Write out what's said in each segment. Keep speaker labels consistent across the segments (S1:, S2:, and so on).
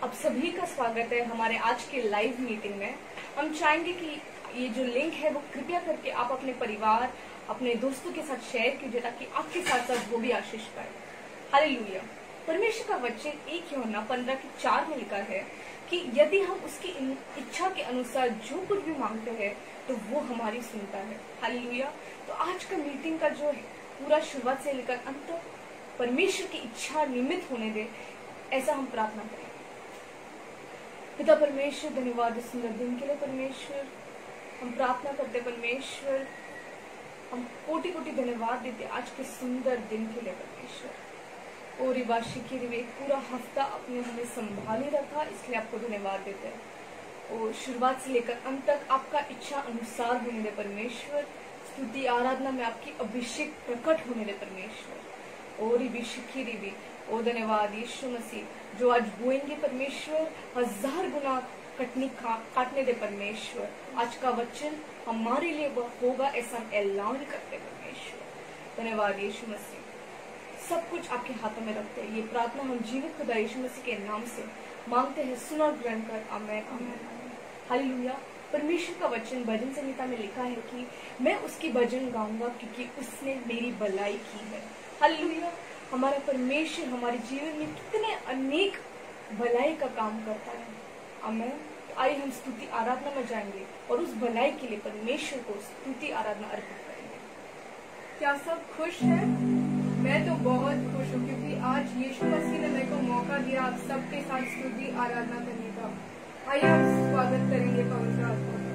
S1: आप सभी का स्वागत है हमारे आज के लाइव मीटिंग में। हम चाहेंगे कि ये जो लिंक है वो कृपया करके आप अपने परिवार, अपने दोस्तों के साथ शेयर कीजिए ताकि आपके साथ साथ वो भी आशीष पाए। हालेलुया। परमेश्वर का वचन 1 यूहन्ना 15:4 में लिखा है कि यदि हम उसकी इच्छा के अनुसार जो कुछ भी मांगते हैं तो वो हमारी सुनता है। हालेलुया। तो आज का मीटिंग का जो पूरा शुरुआत से लेकर अंत तक परमेश्वर की इच्छा निमित्त होने दे, ऐसा हम प्रार्थना करें। पिता परमेश्वर, धन्यवाद इस सुंदर दिन के लिए। परमेश्वर, हम प्रार्थना करते परमेश्वर, हम कोटि कोटि धन्यवाद देते आज के सुंदर दिन के लिए परमेश्वर। और रिवाशी की एक पूरा हफ्ता अपने हमें संभाले रखा, इसलिए आपको धन्यवाद देते हैं। और शुरुआत से लेकर अंत तक आपका इच्छा अनुसार होने दे परमेश्वर। स्तुति आराधना में आपकी अभिषेक प्रकट होने दे परमेश्वर। और रिबी ओ धन्यवाद यीशु मसीह, जो आज बोएंगे परमेश्वर 1000 गुना काटने दे परमेश्वर। आज का वचन हमारे लिए वह होगा, ऐसा हम ऐलान करते परमेश्वर। धन्यवाद यीशु मसीह। सब कुछ आपके हाथों में रखते हैं। ये प्रार्थना हम जीवित खुदा यीशु मसीह के नाम से मांगते हैं, सुना और ग्रहण कर। आमीन आमीन। हालेलुया। परमेश्वर का वचन भजन संहिता में लिखा है कि मैं उसकी भजन गाऊंगा क्योंकि उसने मेरी भलाई की है। हालेलुया। हमारा परमेश्वर हमारे जीवन में कितने अनेक भलाई का काम करता है। आमीन। तो आइए हम स्तुति आराधना में जाएंगे और उस भलाई के लिए परमेश्वर को स्तुति आराधना अर्पित करेंगे।
S2: क्या सब खुश हैं? मैं तो बहुत खुश हूँ क्योंकि आज यीशु मसीह ने मेरे को मौका दिया आप सबके साथ स्तुति आराधना करने का। आइए हम स्वागत करेंगे पवित्र आत्मा का।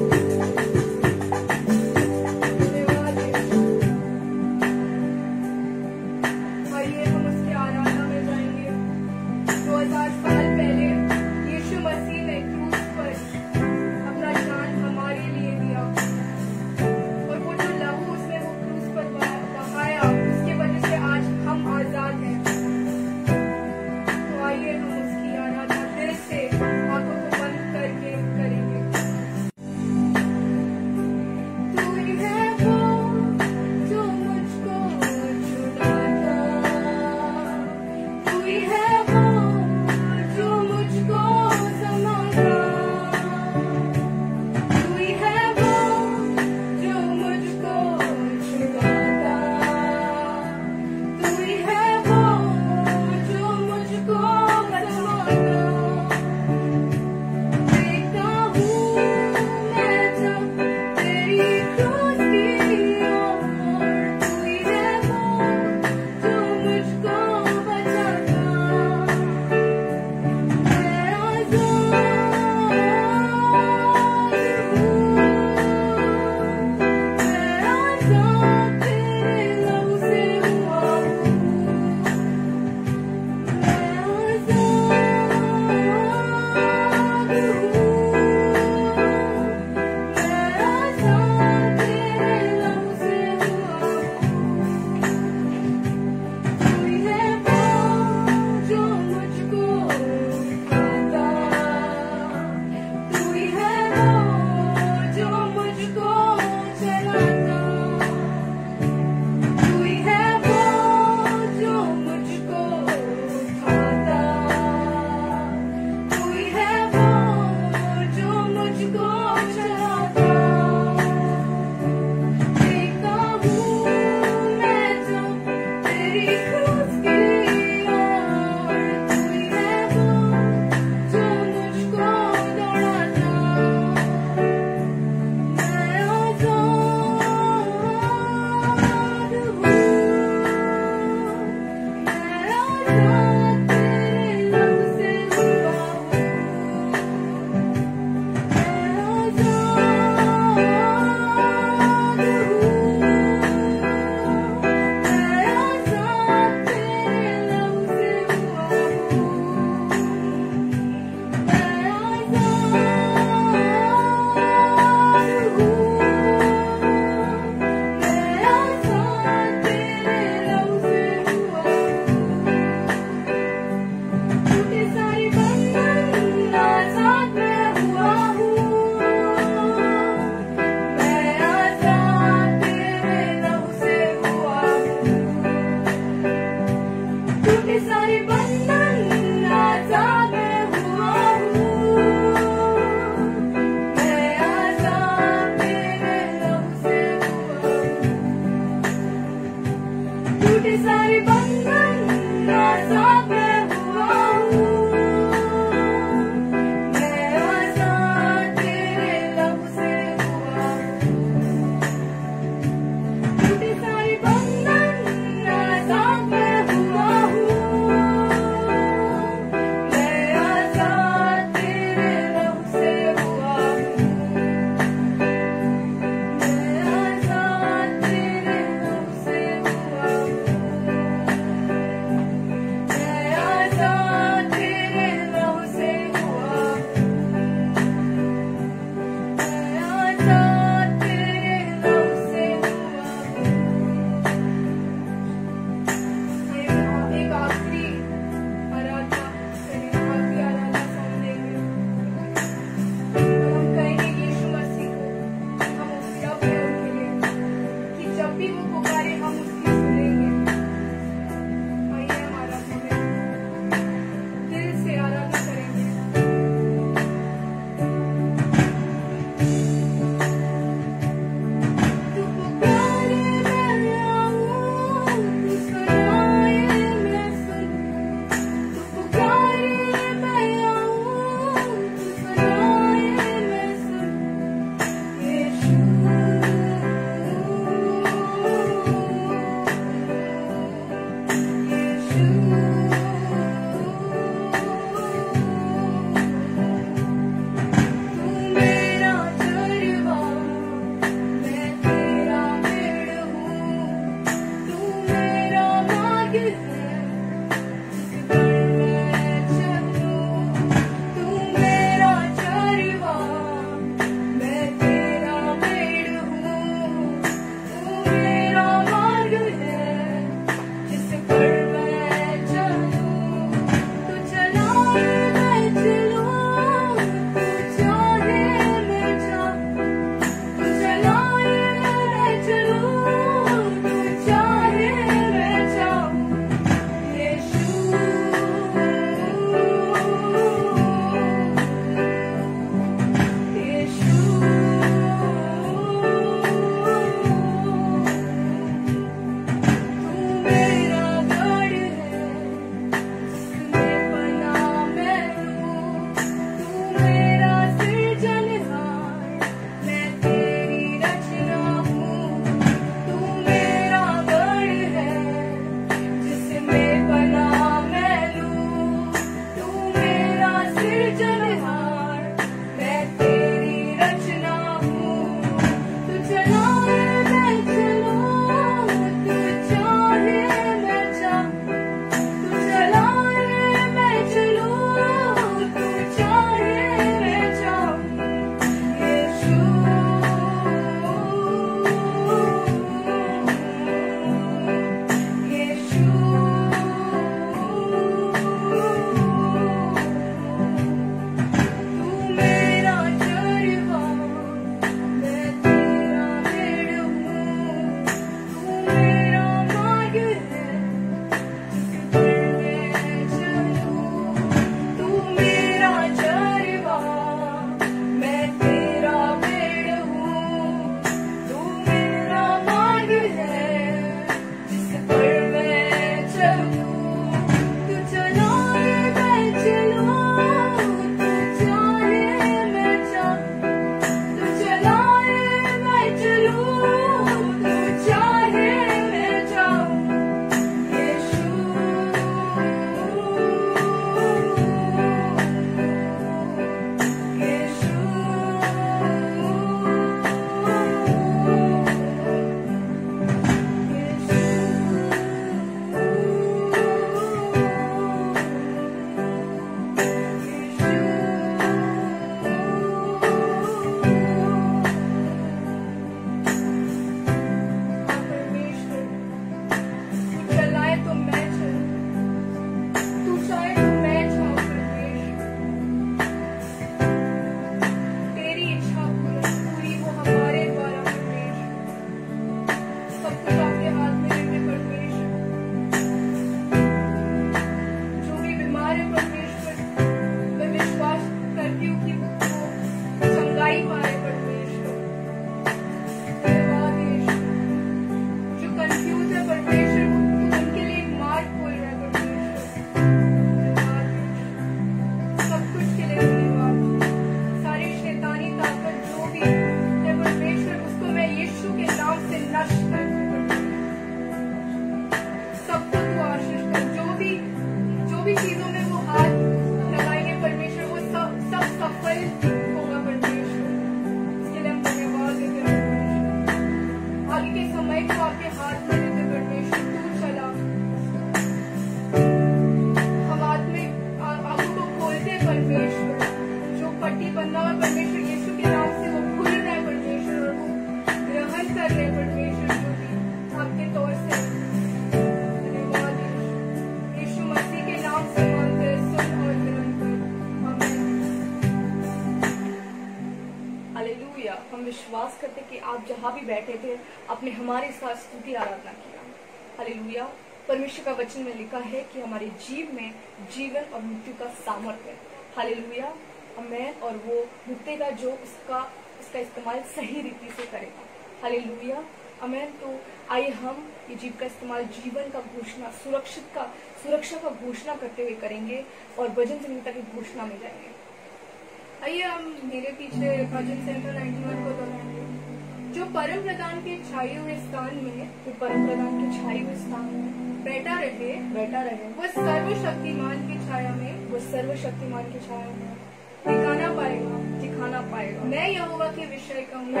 S1: हालेलुया। हम विश्वास करते कि आप जहाँ भी बैठे थे आपने हमारे साथ स्तुति आराधना किया। हालेलुया। परमेश्वर का वचन में लिखा है कि हमारे जीव में जीवन और मृत्यु का सामर्थ्य है। हालेलुया। आमीन। और वो मुक्तेगा जो उसका इस्तेमाल सही रीति से करेगा। हालेलुया। आमीन। तो आइए हम ये जीव का इस्तेमाल जीवन का घोषणा सुरक्षा का घोषणा करते हुए करेंगे और भजन संहिता की घोषणा में जाएंगे।
S2: आइए हम मेरे पीछे भजन संहिता 91 को दोहराएंगे। जो परम प्रधान के छाए हुए स्थान में,
S1: जो परम प्रधान के छाए हुए स्थान में
S2: बैठा रहे वो सर्वशक्तिमान की छाया में,
S1: वो सर्वशक्तिमान की छाया में
S2: दिखाना पाएगा। मैं यहोवा के विषय कहूँगा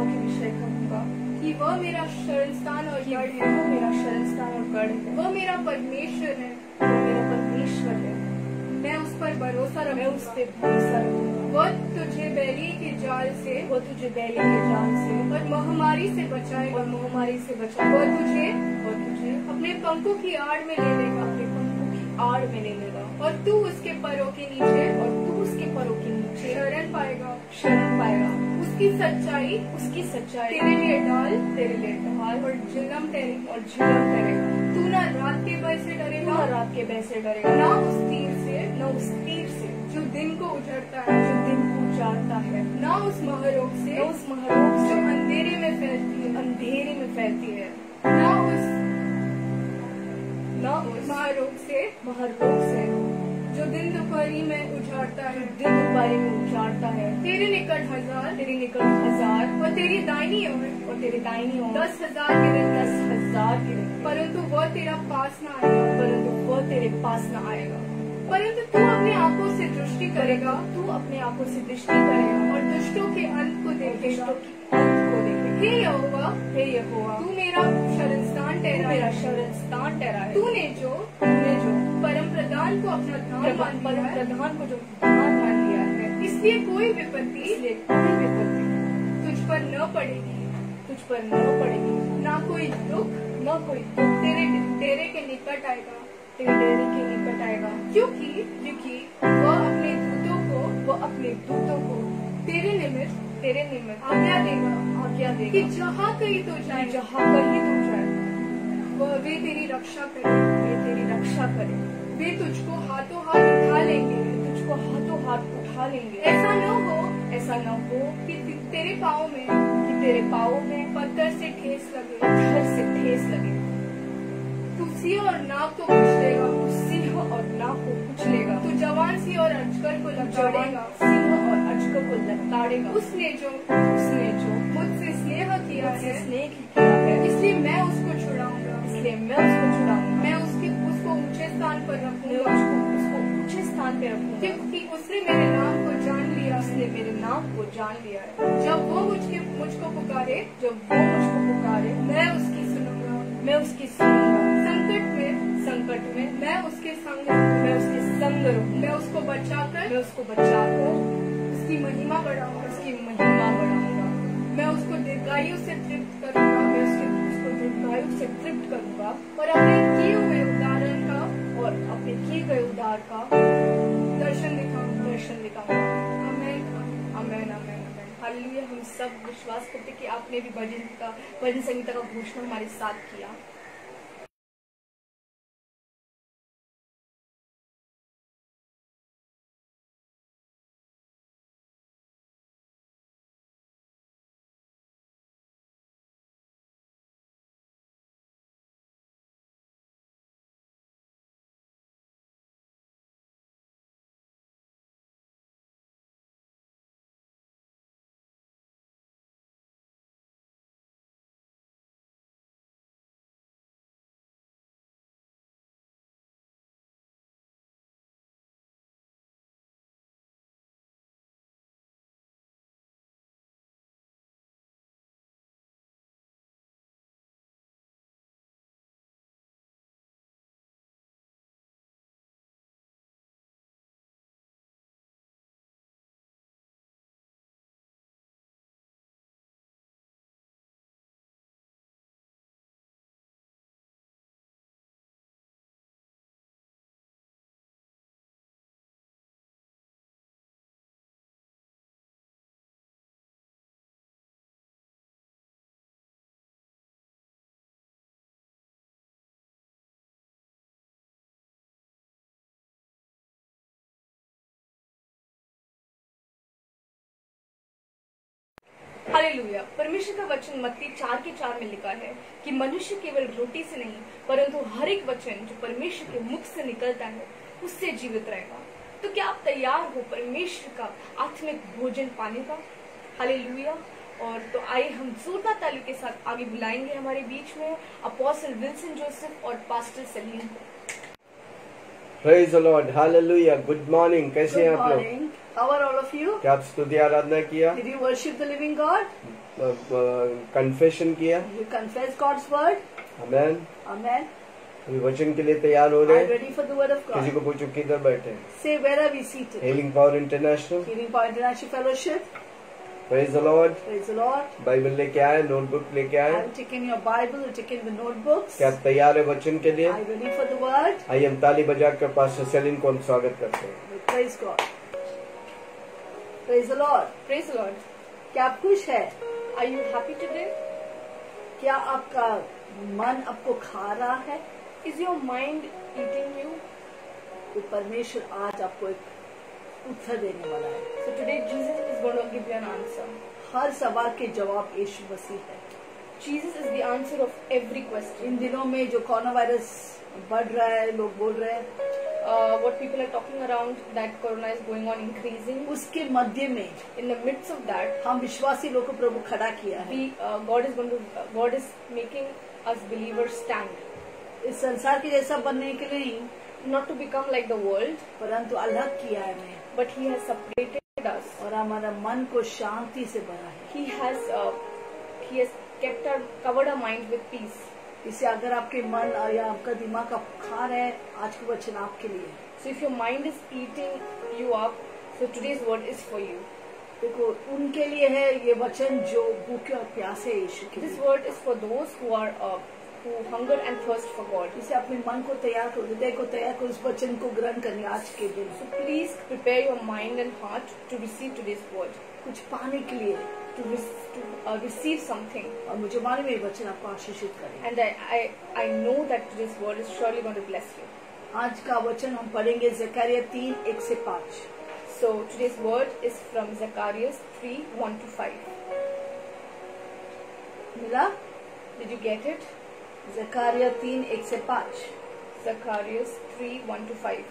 S2: कि वह मेरा शरण स्थान और गढ़ है, वह मेरा परमेश्वर है, मैं उस पर भरोसा रखूंगा। वह तुझे बैली के जाल से और महामारी से बचाएगा। वह तुझे अपने पंखों की आड़ में ले लेगा, और तू उसके परों के नीचे शरण पाएगा। उसकी सच्चाई तेरे लिए ढाल और झिलम ठहरेगा। तू न रात के भय से डरेगा, न उस तीर से जो दिन को उजाड़ता है, न उस महरोग से जो अंधेरे में फैलती है, न उस महरोग से जो दिन दोपहरी में उजाड़ता है। तेरे निकट हजार और तेरी दाहिनी ओर 10,000 के दिन, परंतु वह तेरा पास न आएगा। परंतु तू अपने आंखों से दृष्टि करेगा और दुष्टों के अंत को देखेगा। हे यहोवा, तू मेरा शरण स्थान ठहरा है। तूने जो परम प्रधान को अपना धाम मान लिया है, इसलिए कोई विपत्ति तुझ पर न पड़ेगी, ना कोई दुख तेरे डेरे के निकट आएगा। क्योंकि वह अपने दूतों को तेरे निमित्त आज्ञा देगा कि जहाँ कहीं तो जाए वे तेरी रक्षा करे। वे तुझको हाथों हाथ उठा लेंगे। ऐसा न हो कि तेरे पाँव में पत्थर से ठेस लगे। तू सिंह और नाग को कुचलेगा। तू जवान सिंह और अजगर को लताड़ेगा। उसने जो मुझसे स्नेह किया है, इसलिए मैं उसको छुड़ाऊंगा। मैं उसको ऊंचे स्थान पर रखूंगा, क्योंकि उसने मेरे नाम को जान लिया है। जब वो मुझको पुकारे, मैं उसकी सुनूंगा। संकट में मैं उसके संग रहूंगा। मैं उसको बचाकर उसकी महिमा बढ़ाऊंगा। मैं उसको दीर्घायु से तृप्त करूंगा और अपने किए गए उद्धार का दर्शन दिखाऊंगा। आमीन। हालेलुया। हम सब विश्वास करते कि आपने भी भजन संहिता का घोषणा हमारे साथ किया।
S1: हालेलुया। परमेश्वर का वचन मत्ती 4:4 में लिखा है कि मनुष्य केवल रोटी से नहीं परंतु हर एक वचन जो परमेश्वर के मुख से निकलता है उससे जीवित रहेगा। तो क्या आप तैयार हो परमेश्वर का आत्मिक भोजन पाने का? हालेलुया। और तो आइए हम जोरदार ताली के साथ आगे बुलाएंगे हमारे बीच में अपोस्टल विल्सन जोसेफ और पास्टर सलीम को।
S3: Praise the Lord, Hallelujah. Good morning. कैसे हैं
S4: Good
S3: आप लोग?
S4: morning. How are all of you?
S3: क्या आप स्तुति आराधना किया?
S4: Did you worship the living God?
S3: Confession किया?
S4: You confess God's word?
S3: Amen.
S4: Amen.
S3: अभी वचन के लिए तैयार हो रहे
S4: I'm
S3: हैं?
S4: ready for the word of
S3: किसी
S4: God.
S3: को पूछो किधर बैठे हैं?
S4: Say, where are we seated?
S3: Healing Power International.
S4: Healing Power International Fellowship.
S3: Praise the Lord.
S4: Praise the Lord.
S3: Bible लेके आए, नोटबुक लेके आए।
S4: I've taken your Bible, you've taken the notebooks.
S3: क्या आप तैयार है वचन के लिए?
S4: Are you ready for the word?
S3: आइए हम ताली बजाकर पास्टर सेलिन को हम स्वागत करते हैं।
S4: Praise God. Praise the Lord.
S1: Praise the Lord.
S4: क्या आप खुश है?
S1: Are you happy today?
S4: क्या आपका मन आपको खा रहा है?
S1: Is your mind eating you?
S4: तो परमेश्वर आज आपको एक उत्तर देने वाला है।
S1: So today Jesus is going to give you an answer.
S4: हर सवाल के जवाब यीशु मसीह है।
S1: Jesus is the answer of every question.
S4: इन दिनों में जो कोरोना वायरस बढ़ रहा है, लोग बोल रहे हैं,
S1: What people are talking around that corona is going on increasing.
S4: उसके मध्य में
S1: In the midst of that,
S4: हम विश्वासी लोग को प्रभु खड़ा किया है।
S1: God is making us believers stand,
S4: इस संसार के जैसा बनने के लिए नहीं,
S1: not to become like the world,
S4: परंतु अलग किया है हमें,
S1: but He has separated us.
S4: और हमारा मन को शांति से भरा है।
S1: He has covered our mind with peace.
S4: इसे अगर आपके मन या आपका दिमाग आप खा रहे हैं, आज का वचन आपके लिए है।
S1: So if your mind is eating you up, so today's word is for you.
S4: देखो, उनके लिए है ये वचन जो भूखे और प्यासे है यीशु के
S1: This
S4: लिए।
S1: word is for those who hunger and thirst for God.
S4: इसे अपने मन को तैयार करो, हृदय को तैयार करो, उस वचन को ग्रहण करने आज के दिन।
S1: So please prepare your mind and heart to receive today's word,
S4: कुछ पाने के लिए,
S1: to receive something.
S4: और मुझे मालूम है ये वचन आपको आशीषित करेगा।
S1: And I know that today's word is surely going to bless you.
S4: आज का वचन हम पढ़ेंगे Zakaria 3:1-5।
S1: So today's word is from Zechariah 3:1-5.
S4: मिला?
S1: Did you get it?
S4: Zakaria 3:1-5।
S1: Zechariah 3:1-5.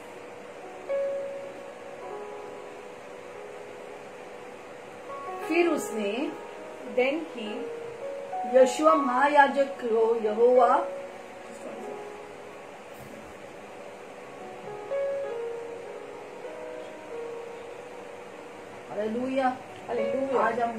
S4: फिर उसने
S1: Then he,
S4: यहोशू महायाजक को यहोवा
S1: just one second.
S4: हालेलुया।
S1: Hallelujah.
S4: आज हम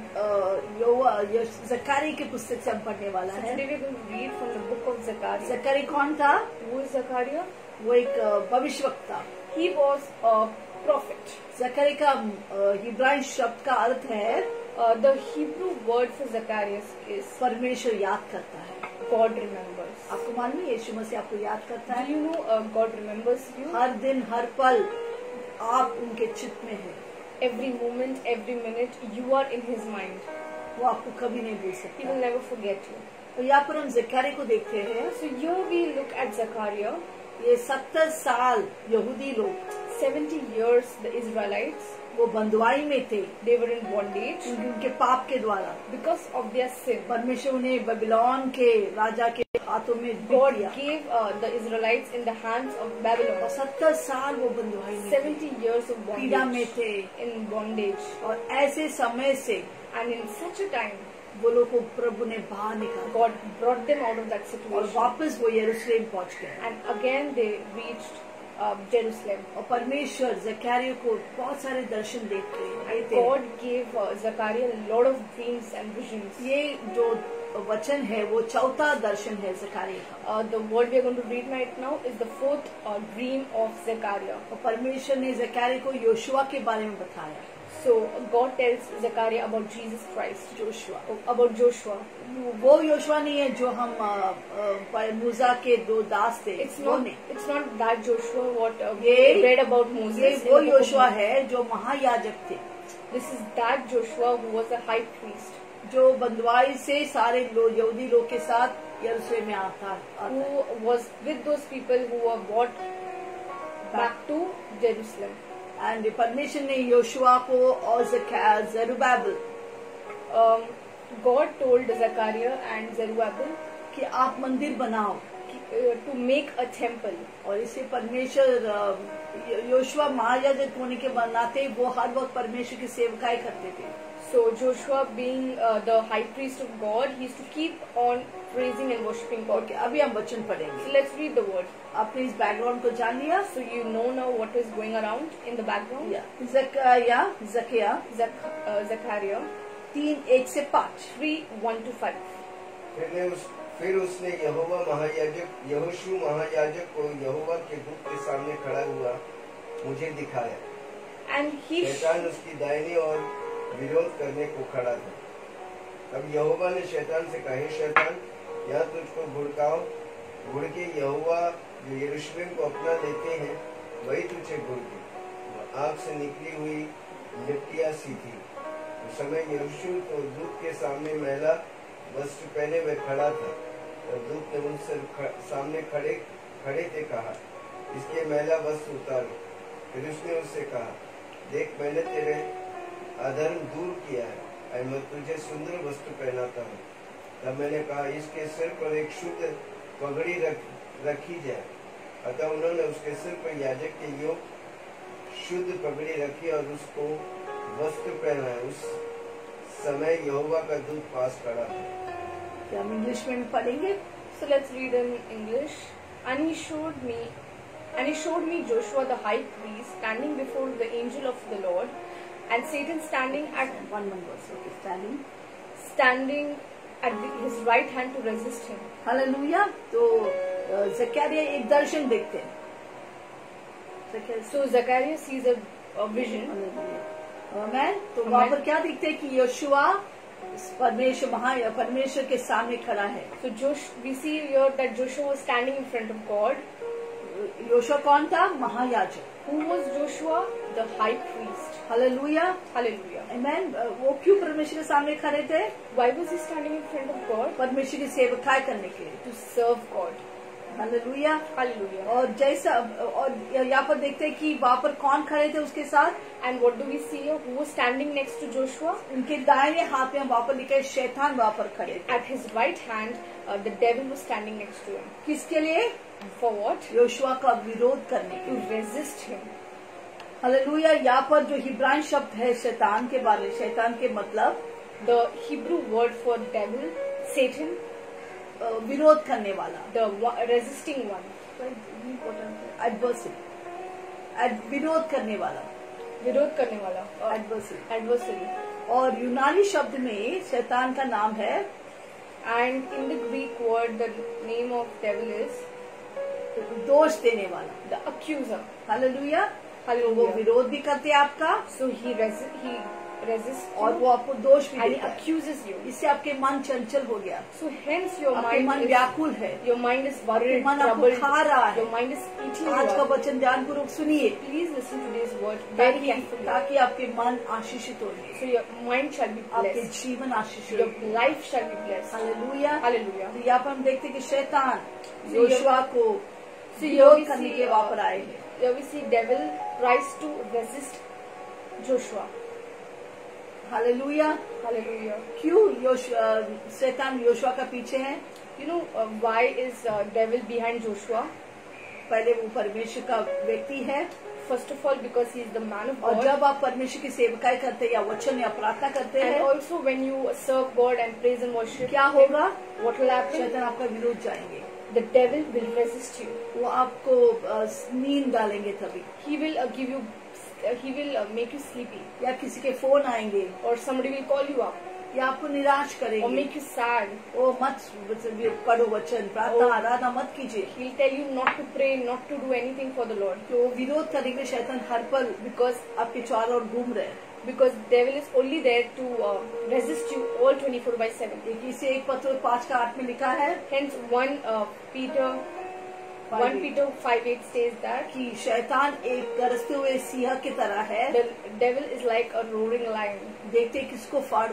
S4: ज़करिया की पुस्तक से हम पढ़ने वाला
S1: So
S4: है।
S1: today we're going to read from the book of Zechariah.
S4: Zakaria कौन था?
S1: Who is Zechariah?
S4: वो एक भविष्यवक्ता।
S1: He was a prophet.
S4: Zakaria का हिब्राई शब्द का अर्थ है
S1: The Hebrew word for Zacharias is
S4: परमेश्वर याद करता है।
S1: God remembers.
S4: आपको मालूम है यीशु मसीह आपको याद करता
S1: Do
S4: है?
S1: you know God remembers you?
S4: हर दिन हर पल आप उनके चित्त में हैं।
S1: Every moment, every minute, you are in His mind.
S4: वो आपको कभी नहीं भूल
S1: He
S4: सकता।
S1: will never forget you.
S4: तो यहाँ पर हम ज़करिया को देखते हैं।
S1: So here we look at Zechariah.
S4: ये 70 साल यहूदी लोग
S1: 70 years the Israelites,
S4: वो बंधुआई में थे,
S1: they were in bondage
S4: उनके पाप के द्वारा।
S1: because of their sin.
S4: परमेश्वर उन्हें बबीलोन के राजा के हाथों में दे
S1: God
S4: दिया
S1: gave the Israelites in the hands of
S4: और
S1: Babylon.
S4: 70 साल वो बंधुआई में थे,
S1: 70 years of
S4: पीड़ा में
S1: bondage,
S4: थे।
S1: in bondage.
S4: और ऐसे समय से
S1: And in such a time,
S4: वो लोग को प्रभु ने बाहर निकाला
S1: God brought them out of that
S4: और
S1: situation.
S4: वापस वो यरूशलेम पहुंच गए।
S1: And again they reached Jerusalem.
S4: और परमेश्वर ज़करिया को बहुत सारे दर्शन देखते
S1: And God gave Zechariah a lot of dreams and visions.
S4: ये जो वचन है वो चौथा दर्शन है ज़करिया का।
S1: The word we are going to read right now is the fourth dream of Zechariah.
S4: और परमेश्वर ने ज़करिया को योशुआ के बारे में बताया।
S1: So God tells Zechariah about Jesus Christ, about Joshua.
S4: वो योशुआ नहीं है जो हम मूसा के 2 दास थे।
S1: It's
S4: वो
S1: not.
S4: नहीं,
S1: It's not that Joshua what we
S4: ये-
S1: read about Moses.
S4: ये
S1: in
S4: वो
S1: the book of
S4: योशुआ
S1: Moses.
S4: है जो महायाजक थे,
S1: This is that Joshua who was a high priest,
S4: जो बंधुआई से सारे यहूदी लोग के साथ यरूशलेम में आता है।
S1: who was with those people who were brought back to Jerusalem.
S4: And परमेश्वर ने योशुआ को और ज़रूब्बाबेल
S1: God told Zechariah and Zerubbabel
S4: कि आप मंदिर बनाओ,
S1: to make a temple.
S4: और इसे परमेश्वर योशुआ महायाजक होने के नाते वो हर वक्त परमेश्वर की सेवकाई करते थे।
S1: So Joshua, being the high priest of God, he used to keep on praising and worshiping God.
S4: Okay, अभी हम वचन पढ़ेंगे।
S1: So let's read the word.
S4: आपने इस बैकग्राउंड को जान लिया?
S1: So you know now what is going around in the background.
S4: Zakia
S1: Zechariah
S4: 3:1-5।
S1: 3:1-5.
S3: फिर उसने यहोवा महायाजक यहोशू महायाजक को यहोवा के दूत के सामने खड़ा हुआ मुझे दिखाया।
S1: And he
S3: शैतान उसकी दाहिनी ओर विरोध करने को खड़ा था। तब यहोवा ने शैतान से कहा, हे शैतान, यहाँ तुझको भुड़काओ, भुड़के यहोवा जो यरूशलेम को अपना लेते हैं वही तुझे भुड़के। आग से निकली हुई लिपटिया सी थी। उस समय यहोशू तो दूत के सामने मैला वस्त्र पहने हुए खड़ा था। तब दूत ने उनसे सामने खड़े थे कहा, इसके मैला वस्त्र उतारो। फिर उसने उससे कहा, देख, मैंने तेरे अधर्म दूर किया है और मैं तुझे सुंदर वस्त्र पहनाता हूँ। तब मैंने कहा, इसके सिर पर एक शुद्ध पगड़ी रखी जाए। अतः उन्होंने उसके सिर पर याजक के योग शुद्ध पगड़ी रखी और उसको वस्त्र पहनाया। उस समय यहोवा का दूत पास खड़ा था।
S4: क्या हम इंग्लिश में पढ़ेंगे?
S1: So let's read in English. And he showed me Joshua the high priest standing before the angel of the Lord, and Satan standing at his right hand to resist him.
S4: हालेलुया। तो जकरिया एक दर्शन देखते हैं।
S1: So Zechariah sees a vision.
S4: आमेन। तो वहाँ पर क्या दिखते हैं कि योशुआ परमेश्वर के सामने खड़ा है।
S1: So we see here that Joshua was standing in front of God.
S4: योशुआ कौन था? महायाजक।
S1: Who was Joshua? The high priest.
S4: हालेलुया,
S1: Hallelujah.
S4: आमेन। वो क्यों परमेश्वर के सामने खड़े थे?
S1: Why was he standing in front of God?
S4: परमेश्वर की सेवकाई करने के लिए।
S1: To serve God.
S4: हालेलुया,
S1: Hallelujah.
S4: और जैसा और यहाँ पर देखते हैं कि वहाँ पर कौन खड़े थे उसके साथ?
S1: And what do we see here? Who was standing next to Joshua?
S4: उनके दाहिने हाथ में वहाँ पर लिखा है शैतान वहाँ पर खड़े थे।
S1: At his right hand, the devil was standing next to him.
S4: किसके लिए?
S1: For what?
S4: योशुआ का विरोध करने के
S1: To
S4: लिए।
S1: resist him.
S4: हालेलुया। यहाँ पर जो हिब्रान शब्द है शैतान के बारे में, शैतान के मतलब
S1: The Hebrew word for devil, Satan,
S4: विरोध करने वाला,
S1: the resisting one.
S4: एडवर्सरी, विरोध करने वाला,
S1: विरोध करने वाला.
S4: एडवर्सरी।
S1: Adversary.
S4: और यूनानी शब्द में शैतान का नाम है,
S1: And in the Greek word, the name of devil is
S4: दोष देने वाला,
S1: the accuser.
S4: हालेलुया। वो
S1: Hallelujah.
S4: विरोध भी करते हैं आपका,
S1: So he resists
S4: और
S1: you
S4: वो आपको दोष भी
S1: and he
S4: देता है।
S1: accuses you.
S4: इससे आपके मन चंचल हो गया,
S1: So hence your
S4: आपके मन
S1: mind
S4: व्याकुल है,
S1: is worried,
S4: मन आपको
S1: troubled.
S4: खा रहा है।
S1: Your mind is eating
S4: आज का
S1: you up.
S4: वचन ध्यान पूर्वक सुनिए,
S1: Please listen to this word very carefully.
S4: ताकि आपके मन आशीषित हो जाए,
S1: So your mind shall be
S4: आपके
S1: blessed.
S4: जीवन आशीषित
S1: Your
S4: हो।
S1: life shall be blessed.
S4: हालेलुया।
S1: Hallelujah.
S4: तो यहाँ पर हम देखते हैं कि शैतान
S1: So
S4: योशुआ को
S1: So
S4: विरोध
S1: here
S4: करने
S1: we
S4: के
S1: see,
S4: वहाँ पर आए हैं।
S1: here we see devil tries to resist Joshua.
S4: हालेलुया।
S1: Hallelujah.
S4: क्यों शैतान योशुआ का पीछे है?
S1: You know why is devil behind Joshua?
S4: पहले वो परमेश्वर का व्यक्ति है,
S1: First of all, because he is the man of
S4: और
S1: God.
S4: जब आप परमेश्वर की सेवकाई करते हैं या वचन या प्रार्थना करते
S1: And
S4: हैं,
S1: also when you serve God and praise and worship,
S4: क्या होगा?
S1: what will happen?
S4: शैतान आपका विरोध जाएंगे,
S1: The devil will resist you.
S4: वो आपको नींद डालेंगे तभी,
S1: He will make you sleepy,
S4: या किसी के फोन आएंगे,
S1: or somebody will call you up,
S4: या आपको निराश
S1: or
S4: करेंगे।
S1: make you sad.
S4: वो मत पढ़ो वचन, प्रार्थना आराधना मत कीजिए,
S1: He'll tell you not to pray, not to do anything for the Lord,
S4: तो विरोध करेंगे। शैतान हर पल
S1: because
S4: आपके चारों ओर घूम रहे हैं।
S1: devil is only there to resist you all 24/7.
S4: एक इसे 1 पत्र 5:8 में लिखा है
S1: Hence 1 Peter 5:8 says that
S4: कि शैतान एक गरजते हुए सिंह की तरह है,
S1: the devil is like a roaring lion,
S4: देखते किसको फाड़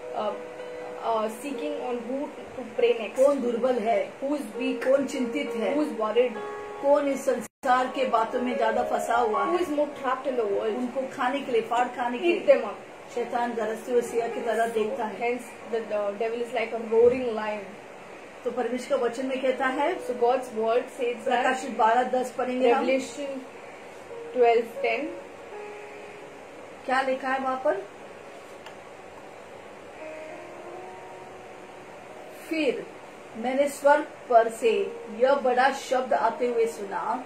S4: खाओ,
S1: seeking on who to pray next,
S4: कौन दुर्बल है,
S1: who is weak,
S4: कौन चिंतित है,
S1: who is worried,
S4: कौन इस संसार के बातों में ज्यादा फंसा हुआ
S1: who
S4: है,
S1: is more trapped in the world.
S4: उनको खाने के लिए, फाड़ खाने के
S1: Eat
S4: लिए
S1: them up.
S4: शैतान गरजते हुए सिंह की तरह देखता है।
S1: Hence, the devil is like a roaring lion.
S4: तो परमेश्वर का वचन में कहता है,
S1: So God's word says that
S4: प्रकाशित 12:10 पढ़ेंगे हम।
S1: Revelation 12:10.
S4: क्या लिखा है वहां पर? फिर मैंने स्वर्ग पर से यह बड़ा शब्द आते हुए सुना,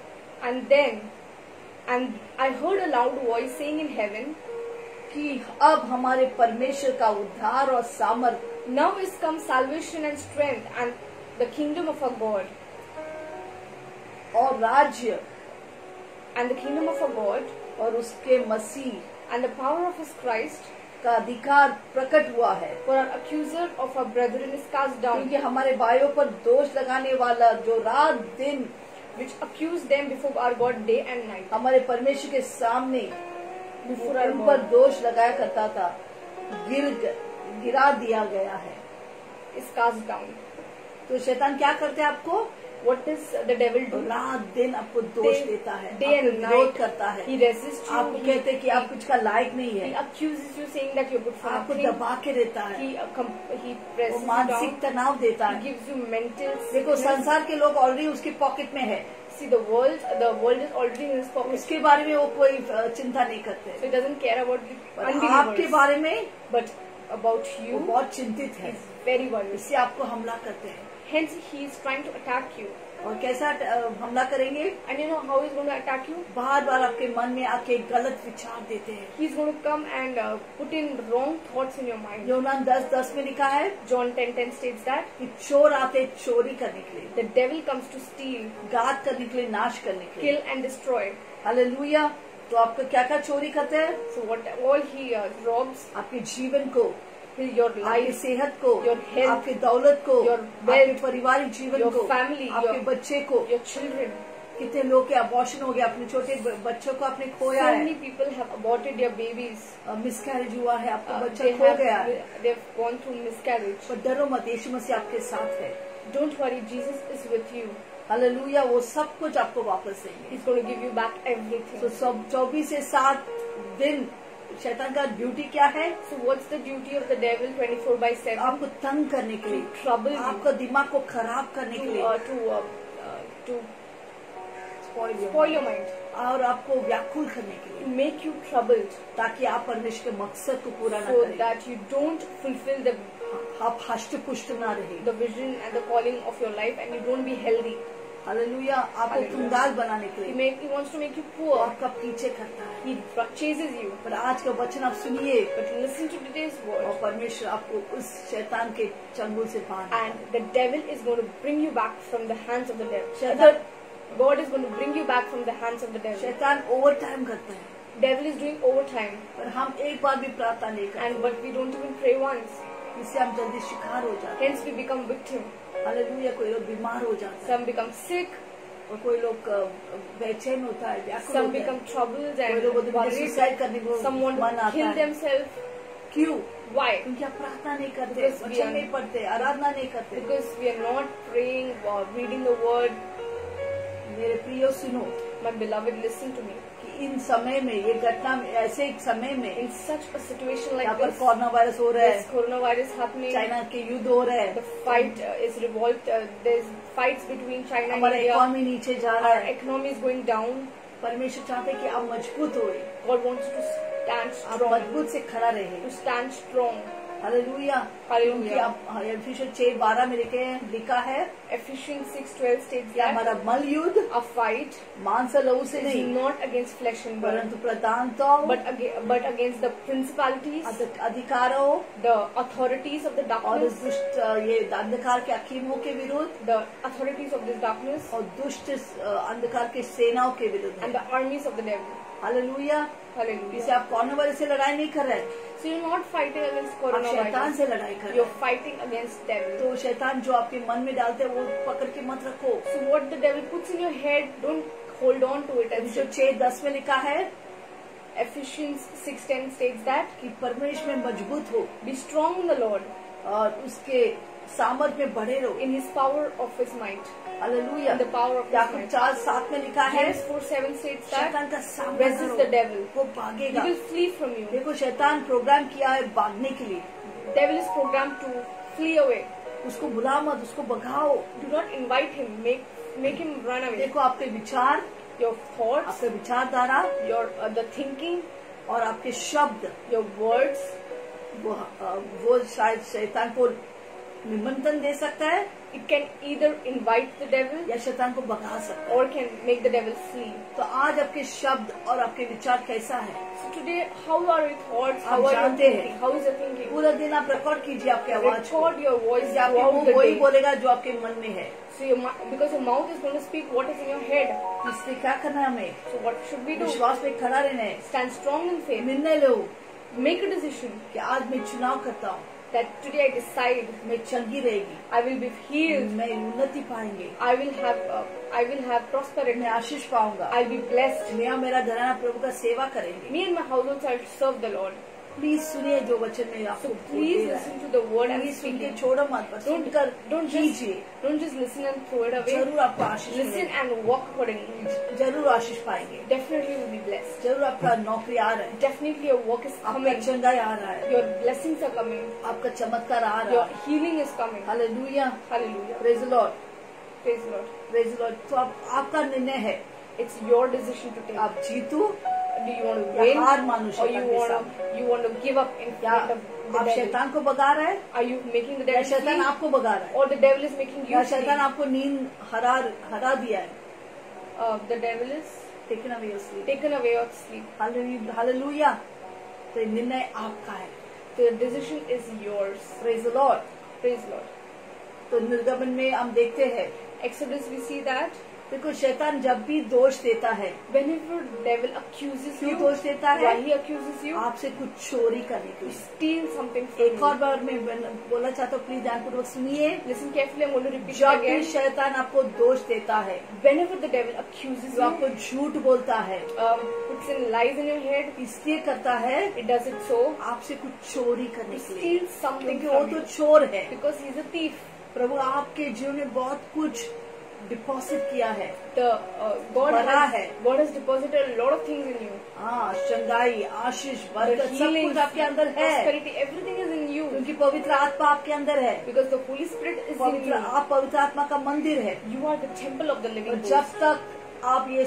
S1: And I heard a loud voice saying in heaven,
S4: कि अब हमारे परमेश्वर का उद्धार और सामर्थ
S1: Now is come salvation and strength and the kingdom of our God.
S4: और राज्य
S1: And the kingdom of our God
S4: और उसके मसीह
S1: and the power of his Christ,
S4: का अधिकार प्रकट हुआ है।
S1: for our accuser of our brethren is cast down,
S4: क्योंकि हमारे भाइयों पर दोष लगाने वाला जो रात दिन
S1: which accused them before our God day and night.
S4: हमारे परमेश्वर के सामने
S1: Before our
S4: उन पर
S1: God
S4: दोष लगाया करता था, गिरा दिया गया है।
S1: is cast down.
S4: तो शैतान क्या करते हैं आपको?
S1: What does the devil do?
S4: रात दिन आपको दोष
S1: Day-
S4: देता है,
S1: day
S4: आपको
S1: and
S4: विरोध
S1: night
S4: करता है,
S1: He resists you.
S4: आपको कहते हैं कि आप कुछ का लायक नहीं
S1: He
S4: है,
S1: accuses you saying that you're good for
S4: आपको
S1: nothing.
S4: दबा के देता है,
S1: He
S4: वो
S1: presses you
S4: मानसिक
S1: down.
S4: तनाव देता
S1: He
S4: है।
S1: gives you mental
S4: देखो
S1: sickness.
S4: संसार के लोग ऑलरेडी उसकी पॉकेट में है,
S1: See, the world is already in his pocket.
S4: उसके बारे में वो कोई चिंता नहीं
S1: So
S4: करते,
S1: he doesn't care about the
S4: पर आपके
S1: unbelievers.
S4: बारे में
S1: But about
S4: वो
S1: you,
S4: बहुत चिंतित है,
S1: he's very worried.
S4: इससे आपको हमला करते हैं।
S1: Hence, he is trying to attack you.
S4: और कैसा हमला करेंगे?
S1: And you know how he's going to attack you?
S4: बार बार आपके मन में आके गलत विचार देते हैं।
S1: He's going to come and put in wrong thoughts in your mind.
S4: यूहन्ना 10:10 में लिखा है
S1: John 10:10 states that
S4: कि चोर आते चोरी करने के लिए,
S1: the devil comes to steal,
S4: घात करने के लिए, नाश करने के लिए।
S1: kill and destroy.
S4: हालेलुया। तो आपका क्या क्या चोरी करते हैं?
S1: So what all he robs,
S4: आपके जीवन को,
S1: your
S4: आपकी
S1: life,
S4: सेहत को,
S1: your health,
S4: आपके दौलत को,
S1: your
S4: आपके
S1: wealth,
S4: पारिवारिक जीवन
S1: your
S4: को,
S1: family,
S4: आपके
S1: your-
S4: बच्चे को।
S1: your children.
S4: कितने लोग के अबॉर्शन हो गया, अपने छोटे बच्चों को आपने खोया
S1: So
S4: है,
S1: many people have aborted their babies.
S4: Miscarriage हुआ है, आपका बच्चा
S1: They
S4: खो गया है।
S1: they've gone through miscarriage.
S4: पर डरो मत, यीशु मसीह आपके साथ है।
S1: Don't worry, Jesus is with you.
S4: हालेलुया। वो सब कुछ आपको वापस देंगे।
S1: He's going to give you back everything.
S4: तो सब 24 से 7 दिन शैतान का ड्यूटी क्या है?
S1: So what's the duty of the devil 24/7?
S4: आपको तंग करने के लिए,
S1: Trouble you.
S4: आपका दिमाग को खराब करने के लिए,
S1: To
S4: spoil
S1: spoil your mind,
S4: और आपको व्याकुल करने के
S1: to
S4: लिए,
S1: make you troubled,
S4: ताकि आप परमेश्वर के मकसद को पूरा न
S1: so
S4: करें,
S1: that you don't fulfill
S4: आप हष्ट पुष्ट न रहे।
S1: the vision and the calling of your life, and you don't be healthy.
S4: हालेलुया। आपको
S1: हालेलुया।
S4: कंगाल बनाने के लिए
S1: He wants to make you
S4: वो
S1: poor.
S4: आपका पीछे करता है।
S1: He chases you.
S4: पर आज का वचन आप सुनिए,
S1: But listen to today's
S4: और
S1: word,
S4: परमेश्वर आपको उस शैतान के चंगुल से बाहर
S1: and the devil is going to bring you back from the hands of the devil.
S4: शैतान
S1: God is going to bring you back from the hands of the devil.
S4: शैतान ओवर टाइम करता है,
S1: Devil is doing overtime,
S4: पर हम एक बार भी प्रार्थना नहीं करते,
S1: and but we don't even pray once.
S4: इससे हम जल्दी शिकार हो जाते
S1: Hence we become victim.
S4: हैं। हालेलुया। कोई लोग बीमार हो जाता है,
S1: Some become sick,
S4: और कोई लोग बेचैन होता है, व्याकुल
S1: some
S4: होता है।
S1: become troubled
S4: कोई
S1: and
S4: लोग बोलते हैं, मुझे
S1: worried.
S4: सुसाइड करने को
S1: Some want
S4: मन
S1: to
S4: आता
S1: kill
S4: है।
S1: themselves.
S4: क्यों?
S1: Why?
S4: क्योंकि आप प्रार्थना नहीं करते,
S1: Because we
S4: वचन
S1: are-
S4: नहीं पढ़ते, आराधना नहीं करते।
S1: Because we are not praying or reading the word.
S4: मेरे प्रियो सुनो
S1: My beloved, listen to me.
S4: कि इन समय में, ये घटना में, ऐसे एक समय में
S1: In such a situation like
S4: यहाँ पर
S1: this,
S4: कोरोना वायरस हो रहा
S1: this
S4: है,
S1: coronavirus happening,
S4: चाइना के युद्ध हो रहा
S1: the
S4: है,
S1: fight is revolt. There's fights between China and
S4: हमारा
S1: India.
S4: इकोनॉमी नीचे जा रहा
S1: Our
S4: है।
S1: economy is going down.
S4: परमेश्वर चाहते हैं कि आप मजबूत होए,
S1: God wants you to stand
S4: आप
S1: strong.
S4: मजबूत से खड़ा रहे।
S1: To stand strong.
S4: हालेलुया।
S1: हालेलुया।
S4: क्योंकि आप एफिसियंस 6:12 में लिखा है
S1: Ephesians 6:12 states
S4: कि
S1: that
S4: हमारा मल युद्ध
S1: a fight
S4: मांस और लहू से
S1: is
S4: नहीं,
S1: not against flesh and blood,
S4: परंतु प्रधानताओं,
S1: but against the principalities,
S4: अधिकारों
S1: the authorities of the
S4: और
S1: darkness,
S4: दुष्ट ये अंधकार के हकीमों के विरुद्ध
S1: the authorities of this darkness,
S4: और दुष्ट अंधकार के सेनाओं के विरुद्ध।
S1: and the armies of the devil.
S4: Hallelujah.
S1: Hallelujah.
S4: इसे आप कोरोना वायरस से लड़ाई नहीं कर रहे,
S1: So you're not fighting against
S4: आप शैतान
S1: coronavirus.
S4: से लड़ाई कर रहे
S1: You're
S4: हैं।
S1: fighting against devil.
S4: तो शैतान जो आपके मन में डालते हैं वो पकड़ के मत रखो।
S1: So what the devil puts in your head, don't hold on to it. And
S4: जो 6:10 में लिखा है,
S1: Ephesians 6:10 states that
S4: कि परमेश्वर में मजबूत हो
S1: be strong in the Lord,
S4: और उसके सामर्थ्य में बढ़े रहो।
S1: in His power of His might,
S4: hallelujah.
S1: in the power of His
S4: याकूब
S1: might.
S4: 4:7 में लिखा है,
S1: James 4:7 states that
S4: शैतान का सामना
S1: resist the
S4: करो,
S1: devil,
S4: वो
S1: he
S4: भागेगा।
S1: will flee from you.
S4: देखो शैतान प्रोग्राम किया है भागने के लिए,
S1: Devil is programmed to flee away.
S4: उसको बुला मत, उसको भगाओ।
S1: Do not invite him. Make him run away.
S4: देखो आपके विचार,
S1: Your thoughts,
S4: आपका विचारधारा
S1: your the thinking,
S4: और आपके शब्द,
S1: your words,
S4: वो शायद शैतान को निमंत्रण दे सकता है
S1: it can either invite the devil
S4: या शैतान को भगा सकता है।
S1: or can make the devil flee.
S4: तो आज आपके शब्द और आपके विचार कैसा है?
S1: So today, how are your thoughts? How
S4: आप
S1: are you
S4: जानते हैं।
S1: thinking? How is your thinking?
S4: पूरा दिन आप रिकॉर्ड कीजिए आपके आवाज को,
S1: Record your voice
S4: आपके
S1: throughout
S4: मुंह
S1: the
S4: वही
S1: day.
S4: बोलेगा जो आपके मन में है।
S1: So because your mouth is going to speak what is in your head.
S4: इसलिए क्या करना है हमें?
S1: So what should we do?
S4: विश्वास में खड़ा रहना है,
S1: Stand strong in faith.
S4: निर्णय लो
S1: Make a decision
S4: कि आज मैं चुनाव करता हूँ,
S1: that today I decide
S4: मैं चंगी रहेगी,
S1: I will be healed.
S4: मैं उन्नति पाएंगे,
S1: I will have prosperity.
S4: मैं आशीष पाऊंगा,
S1: I'll be blessed.
S4: मैं और मेरा घराना प्रभु का सेवा करेंगे।
S1: Me and my household shall serve the Lord.
S4: Please सुनिए जो वचन में आपको
S1: So
S4: बोल
S1: please
S4: दे रहा
S1: listen
S4: है।
S1: to the word I'm
S4: please सुन के
S1: speaking.
S4: छोड़ो मत, बस सुनकर कीजिए,
S1: Don't just listen and throw it away.
S4: जरूर आपको आशीष
S1: Listen
S4: मिलेगी,
S1: and walk accordingly.
S4: जरूर आशीष पाएंगे,
S1: Definitely will be blessed.
S4: जरूर आपका नौकरी आ रहा है,
S1: Definitely your work is
S4: आपका
S1: coming.
S4: चंगाई आ रहा है,
S1: Your blessings are coming.
S4: आपका चमत्कार आ रहा
S1: Your
S4: है।
S1: healing is coming.
S4: Hallelujah,
S1: Hallelujah.
S4: Praise the Lord,
S1: Praise the Lord.
S4: Praise the Lord. तो आपका निर्णय है,
S1: It's your decision to take.
S4: आप जीतो
S1: Do you want to
S4: या
S1: win
S4: हार मानो
S1: or
S4: शैतान के
S1: you want to give up in
S4: या
S1: front of the
S4: आप
S1: devil?
S4: शैतान को भगा रहे हैं
S1: Are you making the
S4: या
S1: devil
S4: शैतान
S1: flee
S4: आपको भगा रहा है
S1: or the devil is making you
S4: या
S1: flee?
S4: शैतान आपको नींद हरा दिया है।
S1: The devil is
S4: taken away your sleep.
S1: taken away your sleep.
S4: Hallelujah. तो ये निर्णय आपका है।
S1: The decision is yours.
S4: Praise the Lord.
S1: Praise the Lord.
S4: तो निर्गमन में हम देखते हैं,
S1: Exodus we see that
S4: देखो शैतान जब भी दोष देता है,
S1: whenever devil accuses
S4: क्यों
S1: you,
S4: दोष देता है?
S1: why he accuses you?
S4: आपसे कुछ चोरी करने के
S1: To
S4: लिए।
S1: steal something from
S4: एक और
S1: you.
S4: बार मैं बोलना चाहता हूँ, प्लीज ध्यानपूर्वक सुनिए।
S1: Listen carefully, I'm going to repeat it
S4: जब भी
S1: again.
S4: शैतान आपको दोष देता है,
S1: Whenever the devil accuses
S4: जो
S1: you,
S4: आपको झूठ बोलता है,
S1: puts in lies in your head,
S4: इसलिए करता है
S1: it does it so
S4: आपसे कुछ चोरी करने
S1: to
S4: के लिए,
S1: steal something
S4: क्योंकि वो
S1: from
S4: तो
S1: you.
S4: चोर है।
S1: Because he's a thief.
S4: प्रभु आपके जीवन में बहुत कुछ डिपॉजिट किया है।
S1: God
S4: भरा है।
S1: has deposited a lot of things in you.
S4: हाँ, चंगाई, आशीष,
S1: The
S4: बरकत, सब
S1: healing,
S4: कुछ आपके अंदर है,
S1: prosperity, everything is in you.
S4: क्योंकि पवित्र आत्मा आपके अंदर है।
S1: Because the Holy Spirit is in
S4: पवित्र
S1: you.
S4: आप पवित्र आत्मा का मंदिर है।
S1: You are the temple of the
S4: और
S1: living
S4: जब
S1: God.
S4: तक आप ये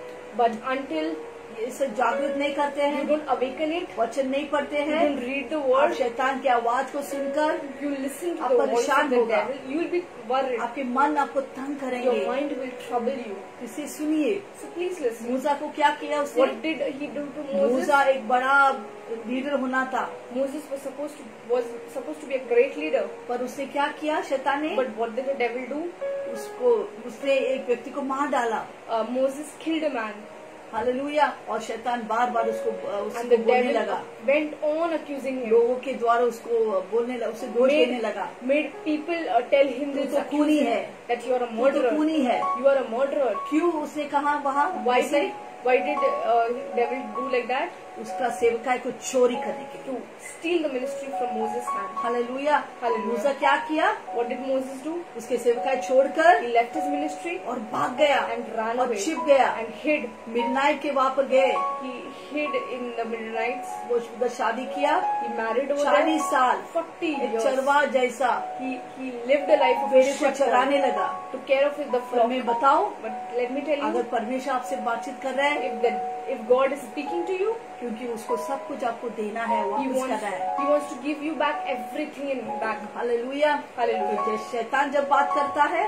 S1: But until
S4: जागृत नहीं करते
S1: you
S4: हैं,
S1: don't awaken it,
S4: वचन नहीं पढ़ते
S1: you
S4: हैं,
S1: don't read the
S4: आप
S1: word,
S4: शैतान की आवाज को सुनकर
S1: you listen to
S4: आप
S1: the voice
S4: परेशान
S1: of the
S4: होगा।
S1: devil, you will be worried.
S4: आपके मन आपको तंग
S1: Your
S4: करेंगे।
S1: mind will trouble you.
S4: इसे सुनिए,
S1: So please listen.
S4: मूसा को क्या किया उसने?
S1: What did he do to Moses?
S4: मूसा एक बड़ा लीडर होना था,
S1: Moses was supposed to be a great leader.
S4: पर उसने क्या किया? शैतान ने
S1: But what did the devil do?
S4: उसने एक व्यक्ति को मार डाला।
S1: Moses killed a man.
S4: Hallelujah. और शैतान बार बार
S1: And
S4: उसको
S1: the
S4: बोलने
S1: devil
S4: लगा,
S1: went on accusing him.
S4: लोगों के द्वारा उसको बोलने लगा, उसे दोष देने लगा।
S1: Made people tell him
S4: तू
S1: this,
S4: तो खूनी
S1: accuse him
S4: है,
S1: that you are a
S4: तू तो
S1: murderer.
S4: खूनी है।
S1: You are a murderer.
S4: क्यों उसने कहा वहाँ?
S1: Why did devil do like that?
S4: उसका सेवकाई को चोरी करने के लिए।
S1: To steal the ministry from Moses' hand.
S4: Hallelujah.
S1: Hallelujah.
S4: मूसा क्या किया?
S1: What did Moses do?
S4: उसके सेवकाई छोड़कर
S1: He left his ministry
S4: और भाग गया
S1: and ran
S4: और
S1: away
S4: छिप गया।
S1: and hid.
S4: मिडनाइट के वहाँ पर गए,
S1: He hid in the midnights.
S4: वो उधर शादी किया,
S1: He married over
S4: 40
S1: there.
S4: साल
S1: 40
S4: एक
S1: years.
S4: चरवा जैसा
S1: He lived a life of a
S4: भेड़ को
S1: shepherd.
S4: चराने लगा।
S1: Took care of the
S4: पर
S1: flock.
S4: मैं बताऊं,
S1: But let me tell you,
S4: अगर परमेश्वर आपसे बातचीत कर रहे हैं,
S1: if God is speaking to you,
S4: क्योंकि उसको सब कुछ आपको देना है,
S1: He
S4: वापस
S1: wants,
S4: करना है।
S1: He wants to give you back everything in back.
S4: Hallelujah.
S1: Hallelujah.
S4: तो शैतान जब बात करता है,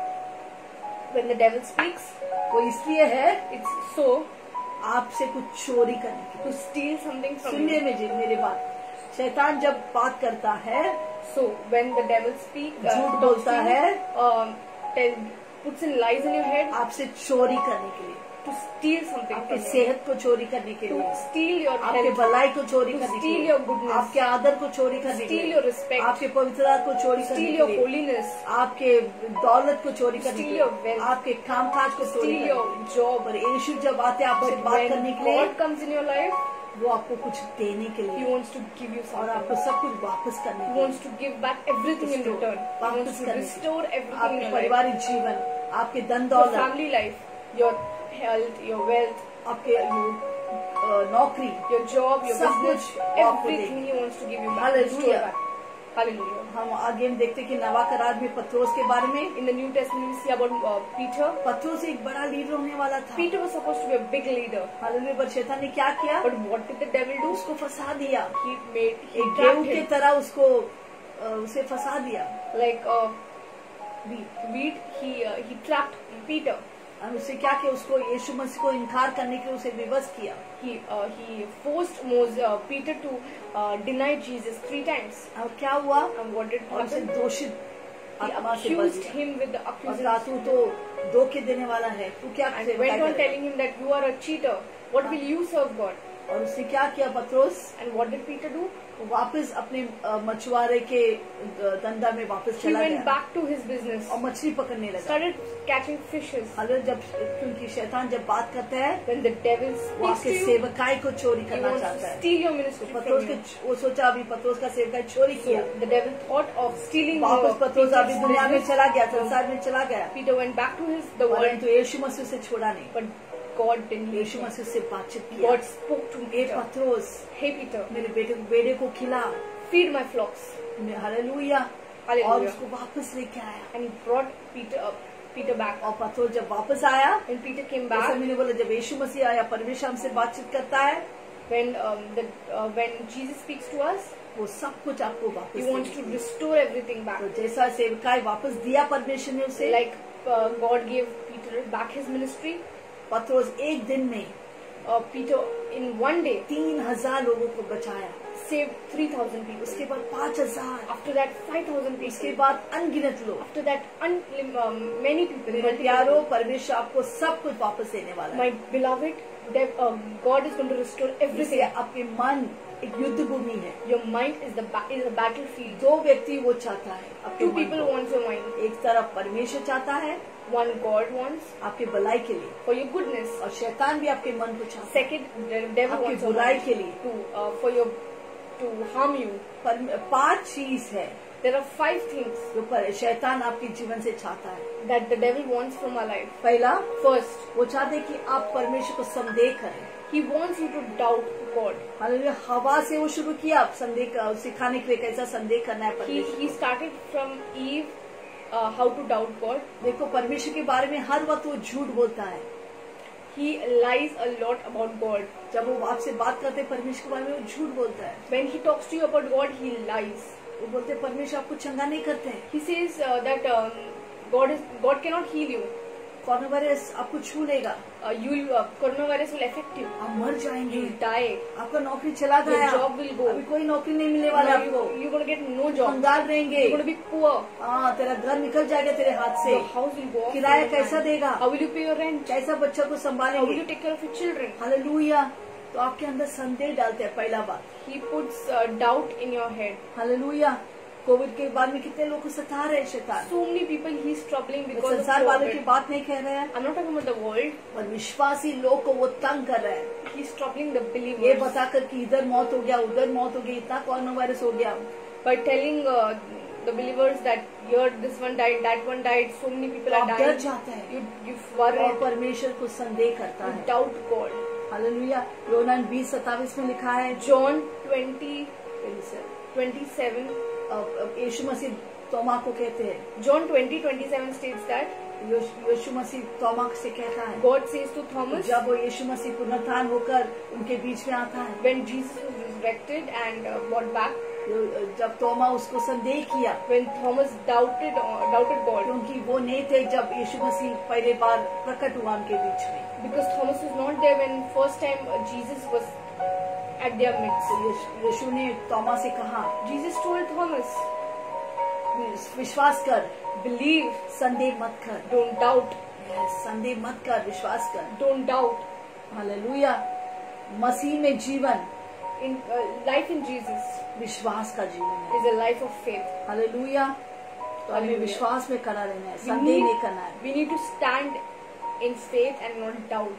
S1: When the devil speaks,
S4: वो इसलिए है
S1: it's so
S4: आपसे कुछ चोरी करने के लिए।
S1: to steal something from
S4: सुनिए
S1: you.
S4: मेरी बात, शैतान जब बात करता है,
S1: So when the devil speaks,
S4: झूठ बोलता है,
S1: puts in lies in your head
S4: आपसे चोरी करने के लिए,
S1: to steal something
S4: आपके
S1: from you,
S4: सेहत को चोरी करने के
S1: to
S4: लिए,
S1: steal your
S4: आपके
S1: health,
S4: भलाई को चोरी
S1: to
S4: करने के
S1: steal
S4: लिए,
S1: your goodness,
S4: आपके आदर को चोरी करने के
S1: steal
S4: लिए,
S1: your respect,
S4: आपके पवित्रता को चोरी करने
S1: steal
S4: के
S1: your
S4: लिए,
S1: holiness,
S4: आपके दौलत को चोरी करने के
S1: steal
S4: लिए,
S1: your wealth,
S4: आपके कामकाज को चोरी
S1: steal
S4: करने
S1: your
S4: के लिए।
S1: job.
S4: और यीशु जब आते हैं आपसे
S1: But
S4: बात
S1: when
S4: करने के लिए,
S1: God comes in your life,
S4: वो आपको कुछ देने के
S1: He
S4: लिए
S1: wants to give you
S4: और
S1: something.
S4: आपको सब कुछ वापस करने
S1: He
S4: के
S1: wants to give back everything in return. He wants
S4: वापस
S1: to
S4: करने
S1: restore
S4: के लिए।
S1: everything in
S4: आपके
S1: your life.
S4: पारिवारिक जीवन, आपके धन
S1: Your
S4: दौलत,
S1: family life, your health, your wealth,
S4: आपके नौकरी,
S1: your job, your
S4: सब
S1: business,
S4: कुछ वो आपको
S1: everything He wants to give you back.
S4: Hallelujah.
S1: Restore back. Hallelujah.
S4: हम आगे हम देखते हैं कि नवा करार में पत्रोस के बारे में,
S1: In the New Testament, we see about Peter.
S4: पत्रोस एक बड़ा लीडर होने वाला था।
S1: Peter was supposed to be a big leader.
S4: Hallelujah. पर शैतान ने क्या किया?
S1: But what did the devil do?
S4: उसको फंसा दिया,
S1: He
S4: एक गेहूं
S1: trapped
S4: की
S1: him
S4: तरह उसको उसे फंसा दिया।
S1: like wheat. He trapped Peter.
S4: और उससे क्या किया? उसको यीशु मसीह को इनकार करने के लिए उसे विवश किया।
S1: He forced Peter to deny Jesus 3 times.
S4: और क्या हुआ?
S1: And what did
S4: और उसे
S1: happen?
S4: दोषित
S1: He
S4: आत्मा से भर
S1: accused
S4: दिया।
S1: him with the
S4: और
S1: accusation.
S4: कहा तू तो धोखे देने वाला है, तू क्या
S1: And
S4: सेवकाई
S1: went on
S4: करेगा?
S1: telling him that you are a cheater. What will you serve God?
S4: और उसने क्या किया पत्रोस?
S1: And what did Peter do?
S4: वो वापस अपने मछुआरे के धंधा में वापस
S1: He
S4: चला
S1: went
S4: गया
S1: back to his business.
S4: और मछली पकड़ने लगा।
S1: Started catching fishes.
S4: हालेलुया। जब क्योंकि शैतान जब बात करता है
S1: When the devil
S4: वो
S1: speaks
S4: आपके
S1: to you,
S4: सेवकाई को चोरी
S1: he
S4: करना
S1: wants
S4: चाहता
S1: to
S4: है।
S1: steal your
S4: तो
S1: ministry
S4: पत्रोस
S1: from
S4: के
S1: you.
S4: वो सोचा अभी पत्रोस का सेवकाई चोरी किया,
S1: So the devil thought of stealing
S4: वापस पत्रोस अभी
S1: Peter's
S4: दुनिया में
S1: business.
S4: चला गया, संसार में चला गया।
S1: Peter went back to the world,
S4: परंतु यीशु मसीह से छोड़ा नहीं।
S1: but God didn't leave
S4: Yeshu
S1: him.
S4: मसीह से बातचीत किया।
S1: God spoke to
S4: hey
S1: Peter.
S4: पत्रोस,
S1: Hey Peter,
S4: मेरे बेटे को खिला।
S1: feed my flocks.
S4: Hallelujah.
S1: Hallelujah.
S4: और उसको वापस लेके आया।
S1: And he brought Peter back.
S4: और पत्रोस जब वापस आया,
S1: When Peter came
S4: जैसा
S1: back,
S4: मैंने बोला, जब यीशु मसीह आया, परमेश्वर हमसे बातचीत करता है,
S1: when Jesus speaks to us,
S4: वो सब कुछ आपको
S1: He
S4: वापस
S1: wants to
S4: देगा।
S1: restore everything back.
S4: तो जैसा सेवकाई वापस दिया परमेश्वर ने उसे,
S1: Like God gave Peter back his ministry.
S4: पत्रोस एक दिन में
S1: Peter in one day
S4: 3000 लोगों को बचाया।
S1: saved 3,000 people.
S4: उसके बाद 5000,
S1: After that, 5,000
S4: उसके
S1: people.
S4: बाद अनगिनत लोग।
S1: After that, many people.
S4: मेरे प्यारो, परमेश्वर आपको सब कुछ वापस देने वाला है।
S1: My beloved, God is going to restore
S4: इसलिए
S1: everything.
S4: आपके मन एक युद्ध भूमि है।
S1: Your mind is a battlefield.
S4: दो व्यक्ति वो चाहता है आपके
S1: Two
S4: मन
S1: people
S4: को।
S1: want your mind.
S4: एक तरफ परमेश्वर चाहता है
S1: One, God wants
S4: आपके भलाई के लिए,
S1: for your goodness.
S4: और शैतान भी आपके मन को चाहता है
S1: Second, the devil
S4: आपकी
S1: wants your
S4: बुराई
S1: mind
S4: के लिए।
S1: to harm you.
S4: 5 चीज है
S1: There are 5 things
S4: जो शैतान आपके जीवन से चाहता है।
S1: that the devil wants from our life.
S4: पहला,
S1: First,
S4: वो चाहते हैं कि आप परमेश्वर को संदेह करें।
S1: he wants you to doubt God.
S4: Hallelujah. हवा से वो शुरू किया संदेह सिखाने के लिए, कैसा संदेह करना है
S1: He
S4: परमेश्वर।
S1: started from Eve, how to doubt God.
S4: देखो परमेश्वर के बारे में हर वक्त वो झूठ बोलता है।
S1: He lies a lot about God.
S4: जब वो आपसे बात करते हैं परमेश्वर के बारे में, वो झूठ बोलता है।
S1: When he talks to you about God, he lies.
S4: वो बोलते हैं परमेश्वर आपको चंगा नहीं करते हैं,
S1: He says that God cannot heal you.
S4: Corona virus आपको छू लेगा,
S1: Coronavirus will affect you.
S4: आप मर जाएंगे,
S1: You'll die.
S4: आपका नौकरी चला
S1: Your
S4: गया,
S1: job will go.
S4: अभी कोई नौकरी नहीं मिलने वाला आपको,
S1: You're going to get no job.
S4: कंगाल रहेंगे।
S1: You're going to be poor.
S4: हाँ, तेरा घर निकल जाएगा तेरे हाथ से।
S1: Your house will go off.
S4: किराया
S1: your
S4: कैसा
S1: hand.
S4: देगा?
S1: How will you pay your rent?
S4: कैसा बच्चा को
S1: How will
S4: संभालेंगे?
S1: you take care of your children?
S4: Hallelujah. तो आपके अंदर संदेह डालते हैं, पहला बात।
S1: He puts doubt in your head.
S4: Hallelujah. Covid के बाद में कितने लोग को सता रहे हैं शैतान।
S1: So many people he's troubling because of
S4: संसार वालों की
S1: COVID.
S4: बात नहीं कह रहे हैं,
S1: I'm not talking about the world.
S4: पर विश्वासी लोग को वो तंग कर रहे हैं,
S1: He's troubling the
S4: ये
S1: believers
S4: बताकर कि इधर मौत हो गया, उधर मौत हो गई, इतना कोरोना वायरस हो गया।
S1: by telling the believers that here this one died, that one died. So many people
S4: तो
S1: are
S4: आप डर
S1: dying.
S4: जाते हैं
S1: You
S4: और
S1: worry.
S4: परमेश्वर को संदेह करता
S1: You
S4: है।
S1: doubt God.
S4: हालेलुया। योनान 20:27 में लिखा है,
S1: John 20:27.
S4: यीशु मसीह तोमा को कहते हैं,
S1: John 20:27 states that
S4: यीशु मसीह तोमा से कहता है,
S1: God says to Thomas,
S4: जब वो यीशु मसीह पुनरुत्थान होकर उनके बीच में आता है,
S1: when Jesus was resurrected and brought back,
S4: जब तोमा उसको संदेह किया,
S1: when Thomas doubted God,
S4: क्योंकि वो नहीं थे जब यीशु मसीह पहले बार प्रकट हुआ उनके बीच में।
S1: because Thomas was not there when first time Jesus was at their midst.
S4: तो यीशु ने तोमा से कहा,
S1: Jesus told Thomas,
S4: विश्वास कर,
S1: believe,
S4: संदेह मत कर।
S1: don't doubt,
S4: संदेह मत कर, विश्वास कर।
S1: don't doubt.
S4: हालेलुया। मसीह में जीवन
S1: In life in Jesus
S4: विश्वास का जीवन है।
S1: is a life of faith.
S4: Hallelujah. तो हमें
S1: हालेलुया।
S4: विश्वास में खड़ा रहना है,
S1: We
S4: संदेह
S1: need,
S4: नहीं करना है।
S1: we need to stand in faith and not doubt.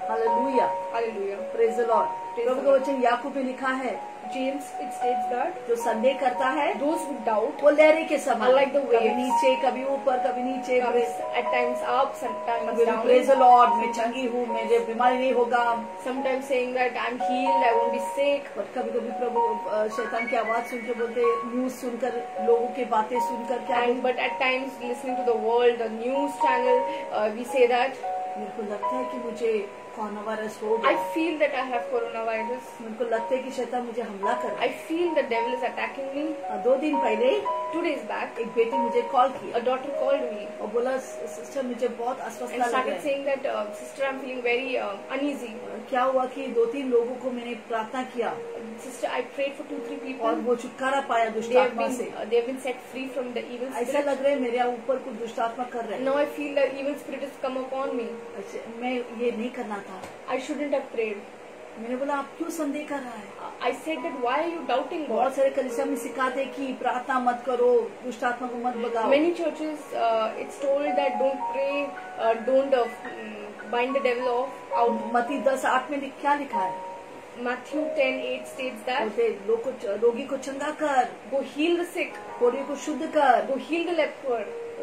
S4: Hallelujah,
S1: Hallelujah.
S4: Praise the Lord.
S1: Praise
S4: Prabhu
S1: the
S4: का
S1: Lord.
S4: वचन याकूब में लिखा है,
S1: James, it states that
S4: जो संदेह करता है
S1: those who doubt
S4: वो लहरे के समान,
S1: Unlike the
S4: कभी
S1: waves.
S4: नीचे कभी ऊपर कभी नीचे।
S1: comes at times up, sometimes down.
S4: Praise the Lord, मैं चंगी हूँ, मुझे बीमारी नहीं होगा।
S1: Sometimes saying that I'm healed, I won't be sick.
S4: और कभी कभी प्रभु शैतान की आवाज सुन के बोलते, न्यूज सुनकर, लोगों की बातें सुनकर क्या
S1: And but at times listening to the world, the news channel, we say that
S4: मेरे को लगता है कि मुझे कोरोना वायरस हो
S1: I
S4: गया।
S1: feel that I have coronavirus.
S4: मेरे को लगता है कि शैतान मुझे हमला कर रहा
S1: I feel the devil is attacking me.
S4: है। 2 दिन पहले
S1: 2 days back,
S4: एक बेटी मुझे कॉल किया
S1: a daughter called me
S4: और बोला, सिस्टर मुझे बहुत
S1: and
S4: अस्वस्थता लग
S1: started
S4: रहा है।
S1: saying that, sister, I'm feeling very uneasy.
S4: क्या हुआ कि 2-3 लोगों को मैंने प्रार्थना किया
S1: Sister, I prayed for 2-3
S4: और
S1: people.
S4: वो छुटकारा पाया दुष्ट
S1: They have
S4: आत्मा से।
S1: been set free from the evil
S4: ऐसा
S1: spirit.
S4: लग रहा है मेरे ऊपर कुछ दुष्ट आत्मा कर रहे
S1: And now I feel the evil spirit has come upon me.
S4: हैं। मैं ये नहीं करना था।
S1: I shouldn't have prayed.
S4: मैंने बोला, आप क्यों संदेह कर रहा है?
S1: I said that, why are you doubting God?
S4: बहुत सारे कलीसिया में सिखाते कि प्रार्थना मत करो, दुष्ट आत्मा को मत भगाओ।
S1: Many churches, it's told that don't pray, don't bind the devil out.
S4: मत्ती 10:8 में क्या लिखा है?
S1: Matthew 10:8 states that,
S4: बोलते रोगी को चंगा कर,
S1: go heal the sick,
S4: कोढ़ी को शुद्ध कर,
S1: go heal the leper,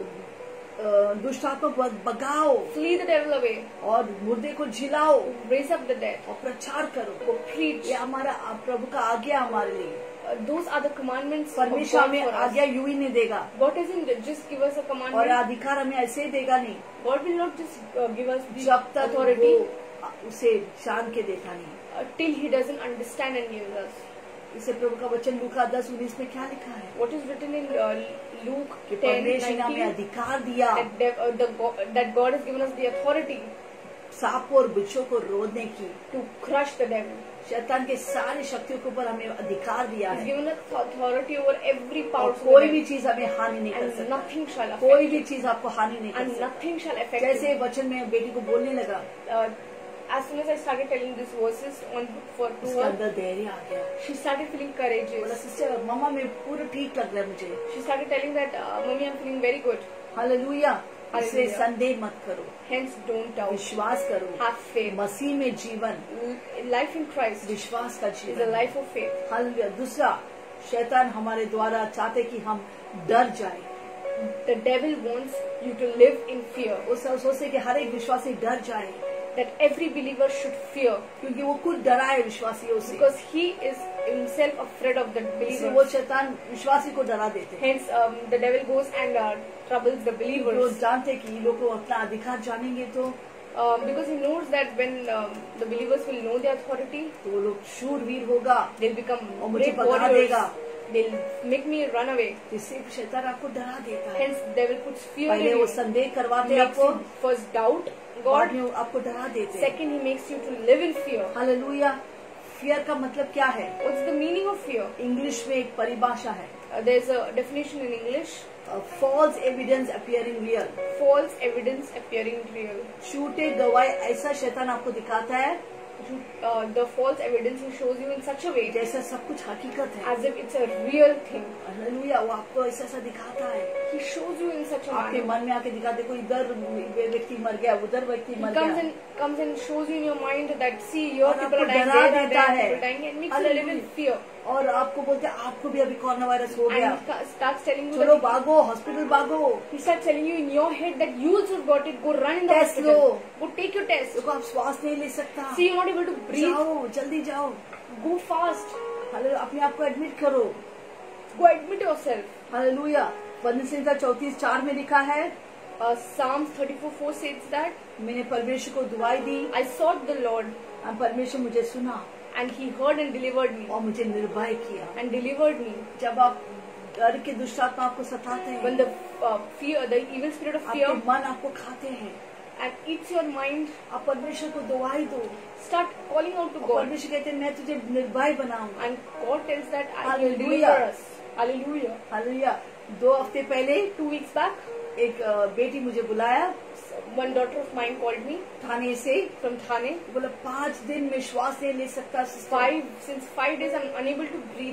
S4: दुष्ट आत्मा को भगाओ
S1: flee the devil away,
S4: और मुर्दे को झिलाओ
S1: raise up the dead,
S4: और प्रचार करो।
S1: go preach.
S4: ये हमारा प्रभु का आज्ञा हमारे लिए।
S1: Those are the commandments of
S4: परमेश्वर
S1: God
S4: हमें
S1: for us.
S4: आज्ञा यूं ही नहीं देगा
S1: God doesn't just give us a
S4: और
S1: commandment.
S4: अधिकार हमें ऐसे ही देगा नहीं,
S1: God will not just give us the
S4: जब तक
S1: authority
S4: वो उसे जान के देता नहीं।
S1: till He doesn't understand and gives us.
S4: इसे प्रभु का वचन लूका 10:19 में क्या लिखा है?
S1: What is written in Luke
S4: कि परमेश्वर ने हमें
S1: 10:19
S4: अधिकार दिया
S1: that God has given us the authority
S4: सांप और बिच्छों को रोधने की।
S1: to crush the devil.
S4: शैतान के सारी शक्तियों के ऊपर हमें अधिकार दिया
S1: He's
S4: है
S1: given us authority over every power
S4: और
S1: of the
S4: कोई
S1: devil.
S4: भी चीज हमें हानि नहीं कर
S1: And
S4: सकता।
S1: nothing shall
S4: कोई
S1: affect
S4: भी चीज आपको हानि नहीं कर
S1: and
S4: सकता।
S1: nothing shall affect
S4: जैसे
S1: you.
S4: वचन में बेटी को बोलने लगा,
S1: As soon as I started telling these verses to
S4: उसके
S1: her,
S4: अंदर धैर्य आ गया।
S1: she started feeling
S4: बोला,
S1: courageous.
S4: सिस्टर मम्मा मैं पूरा ठीक लग रहा है मुझे।
S1: She started telling that, Mommy, I'm feeling very good.
S4: Hallelujah. इससे
S1: हालेलुया।
S4: संदेह मत करो,
S1: Hence, don't doubt.
S4: विश्वास करो।
S1: Have faith.
S4: मसीह में जीवन
S1: Life in Christ
S4: विश्वास का
S1: is a
S4: जीवन।
S1: life of faith.
S4: हालेलुया। दूसरा, शैतान हमारे द्वारा चाहते कि हम डर जाए।
S1: The devil wants you to live in fear.
S4: वो सोचते कि हर एक विश्वासी डर जाए,
S1: That every believer should fear.
S4: क्योंकि वो खुद डरा है विश्वासियों से।
S1: Because he is himself afraid of the
S4: इसलिए वो
S1: believers.
S4: शैतान विश्वासी को डरा देते हैं।
S1: Hence, the devil goes and troubles the
S4: वो
S1: believers.
S4: जानते कि ये लोग को अपना अधिकार जानेंगे तो
S1: Because he knows that when the believers will know their authority,
S4: वो लोग शूरवीर होगा
S1: they'll become
S4: और मुझे
S1: great
S4: भगा
S1: warriors.
S4: देगा।
S1: They'll make me run away.
S4: इससे शैतान आपको डरा देता है।
S1: Hence, devil puts fear in
S4: पहले वो
S1: you.
S4: संदेह करवाते
S1: Makes
S4: आपको,
S1: you first doubt
S4: बाद
S1: God.
S4: में वो आपको डरा देते हैं।
S1: Second, he makes you to live in fear.
S4: Hallelujah. Fear का मतलब क्या है?
S1: What's the meaning of fear?
S4: English में एक परिभाषा है,
S1: There's a definition in English.
S4: False evidence appearing real.
S1: False evidence appearing real.
S4: झूठे गवाही ऐसा शैतान आपको दिखाता है
S1: The false evidence he shows you in such a way
S4: जैसा सब कुछ हकीकत है।
S1: as if it's a real thing.
S4: Hallelujah. वो आपको ऐसा ऐसा दिखाता है,
S1: He shows you in such a
S4: आपके
S1: manner.
S4: मन में आके दिखाते, कोई इधर व्यक्ति मर गया, उधर व्यक्ति
S1: He
S4: मर
S1: comes
S4: गया,
S1: and comes and shows you in your mind that see your
S4: और
S1: people are
S4: आपको
S1: dying,
S4: डरा
S1: there are
S4: देता
S1: dying,
S4: है।
S1: people dying, and makes you live in
S4: hallelujah.
S1: fear.
S4: और आपको बोलते हैं आपको भी अभी कोरोना वायरस हो गया,
S1: And he starts telling you
S4: चलो
S1: that
S4: भागो, हॉस्पिटल भागो।
S1: he starts telling you in your head that you also got it. Go run in the
S4: Test
S1: hospital.
S4: लो।
S1: Go take your test.
S4: देखो आप श्वास नहीं ले सकता,
S1: See you're not able to breathe.
S4: जाओ जल्दी जाओ।
S1: Go fast.
S4: हालेलुया। अपने आप को एडमिट करो।
S1: Go admit yourself.
S4: हालेलुया। वनसंहिता 34:4 में लिखा है,
S1: Psalms 34:4 says that
S4: मैंने परमेश्वर को दुआई दी
S1: I sought the Lord
S4: और परमेश्वर मुझे सुना
S1: and He heard and delivered me
S4: और मुझे निर्भय किया।
S1: and delivered me.
S4: जब आप डर के दुष्ट आत्मा आपको सताते
S1: When
S4: हैं,
S1: the fear, the evil spirit of fear,
S4: आपके मन आपको खाते हैं,
S1: and eats your mind,
S4: आप परमेश्वर को दुआई दो।
S1: start calling out to
S4: और
S1: God.
S4: परमेश्वर कहते हैं मैं तुझे निर्भय बनाऊंगा।
S1: And God tells that I will
S4: Hallelujah.
S1: deliver us. Hallelujah.
S4: Hallelujah. 2 हफ्ते पहले
S1: 2 weeks back,
S4: एक बेटी मुझे बुलाया
S1: one daughter of mine called me
S4: थाने से,
S1: from Thane.
S4: बोला 5 दिन में श्वास नहीं ले सकता sister.
S1: Since 5 days I'm unable to breathe.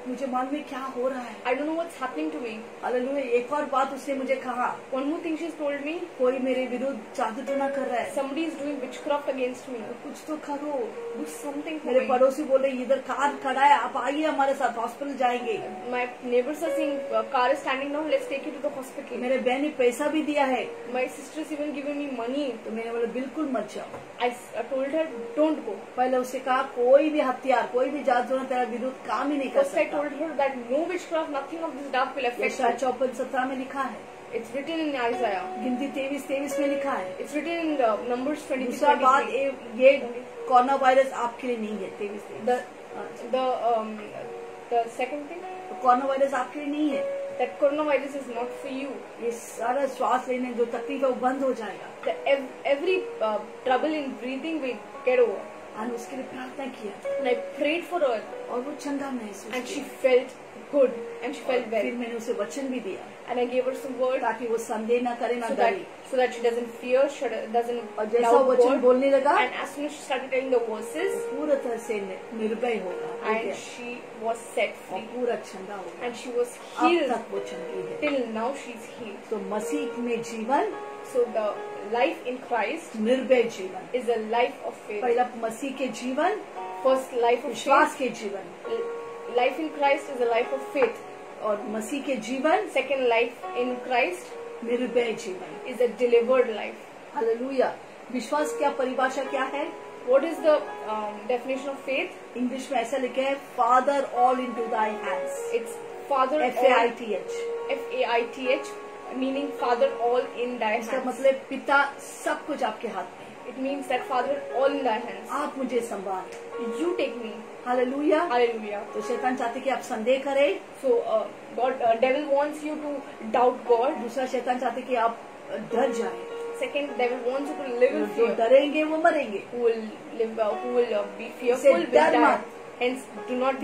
S4: मुझे मालूम नहीं क्या हो रहा है।
S1: I don't know what's happening to me.
S4: Hallelujah. एक और बात उसने मुझे कहा,
S1: One more thing she's told me,
S4: कोई मेरे विरुद्ध जादू टोना कर रहा है,
S1: somebody is doing witchcraft against me.
S4: कुछ तो करो।
S1: Do something for
S4: मेरे
S1: me.
S4: पड़ोसी बोले इधर कार खड़ा है, आप आइए हमारे साथ हॉस्पिटल जाएंगे।
S1: My neighbors are saying, car is standing now, let's take you to the hospital.
S4: मेरे बहन ने पैसा भी दिया है,
S1: My sister is even giving me money.
S4: तो मैंने बोला बिल्कुल मत जाओ।
S1: I told her, don't go.
S4: पहले उससे कहा कोई भी हथियार, कोई भी जादू टोना तेरा विरुद्ध काम ही नहीं कर
S1: First I
S4: सकता।
S1: told her that no witchcraft, nothing of this dark will affect
S4: यशायाह
S1: you.
S4: 54:17 में लिखा है,
S1: It's written in Isaiah.
S4: गिनती 23:23 में लिखा है।
S1: It's written in Numbers
S4: दूसरा बात
S1: 23:23.
S4: ये कोरोना वायरस आपके लिए नहीं है। 23:23
S1: The second thing,
S4: corona virus आपके लिए नहीं है।
S1: that coronavirus is not for you.
S4: ये सारा श्वास लेने जो तकलीफ है वो बंद हो जाएगा।
S1: Every trouble in breathing will get over.
S4: और उसके लिए प्रार्थना किया
S1: And I prayed for her,
S4: और वो चंगा महसूस
S1: and she
S4: किया।
S1: felt good, and she felt
S4: फिर
S1: well.
S4: मैंने उसे वचन भी दिया
S1: And I gave her some words
S4: ताकि वो संदेह न करे न
S1: so that
S4: डरे।
S1: she doesn't fear, she doesn't
S4: और जैसा वो
S1: doubt
S4: वचन
S1: God.
S4: बोलने लगा,
S1: And as soon as she started telling the verses,
S4: पूरा तरह से निर्भय होगा हो
S1: and
S4: गया।
S1: she was set
S4: और
S1: free,
S4: पूरा चंगा होगा।
S1: and she was
S4: अब
S1: healed.
S4: तक वो चंगी है।
S1: Till now she's healed.
S4: तो मसीह में जीवन
S1: So the life in Christ
S4: निर्भय जीवन,
S1: is a life of faith.
S4: पहला मसीह के जीवन
S1: First, life of
S4: विश्वास
S1: faith.
S4: के जीवन,
S1: Life in Christ is a life of faith.
S4: और मसीह के जीवन
S1: Second, life in Christ
S4: निर्भय जीवन।
S1: is a delivered life.
S4: Hallelujah. विश्वास क्या परिभाषा क्या है?
S1: What is the definition of faith?
S4: इंग्लिश में ऐसा लिखा है, Father all into thy hands.
S1: It's Father
S4: FAITH।
S1: FAITH, meaning Father all in thy
S4: इसका
S1: hands.
S4: मतलब पिता सब कुछ आपके हाथ में।
S1: It means that Father all in thy hands.
S4: आप मुझे संभाल।
S1: You take me.
S4: Hallelujah.
S1: Hallelujah.
S4: तो शैतान चाहते कि आप संदेह करें,
S1: So devil wants you to doubt God.
S4: दूसरा शैतान चाहते कि आप डर जाएं।
S1: Second, devil wants you to live in
S4: जो
S1: fear.
S4: डरेंगे वो मरेंगे।
S1: Who will be fearful will
S4: डर
S1: die.
S4: मत।
S1: Hence, do not doubt.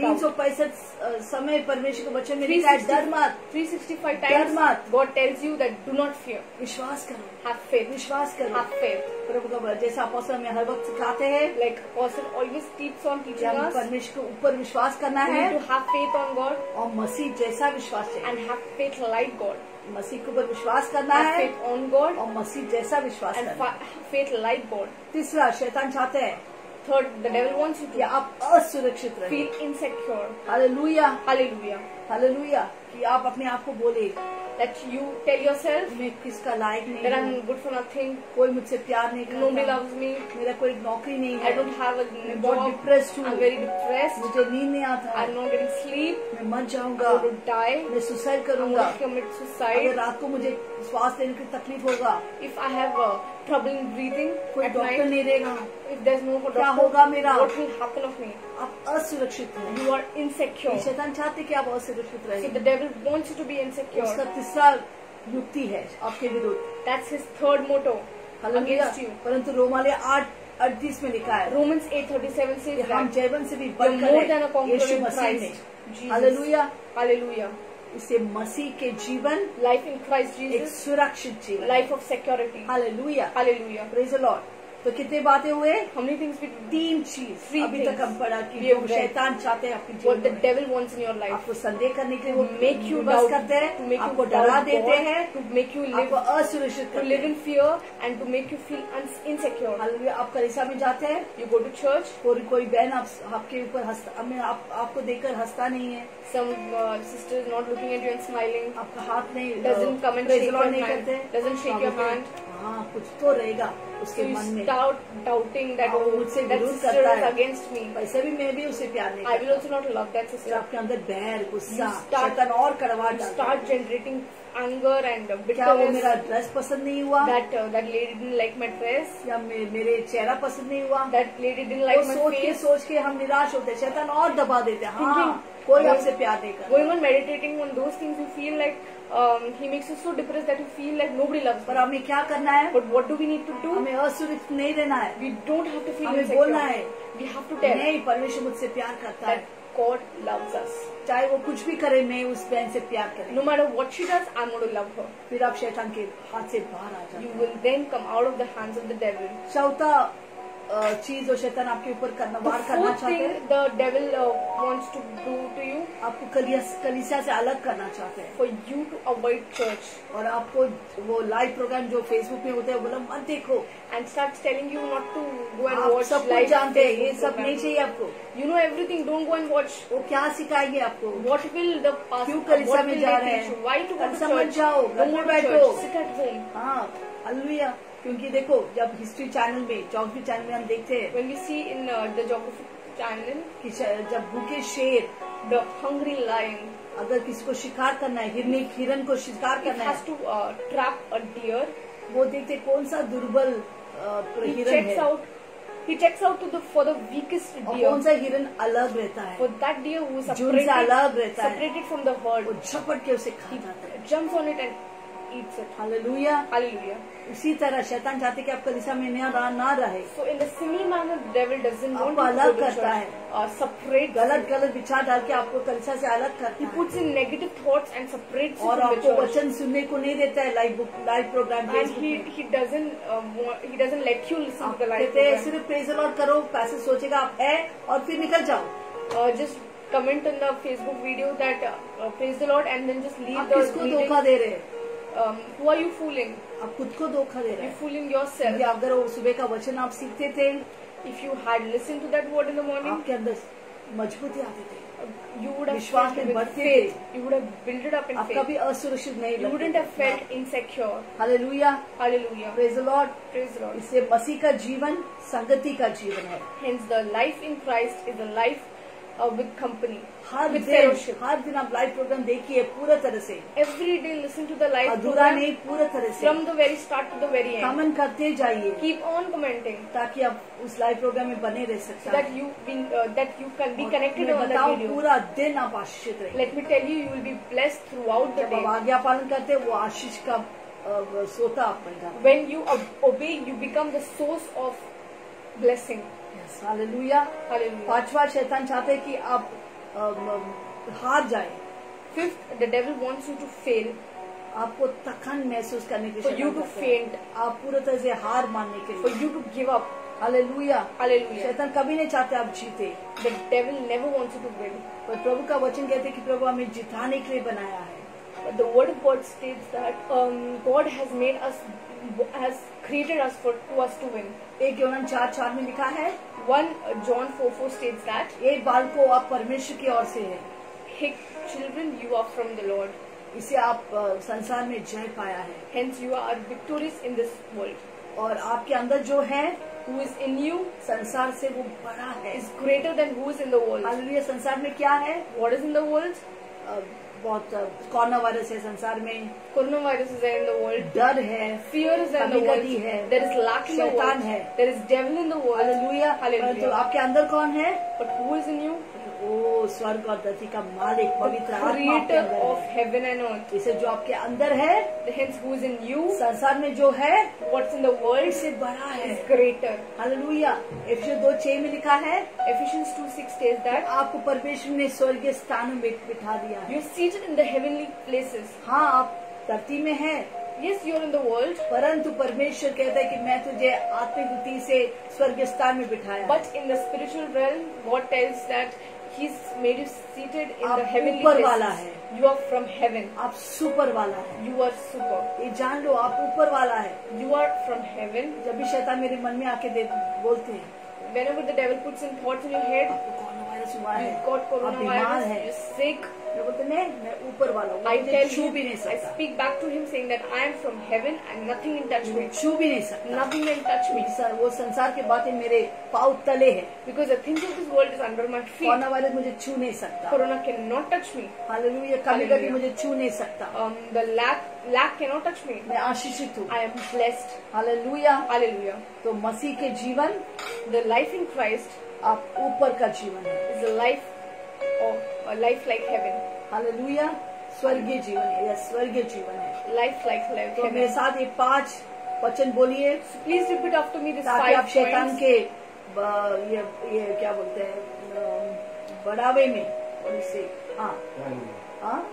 S4: 365 समय परमेश्वर के वचन में लिखा है, डर मत,
S1: 365
S4: डर
S1: times
S4: मत।
S1: God tells you that do not fear.
S4: विश्वास करो,
S1: Have faith.
S4: विश्वास करो।
S1: Have faith.
S4: प्रभु का जैसा अपोस्तल हमें हर वक्त सिखाते हैं
S1: Like Apostle always keeps on
S4: कि
S1: teaching
S4: हम
S1: us.
S4: परमेश्वर के ऊपर विश्वास करना
S1: We
S4: है
S1: need to have faith on God
S4: और मसीह जैसा विश्वास चाहिए।
S1: and have faith like God.
S4: मसीह के ऊपर विश्वास करना
S1: Have
S4: है
S1: faith on God
S4: और मसीह जैसा विश्वास
S1: and
S4: करना है।
S1: have faith like God.
S4: तीसरा, शैतान चाहते हैं
S1: Third, the devil wants you
S4: कि
S1: to
S4: आप असुरक्षित रहें।
S1: feel insecure.
S4: Hallelujah,
S1: Hallelujah.
S4: Hallelujah, कि आप अपने आप को बोले
S1: That you tell yourself
S4: मैं किसका लायक
S1: that
S4: नहीं
S1: I'm
S4: हूँ,
S1: good for nothing.
S4: कोई मुझसे प्यार नहीं
S1: Nobody
S4: करता,
S1: loves me.
S4: मेरा कोई नौकरी नहीं
S1: I
S4: है,
S1: don't have a
S4: मैं बहुत
S1: job.
S4: डिप्रेस्ड हूँ,
S1: I'm very depressed.
S4: मुझे नींद नहीं आता है,
S1: I'm not getting sleep.
S4: मैं मर
S1: I'm
S4: जाऊंगा,
S1: going to die.
S4: मैं सुसाइड
S1: I'm
S4: करूंगा,
S1: going to commit
S4: अगर
S1: suicide.
S4: रात को मुझे श्वास लेने की तकलीफ होगा,
S1: If I have trouble in breathing
S4: कोई
S1: at
S4: डॉक्टर
S1: night,
S4: नहीं रहेगा,
S1: if there's no
S4: क्या
S1: doctor,
S4: होगा मेरा?
S1: what will happen of me?
S4: आप असुरक्षित हैं।
S1: You are insecure.
S4: शैतान चाहते कि आप असुरक्षित
S1: So
S4: रहें।
S1: the devil wants you to be
S4: उसका
S1: insecure.
S4: तीसरा युक्ति है आपके विरुद्ध।
S1: That's his third motto
S4: hallelujah.
S1: against you.
S4: परंतु रोमाले 8:38 में लिखा है
S1: Romans 8:37
S4: कि
S1: says
S4: हम
S1: that
S4: जैवन से भी
S1: you're
S4: बढ़कर
S1: more than a
S4: हैं
S1: conqueror
S4: यीशु
S1: in
S4: मसीह में।
S1: Christ. Jesus.
S4: हालेलुया।
S1: Hallelujah.
S4: इसे मसीह के जीवन
S1: Life in Christ
S4: एक
S1: Jesus.
S4: सुरक्षित जीवन,
S1: Life of security.
S4: Hallelujah,
S1: Hallelujah.
S4: Praise the Lord. तो कितने बातें हुए?
S1: How many things we do?
S4: 3 चीज
S1: Three
S4: अभी तक
S1: things
S4: हम पढ़ा कि
S1: we
S4: जो
S1: have read.
S4: शैतान चाहते हैं आपके
S1: What the
S4: जीवन में,
S1: devil wants in your life.
S4: आपको संदेह करने के लिए वो
S1: Make you
S4: बस
S1: doubt,
S4: करते
S1: to
S4: हैं,
S1: make you
S4: आपको
S1: doubt
S4: डरा
S1: God,
S4: देते हैं,
S1: to make you live,
S4: आपको असुरक्षित
S1: to
S4: करते
S1: live in
S4: हैं।
S1: fear and to make you feel insecure.
S4: Hallelujah. आप कलीसिया में जाते हैं,
S1: You go to church.
S4: कोई बहन आपके ऊपर हंसता, आपको देखकर हंसता नहीं है,
S1: Some sister is not looking at you and smiling.
S4: आपका हाथ नहीं
S1: Doesn't come and
S4: praise
S1: shake
S4: the Lord
S1: your
S4: नहीं
S1: hand.
S4: करते,
S1: Doesn't shake your hand.
S4: हाँ कुछ तो रहेगा
S1: So
S4: उसके
S1: you
S4: मन में।
S1: start doubting that
S4: हाँ, वो मुझसे
S1: that
S4: विरोध
S1: sister
S4: करता
S1: is
S4: है।
S1: against me.
S4: वैसे भी मैं भी उसे प्यार नहीं
S1: I will
S4: करता।
S1: also not love that
S4: फिर
S1: sister.
S4: आपके अंदर बैर, गुस्सा,
S1: You start-
S4: शैतान और कड़वा
S1: You
S4: डालता है।
S1: start generating anger and
S4: क्या वो
S1: bitterness.
S4: मेरा ड्रेस पसंद नहीं हुआ,
S1: That lady didn't like my dress.
S4: या मेरे चेहरा पसंद नहीं हुआ,
S1: That lady didn't like my face.
S4: सोच के हम निराश होते हैं, शैतान और दबा देते हैं। हाँ
S1: Thinking-
S4: कोई आपसे प्यार नहीं करता,
S1: Going on meditating on those things, you feel like he makes you so depressed that you feel like nobody loves
S4: पर
S1: me.
S4: हमें क्या करना है?
S1: But what do we need to do?
S4: हमें असुरक्षित नहीं रहना है,
S1: We don't have to feel
S4: हमें
S1: insecure.
S4: बोलना है
S1: We have to tell
S4: नहीं, परमेश्वर मुझसे प्यार करता है,
S1: that God loves us.
S4: चाहे वो कुछ भी करे मैं उस बहन से प्यार करें।
S1: No matter what she does, I'm going to love her.
S4: फिर आप शैतान के हाथ से बाहर आ
S1: You
S4: जाते
S1: will then come out of the hands of the devil.
S4: हैं। चौथा चीज जो शैतान आपके ऊपर
S1: The
S4: वार करना
S1: fourth
S4: चाहते
S1: thing
S4: हैं,
S1: the devil wants to do to you,
S4: आपको कलीसिया से अलग करना चाहते हैं,
S1: for you to avoid church
S4: और आपको वो लाइव प्रोग्राम जो फेसबुक में होते हैं बोला मत देखो,
S1: and starts telling you not to go and
S4: आप
S1: watch
S4: सब कुछ
S1: live
S4: जानते हैं, ये
S1: Facebook
S4: सब नहीं
S1: program.
S4: चाहिए आपको।
S1: You know everything, don't go and watch.
S4: वो क्या सिखाएंगे आपको?
S1: What will the pastor,
S4: क्यों कलीसिया
S1: what
S4: में
S1: will
S4: जा
S1: they
S4: रहे
S1: teach you?
S4: हैं?
S1: Why to go to
S4: कलीसिया मत
S1: church?
S4: जाओ, घर
S1: Don't
S4: में
S1: go to
S4: बैठो।
S1: church, sit at home.
S4: हाँ, हालेलुया। क्योंकि देखो जब हिस्ट्री चैनल में, ज्योग्राफी चैनल में हम देखते हैं
S1: When we see in the geography channel,
S4: कि जब भूखे शेर
S1: the hungry lion,
S4: अगर किसी को शिकार करना है, हिरन को शिकार
S1: it
S4: करना
S1: has
S4: है,
S1: to trap a deer.
S4: वो देखते कौन सा दुर्बल
S1: He
S4: हिरन है
S1: checks out for the weakest
S4: और
S1: deer.
S4: कौन सा हिरन अलग रहता है,
S1: For that deer who is
S4: झुंड से अलग रहता है,
S1: separated from the herd,
S4: वो झपट के उसे खा जाता है।
S1: jumps on it and eats it.
S4: Hallelujah.
S1: Hallelujah.
S4: उसी तरह शैतान चाहते कि आप कलीसिया में ना रहे,
S1: So in the similar manner, the devil doesn't want
S4: आपको
S1: you to
S4: अलग
S1: go to
S4: करता
S1: church, separate.
S4: गलत विचार डाल के आपको कलीसिया से अलग
S1: He
S4: करता है,
S1: puts in negative thoughts and separates you
S4: और
S1: from the
S4: आपको
S1: church.
S4: वचन सुनने को नहीं देता है लाइव प्रोग्राम
S1: And
S4: फेसबुक में।
S1: he doesn't let you listen
S4: आप
S1: to the live
S4: कहते हैं
S1: program.
S4: सिर्फ प्रेज द लॉर्ड करो, पैसे सोचेगा आप है और फिर निकल जाओ।
S1: Just comment on the Facebook video that praise the Lord and then just leave
S4: आप
S1: the
S4: किसको
S1: meeting.
S4: धोखा दे रहे हैं?
S1: Who are you fooling?
S4: आप खुद को धोखा दे रहे
S1: You're
S4: हैं।
S1: fooling yourself.
S4: क्योंकि अगर वो सुबह का वचन आप सीखते थे,
S1: If you had listened to that word in the morning,
S4: आपके अंदर मजबूती आती थी,
S1: you would have
S4: विश्वास
S1: felt
S4: में
S1: with
S4: बढ़ते
S1: faith. You would have built it up in
S4: आप
S1: faith.
S4: कभी असुरक्षित नहीं
S1: You wouldn't have
S4: लगते।
S1: felt insecure.
S4: Hallelujah,
S1: Hallelujah.
S4: Praise the Lord.
S1: Praise the Lord.
S4: इससे मसीह का जीवन संगति का जीवन है।
S1: Hence, the life in Christ is a life with company,
S4: हर
S1: with
S4: दिन
S1: fellowship.
S4: आप लाइव प्रोग्राम देखिए पूरा तरह से,
S1: Every day, listen to the live
S4: अधूरा
S1: program
S4: नहीं, पूरा तरह से
S1: from the very start to the very end.
S4: Comment करते जाइए
S1: Keep on commenting
S4: ताकि आप उस लाइव प्रोग्राम में बने रह
S1: so
S4: सकते
S1: that
S4: हैं।
S1: that you can be connected
S4: मैं
S1: on the
S4: बताऊं,
S1: video.
S4: पूरा दिन आप आशीषित रहिए।
S1: Let me tell you, you will be blessed throughout the
S4: जब आप
S1: day.
S4: आज्ञा पालन करते हैं, वो आशीष का सोता आप बन जाते
S1: When you obey, you become the source of blessing.
S4: हैं। हालेलुया।
S1: Hallelujah.
S4: पांचवा, शैतान चाहते हैं कि आप हार जाए,
S1: Fifth, the devil wants you to fail,
S4: आपको थकान महसूस करने के
S1: for you
S4: शैतान
S1: to
S4: चाहते हैं।
S1: faint,
S4: आप पूरी तरह से हार मानने के
S1: for
S4: लिए।
S1: you to give up.
S4: Hallelujah.
S1: Hallelujah.
S4: शैतान कभी नहीं चाहते आप जीते,
S1: The devil never wants you to win.
S4: पर प्रभु का वचन कहते हैं कि प्रभु हमें जिताने के लिए बनाया है।
S1: But the word of God states that God has created us to win.
S4: 1 यूहन्ना 4:4 में लिखा है,
S1: 1 John 4:4 states that,
S4: ये बालको आप परमेश्वर की ओर से है,
S1: hey children, you are from the Lord.
S4: इसे आप संसार में जय पाया है,
S1: Hence you are victorious in this world.
S4: और आपके अंदर जो है
S1: Who is in you
S4: संसार से वो बड़ा है।
S1: is greater than who is in the world.
S4: Hallelujah. संसार में क्या है?
S1: What is in the world?
S4: बहुत कोरोना वायरस है संसार में,
S1: Coronavirus is there in the world.
S4: डर है,
S1: Fear is there in the
S4: कमी-कमी
S1: world.
S4: है,
S1: There is lack in the
S4: शैतान
S1: world.
S4: है।
S1: There is devil in the world.
S4: Hallelujah.
S1: Hallelujah.
S4: परंतु आपके अंदर कौन है?
S1: But who is in you?
S4: ओ स्वर्ग और धरती का मालिक
S1: The
S4: पवित्र आत्मा आपके
S1: creator
S4: अंदर
S1: of
S4: है।
S1: heaven and earth.
S4: इसे जो आपके अंदर है,
S1: Hence who is in you,
S4: संसार में जो है,
S1: what's in the world
S4: इससे बड़ा है।
S1: is greater.
S4: हालेलुया। एफिसियों 2:6 में लिखा है,
S1: Ephesians 2:6 states that
S4: आपको परमेश्वर ने स्वर्गीय स्थानों में बिठा दिया है।
S1: you're seated in the heavenly places.
S4: हाँ, आप धरती में हैं,
S1: Yes, you're in the world,
S4: परंतु परमेश्वर कहता है कि मैं तुझे आत्मिक रीति से स्वर्गीय स्थान में बिठाया है।
S1: but in the spiritual realm, God tells that He's made you seated in
S4: आप
S1: the heavenly
S4: ऊपर वाला
S1: places.
S4: है।
S1: You are from heaven.
S4: आप सुपर वाला है,
S1: You are super.
S4: ये जान लो, आप ऊपर वाला है।
S1: You are from heaven.
S4: जब भी शैतान मेरे मन में आके बोलते हैं,
S1: Whenever the devil puts in thoughts in your head,
S4: आपको कोरोना वायरस हुआ है,
S1: you've got
S4: आप बीमार
S1: coronavirus,
S4: है,
S1: you're sick,
S4: मैं बोलते मैं ऊपर वाला हूँ,
S1: I
S4: मुझे
S1: tell
S4: छू
S1: him,
S4: भी नहीं
S1: I
S4: सकता,
S1: speak back to him saying that I am from heaven and nothing can touch me.
S4: छू भी नहीं सकता।
S1: Nothing can touch me.
S4: वो संसार की बातें मेरे पाँव तले है,
S1: Because the things of this world is under my feet.
S4: Corona virus मुझे छू नहीं सकता।
S1: Corona cannot touch me.
S4: Hallelujah. कभी कभी
S1: हालेलुया।
S4: मुझे छू नहीं सकता।
S1: The lack cannot touch me.
S4: मैं आशीषित हूँ।
S1: I am blessed.
S4: हालेलुया।
S1: Hallelujah.
S4: तो मसीह के जीवन
S1: The life in Christ
S4: आप ऊपर का जीवन है।
S1: is a life like heaven.
S4: Hallelujah. स्वर्गीय जीवन है, या स्वर्गीय जीवन है।
S1: Life like
S4: तो मेरे
S1: heaven.
S4: साथ ये 5 वचन बोलिए,
S1: So please repeat after me these
S4: ताकि आप
S1: 5
S4: शैतान
S1: points.
S4: के ये क्या बोलते हैं बढ़ावे में, और इससे हाँ हाँ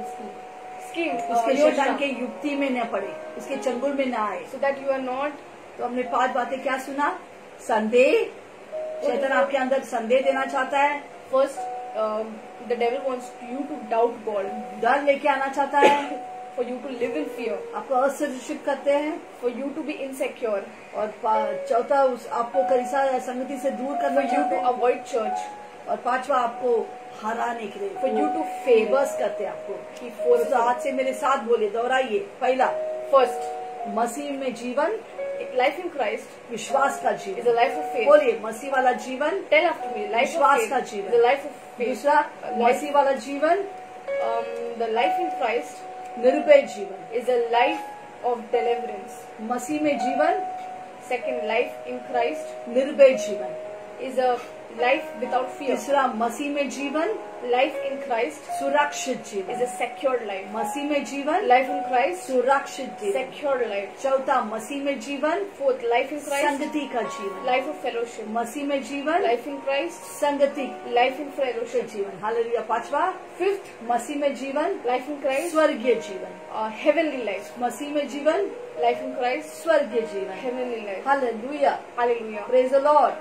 S1: Scheme.
S4: उसके शैतान के
S1: Yojana.
S4: युक्ति में न पड़े, उसके चंगुल में न आए।
S1: So that you are not
S4: तो हमने 5 बातें क्या सुना? संदेह, शैतान आपके अंदर संदेह देना चाहता है।
S1: First, the devil wants you to doubt God,
S4: डर लेके आना चाहता है,
S1: for you to live in fear,
S4: आपको असुरक्षित करते हैं।
S1: for you to be insecure,
S4: और चौथा आपको कलीसिया या संगति से दूर करना
S1: for you
S4: चाहते
S1: to
S4: हैं।
S1: avoid church,
S4: और 5वां आपको हराने के लिए,
S1: for you to fail.
S4: बस करते हैं आपको।
S1: He
S4: तो
S1: forces you.
S4: आज से मेरे साथ बोले, दोहराइए। पहला,
S1: First,
S4: मसीह में जीवन
S1: life in Christ
S4: विश्वास का
S1: is a
S4: जीवन।
S1: life of faith.
S4: बोलिए, मसीह वाला जीवन
S1: Tell after me, life of
S4: विश्वास
S1: faith
S4: का
S1: is
S4: जीवन।
S1: a life of faith.
S4: दूसरा,
S1: Life,
S4: मसीह वाला जीवन
S1: the life in Christ
S4: निर्भय जीवन।
S1: is a life of deliverance.
S4: मसीह में जीवन
S1: Second, life in Christ
S4: निर्भय जीवन।
S1: is a life without fear.
S4: तीसरा, मसीह में जीवन
S1: Life in Christ
S4: सुरक्षित
S1: is
S4: जीवन।
S1: a secured life.
S4: मसीह में जीवन
S1: Life in Christ,
S4: सुरक्षित जीवन।
S1: secured life.
S4: चौथा, मसीह में जीवन
S1: Fourth, life in Christ,
S4: संगति का जीवन।
S1: life of fellowship.
S4: मसीह में जीवन
S1: Life in Christ,
S4: संगति
S1: life in
S4: के
S1: fellowship.
S4: जीवन। हालेलुया। 5वां,
S1: Fifth,
S4: मसीह में जीवन
S1: life in Christ,
S4: स्वर्गीय जीवन।
S1: heavenly life.
S4: मसीह में जीवन
S1: Life in Christ,
S4: स्वर्गीय जीवन।
S1: heavenly life.
S4: Hallelujah.
S1: Hallelujah.
S4: Praise the Lord,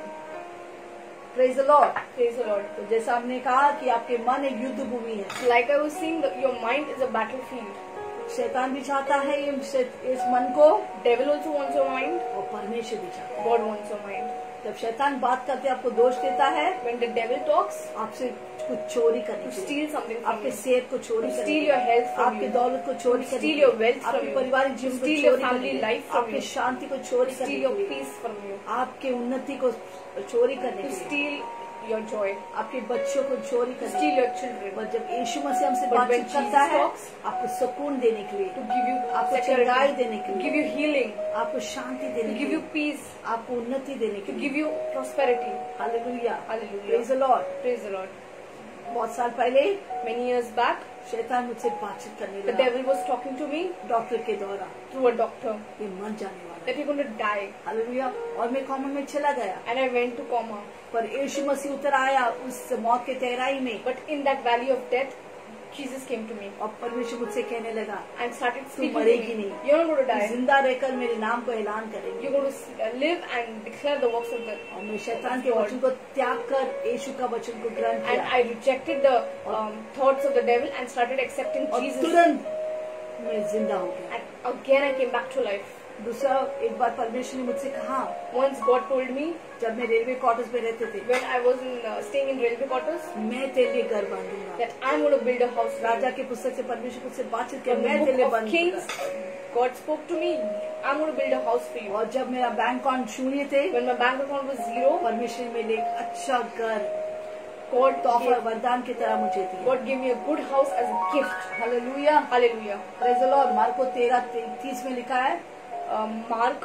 S4: praise the Lord.
S1: Praise the Lord.
S4: तो जैसा हमने कहा कि आपके मन एक युद्ध भूमि है।
S1: Like I was saying, your mind is a battlefield.
S4: शैतान भी चाहता है इस मन को,
S1: Devil also wants your mind.
S4: और परमेश्वर भी चाहता है।
S1: God wants your mind.
S4: जब शैतान बात करते आपको दोष देता है,
S1: When the devil talks,
S4: आपसे कुछ चोरी करने
S1: to
S4: के लिए,
S1: steal something from
S4: आपके
S1: you,
S4: सेहत को चोरी
S1: to
S4: करने
S1: steal
S4: के
S1: your
S4: लिए,
S1: health from
S4: आपके
S1: you,
S4: दौलत को चोरी
S1: to
S4: करने
S1: steal
S4: के
S1: your
S4: लिए,
S1: wealth from
S4: आपके
S1: you,
S4: पारिवारिक
S1: to
S4: जीवन को
S1: steal your
S4: चोरी करने
S1: family
S4: के लिए,
S1: life from
S4: आपके
S1: you,
S4: शांति को चोरी
S1: to
S4: करने
S1: steal
S4: के
S1: your
S4: लिए,
S1: peace from you,
S4: आपके उन्नति को चोरी करने
S1: to
S4: के लिए,
S1: steal your joy,
S4: आपके बच्चों को चोरी
S1: to
S4: करने
S1: steal
S4: के लिए।
S1: your children,
S4: और जब यीशु मसीह हमसे
S1: But when
S4: बातचीत करता
S1: Jesus
S4: है,
S1: talks,
S4: आपको सुकून देने के लिए,
S1: to give you
S4: आपको चंगाई
S1: security,
S4: देने के
S1: to
S4: लिए,
S1: give you healing,
S4: आपको शांति
S1: to
S4: देने के
S1: give you
S4: लिए,
S1: peace,
S4: आपको उन्नति देने के
S1: to
S4: लिए।
S1: give you prosperity.
S4: Hallelujah,
S1: Hallelujah.
S4: Praise the Lord.
S1: Praise the Lord.
S4: बहुत साल पहले
S1: Many years back,
S4: शैतान मुझसे बातचीत करने
S1: the
S4: लगा
S1: devil was talking to me
S4: doctor के द्वारा,
S1: through a doctor
S4: ये मर जाने वाला
S1: that
S4: है।
S1: you're going to die.
S4: Hallelujah. और मैं कॉमा में चला गया,
S1: And I went to coma.
S4: पर यीशु मसीह उतर आया उस मौत के गहराई में,
S1: But in that valley of death, Jesus came to me
S4: और परमेश्वर मुझसे कहने लगा,
S1: and started
S4: तू
S1: speaking to
S4: मरेगी
S1: me.
S4: नहीं,
S1: You're not going to
S4: तू
S1: die.
S4: जिंदा रहकर मेरे नाम को ऐलान करेंगे।
S1: You're going to live and declare the works of the
S4: और मैं शैतान के वचन को त्याग कर यीशु का वचन को ग्रहण
S1: and
S4: किया,
S1: I rejected the thoughts of the devil and started accepting
S4: और
S1: Jesus.
S4: तुरंत मैं जिंदा हो गया।
S1: And again I came back to life.
S4: दूसरा, एक बार परमेश्वर ने मुझसे कहा,
S1: Once God told me
S4: जब मैं रेलवे क्वार्टर्स में रहते थे,
S1: when I was staying in railway quarters
S4: मैं तेरे लिए घर बांधूंगा।
S1: that I'm going to build a house for
S4: Raja
S1: you.
S4: के पुस्तक से परमेश्वर मुझसे बातचीत कर,
S1: From
S4: मैं
S1: the
S4: तेरे लिए
S1: book of
S4: बांधूंगा।
S1: Kings, God spoke to me. I'm going to build a house for you.
S4: और जब मेरा बैंक अकाउंट शून्य थे,
S1: When my bank account was zero,
S4: परमेश्वर ने मेरे लिए एक अच्छा घर
S1: God
S4: तोहफा
S1: gave,
S4: वरदान की तरह मुझे दिया।
S1: God gave me a good house as a gift.
S4: Hallelujah,
S1: Hallelujah.
S4: Praise the Lord. Marco 13:30 में लिखा है,
S1: Mark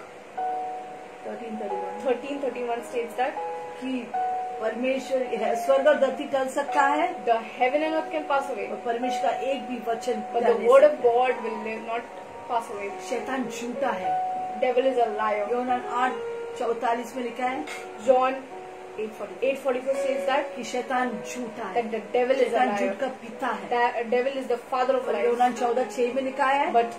S4: 13:31
S1: 13:31 states that
S4: कि परमेश्वर है, स्वर्ग और धरती टल सकता है,
S1: the heaven and earth can pass away,
S4: और परमेश्वर का एक भी वचन
S1: but
S4: टल
S1: the
S4: नहीं
S1: word of
S4: सकता।
S1: God will not pass away.
S4: शैतान झूठा है।
S1: Devil is a liar.
S4: योनान 8:44 में लिखा है,
S1: John
S4: 8:44
S1: 8:44 says that
S4: कि शैतान झूठा है,
S1: the devil is a
S4: शैतान
S1: liar.
S4: झूठ का पिता है।
S1: The devil is the father of
S4: और
S1: lies.
S4: योनान 14:6 में लिखा है,
S1: But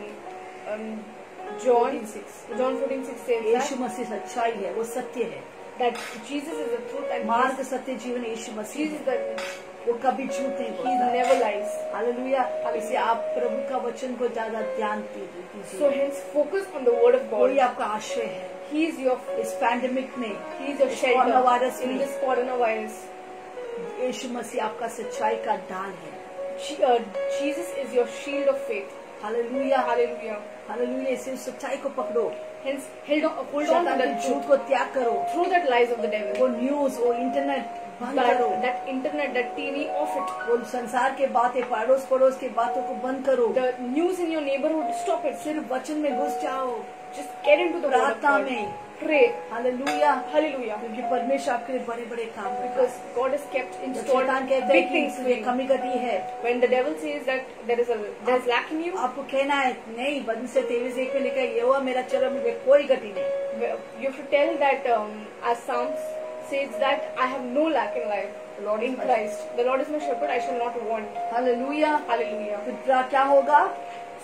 S1: John
S4: 14:6
S1: John 14:6 says
S4: यीशु मसीह सच्चाई है, वो सत्य है।
S1: that Jesus is the truth and
S4: मार्ग सत्य जीवन यीशु मसीह
S1: Jesus
S4: है,
S1: is
S4: वो कभी झूठ नहीं
S1: he
S4: बोलता।
S1: never lies.
S4: हालेलुया। इसलिए आप प्रभु का वचन को ज्यादा ध्यान
S1: So
S4: दीजिए।
S1: hence focus on the word of
S4: कोई
S1: God.
S4: आपका आश्रय है
S1: He is your
S4: इस पैंडेमिक में,
S1: He is your
S4: इस
S1: shelter
S4: कोरोनावायरस
S1: in
S4: में।
S1: this coronavirus.
S4: यीशु मसीह आपका सच्चाई का ढाल है।
S1: Jesus is your shield of faith.
S4: Hallelujah,
S1: Hallelujah.
S4: Hallelujah. इसे उस सच्चाई को पकड़ो,
S1: Hence hold on to
S4: शैतान के
S1: that
S4: झूठ
S1: truth.
S4: को त्याग करो,
S1: Through that lies of the devil.
S4: वो न्यूज, वो इंटरनेट बंद करो,
S1: That internet, that TV, off it.
S4: वो संसार के बातें, पड़ोस पड़ोस की बातों को बंद करो,
S1: The news in your neighborhood, stop it.
S4: सिर्फ वचन में घुस जाओ,
S1: Just get into the word of
S4: प्रार्थना
S1: God.
S4: में।
S1: Pray.
S4: Hallelujah,
S1: Hallelujah.
S4: क्योंकि परमेश्वर आपके लिए बड़े बड़े काम करता
S1: Because
S4: है।
S1: God has kept in
S4: जब
S1: store
S4: शैतान कहते हैं
S1: big
S4: कि
S1: things for
S4: इसमें
S1: you.
S4: कमी घटी है,
S1: When the devil says that there is lack in you,
S4: आपको कहना है नहीं, 22:23 में लिखा है, यहोवा मेरा चरम में कोई घटी नहीं।
S1: you have to tell that as Psalms says that I have no lack in life. The Lord in Christ. The Lord is my shepherd, I shall not want.
S4: Hallelujah.
S1: Hallelujah.
S4: फिर क्या होगा?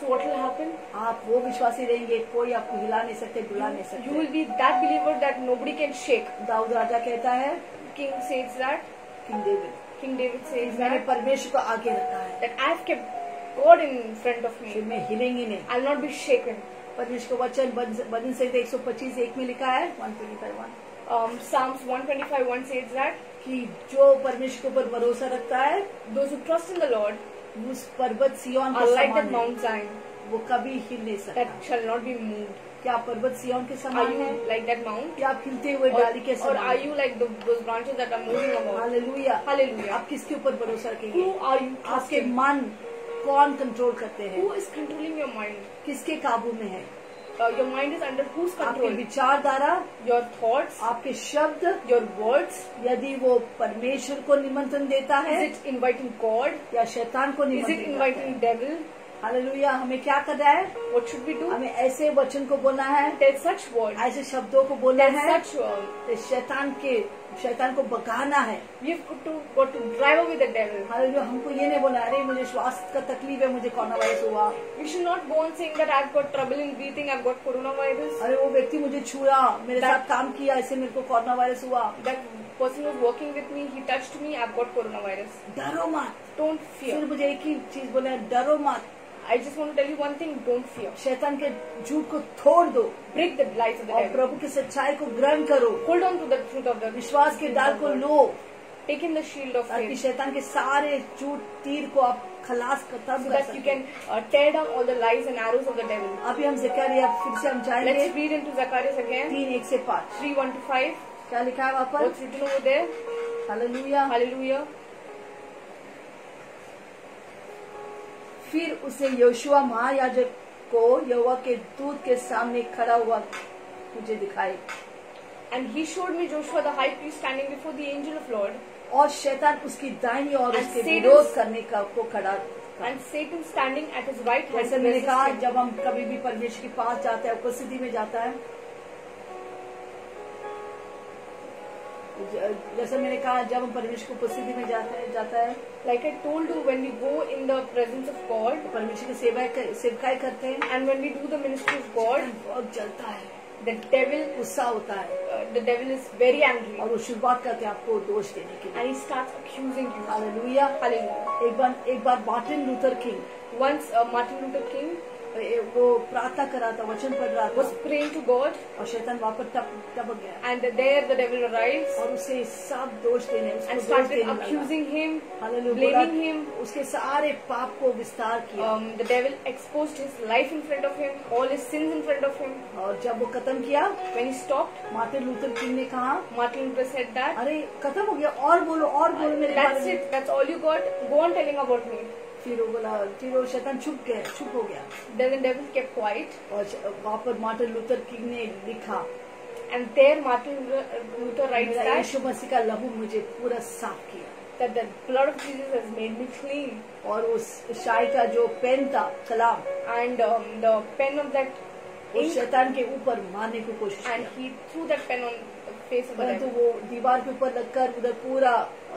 S1: So what will happen?
S4: आप वो विश्वासी रहेंगे, कोई आपको हिला नहीं सकते, डुला नहीं
S1: You
S4: सकते।
S1: will be that believer that nobody can shake.
S4: Dawood राजा कहता है,
S1: King says that.
S4: King David,
S1: King David says
S4: मैंने
S1: that.
S4: परमेश्वर को आगे रखा है,
S1: That I have kept God in front of
S4: फिर
S1: me.
S4: मैं हिलेंगी नहीं।
S1: I'll not be shaken.
S4: परमेश्वर का वचन भजन संहिता 125:1 में लिखा है, 125:1,
S1: Psalms 125:1 says that
S4: कि जो परमेश्वर के ऊपर भरोसा रखता है
S1: those who trust in the Lord
S4: उस पर्वत सिय्योन
S1: are
S4: के
S1: like
S4: समान
S1: that
S4: है,
S1: Mount Zion
S4: वो कभी हिल नहीं सकता।
S1: that shall not be moved.
S4: क्या आप पर्वत सिय्योन के
S1: Are
S4: समान
S1: you
S4: है?
S1: like that mount?
S4: क्या आप हिलते हुए
S1: Or,
S4: डाली के
S1: or
S4: समान
S1: are
S4: हैं?
S1: you like those branches that are moving about?
S4: Hallelujah.
S1: Hallelujah.
S4: आप किसके ऊपर भरोसा रखेंगे?
S1: Who are you
S4: आपके
S1: trusting?
S4: मन कौन कंट्रोल करते हैं?
S1: Who is controlling your mind?
S4: किसके काबू में है?
S1: Your mind is under whose
S4: आपके
S1: control?
S4: विचारधारा,
S1: Your thoughts,
S4: आपके शब्द,
S1: your words.
S4: यदि वो परमेश्वर को निमंत्रण देता है
S1: Is it inviting God?
S4: या शैतान को
S1: Is it
S4: निमंत्रण देता
S1: inviting
S4: है?
S1: devil?
S4: हालेलुया। हमें क्या करना है?
S1: What should we do?
S4: हमें ऐसे वचन को बोलना है,
S1: Tell such words.
S4: ऐसे शब्दों को बोलना
S1: Tell
S4: है,
S1: such.
S4: शैतान को भगाना है।
S1: We've got to drive away the devil.
S4: Hallelujah. हमको ये नहीं बोलना, अरे मुझे श्वास का तकलीफ है, मुझे कोरोना वायरस हुआ,
S1: We should not go on saying that I've got trouble in breathing, I've got coronavirus.
S4: अरे वो व्यक्ति मुझे छुआ, मेरे
S1: That-
S4: साथ काम किया, इससे मेरे को कोरोना वायरस हुआ।
S1: That person was working with me, he touched me, I've got coronavirus.
S4: डरो मत।
S1: Don't
S4: फिर
S1: fear.
S4: मुझे एक ही चीज बोला, डरो मत।
S1: I just want to tell you one thing, don't fear.
S4: शैतान के झूठ को तोड़ दो
S1: Break the lies of the
S4: और
S1: devil.
S4: प्रभु की सच्चाई को ग्रहण करो,
S1: Hold on to the truth of the
S4: विश्वास के डाल को लो,
S1: Take in the shield of
S4: ताकि
S1: faith
S4: शैतान के सारे झूठ तीर को आप खलास
S1: so
S4: तब कर
S1: that you
S4: सके।
S1: can tear down all the lies and arrows of the devil.
S4: अभी हम ज़करिया फिर से हम जाएंगे,
S1: Let's read into Zacharias again.
S4: 3:1-5
S1: 3:1-5.
S4: क्या लिखा है वहाँ पर?
S1: What's written over there?
S4: Hallelujah.
S1: Hallelujah.
S4: फिर उसे यहोशुआ महायाजक को यहोवा के दूत के सामने खड़ा हुआ मुझे दिखाई,
S1: And he showed me Joshua the high priest standing before the angel of Lord,
S4: और शैतान उसकी दाहिनी और
S1: And
S4: उसके
S1: Satan-
S4: विरोध करने का को खड़ा था।
S1: and Satan standing at his right hand.
S4: जैसे
S1: to
S4: मैंने
S1: resist
S4: कहा,
S1: him.
S4: जब हम कभी भी परमेश्वर के पास जाते हैं, उपस्थिति में जाता है, जैसे मैंने कहा, जब हम परमेश्वर की उपस्थिति में जाता है,
S1: Like I told you, when we go in the presence of God
S4: परमेश्वर की सेवकाई करते हैं,
S1: and when we do the ministry of God,
S4: शैतान बहुत जलता है,
S1: the devil
S4: गुस्सा होता है,
S1: the devil is very angry
S4: और वो शुरुआत करते हैं आपको दोष देने के लिए।
S1: and he starts accusing you.
S4: Hallelujah.
S1: Hallelujah.
S4: एक बार Martin Luther king
S1: Once Martin Luther King
S4: वो प्रार्थना कर रहा था, वचन पढ़ रहा
S1: was
S4: था,
S1: praying to God,
S4: और शैतान वहाँ पर टपक गया
S1: and there the devil arrives
S4: और उसे सब दोष देने, उसको
S1: and
S4: दोष
S1: started
S4: देने लगा।
S1: accusing him,
S4: hallelujah.
S1: blaming him.
S4: उसके सारे पाप को विस्तार किया,
S1: The devil exposed his life in front of him, all his sins in front of him.
S4: और जब वो खत्म किया,
S1: When he stopped,
S4: Martin Luther King ने कहा,
S1: Martin Luther said that,
S4: अरे खत्म हो गया, और बोलो मेरे बारे
S1: that's
S4: में।
S1: it, that's all you got, go on telling about me.
S4: फिर वो शैतान चुप हो गया,
S1: Then the devil kept quiet,
S4: और वहाँ पर मार्टिन लूथर किंग ने लिखा,
S1: and there Martin Luther writes
S4: मेरा
S1: that,
S4: यीशु मसीह का लहू मुझे पूरा साफ किया,
S1: that the blood of Jesus has made me clean.
S4: और उस शाही का जो पेन था कलाम,
S1: And the pen of that
S4: वो
S1: ink,
S4: शैतान के ऊपर मारने की कोशिश
S1: and
S4: किया,
S1: he threw that pen on the face of the
S4: परंतु
S1: devil.
S4: वो दीवार के ऊपर लगकर उधर पूरा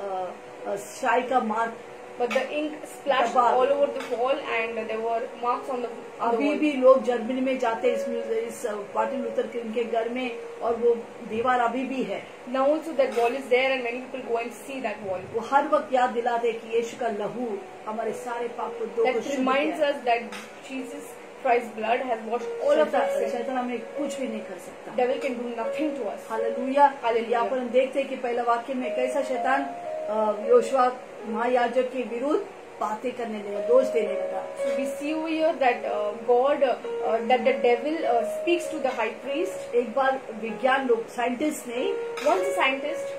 S4: शाही का mark,
S1: But the ink splashed
S4: Dabal.
S1: all over the wall, and there were marks on the
S4: अभी
S1: wall.
S4: भी लोग जर्मनी में जाते हैं इस मार्टिन लूथर किंग के घर में, और वो दीवार अभी भी है।
S1: Now also that wall is there, and many people go and see that wall.
S4: वो हर वक्त याद दिलाते हैं कि यीशु का लहू हमारे सारे पाप को धो
S1: That
S4: कर शुद्ध
S1: reminds
S4: किया।
S1: us that Jesus Christ's blood has washed all of our sins.
S4: शैतान हमें कुछ भी नहीं कर सकता।
S1: Devil can do nothing to us.
S4: Hallelujah.
S1: Hallelujah.
S4: यहाँ पर हम देखते हैं कि पहला वाक्य में कैसा शैतान योशुआ महायाजक के विरुद्ध बातें करने लगा, दोष देने लगा।
S1: So we see over here that that the devil speaks to the high priest.
S4: एक बार विज्ञान लोग, साइंटिस्ट ने
S1: Once a scientist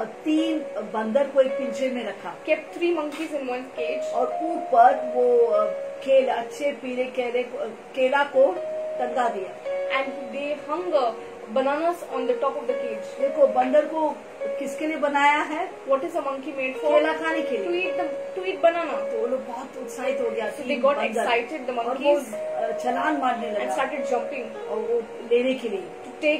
S4: 3 बंदर को एक पिंजरे में रखा,
S1: kept 3 monkeys in one cage,
S4: और ऊपर वो अच्छे पीले केला को टंगा दिया।
S1: and they hung bananas on the top of the cage.
S4: देखो, बंदर को किसके लिए बनाया है?
S1: What is a monkey made for?
S4: केला खाने के
S1: To
S4: लिए।
S1: to eat banana.
S4: तो वो लोग बहुत उत्साहित हो गया,
S1: So they got
S4: बंदर,
S1: excited, the
S4: और वो
S1: monkeys,
S4: छलांग मारने
S1: and
S4: लगा,
S1: started jumping
S4: और वो लेने के लिए।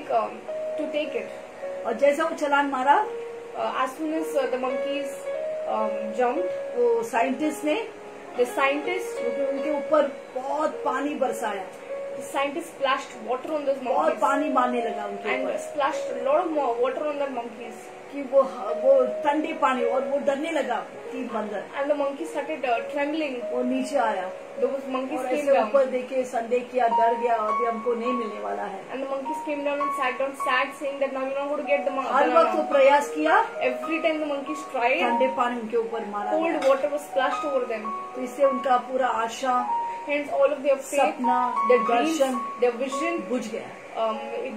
S1: to take it.
S4: और जैसा वो छलांग मारा,
S1: As soon as the monkeys jumped,
S4: वो साइंटिस्ट ने
S1: The scientists,
S4: क्योंकि उनके ऊपर बहुत पानी बरसाया,
S1: the scientists splashed water on those
S4: बहुत
S1: monkeys
S4: पानी मारने लगा उनके
S1: and
S4: ऊपर
S1: splashed a lot of more water on the monkeys.
S4: कि वो ठंडे पानी, और वो डरने लगा तीन बंदर,
S1: And the monkeys started trembling.
S4: वो नीचे आया
S1: Those monkeys
S4: और
S1: came
S4: ऐसे
S1: down.
S4: ऊपर देखे, संदेह किया, डर गया, अभी हमको नहीं मिलने वाला है।
S1: And the monkeys came down and sat down sad, saying that now you're not going to get the
S4: हर वक्त वो
S1: banana.
S4: प्रयास किया,
S1: Every time the monkeys tried,
S4: ठंडे पानी उनके ऊपर मारा
S1: cold
S4: गया।
S1: water was splashed over them.
S4: तो इससे उनका पूरा आशा,
S1: Hence, all of their faith,
S4: सपना,
S1: their dreams,
S4: Darshan
S1: their vision,
S4: बुझ गया,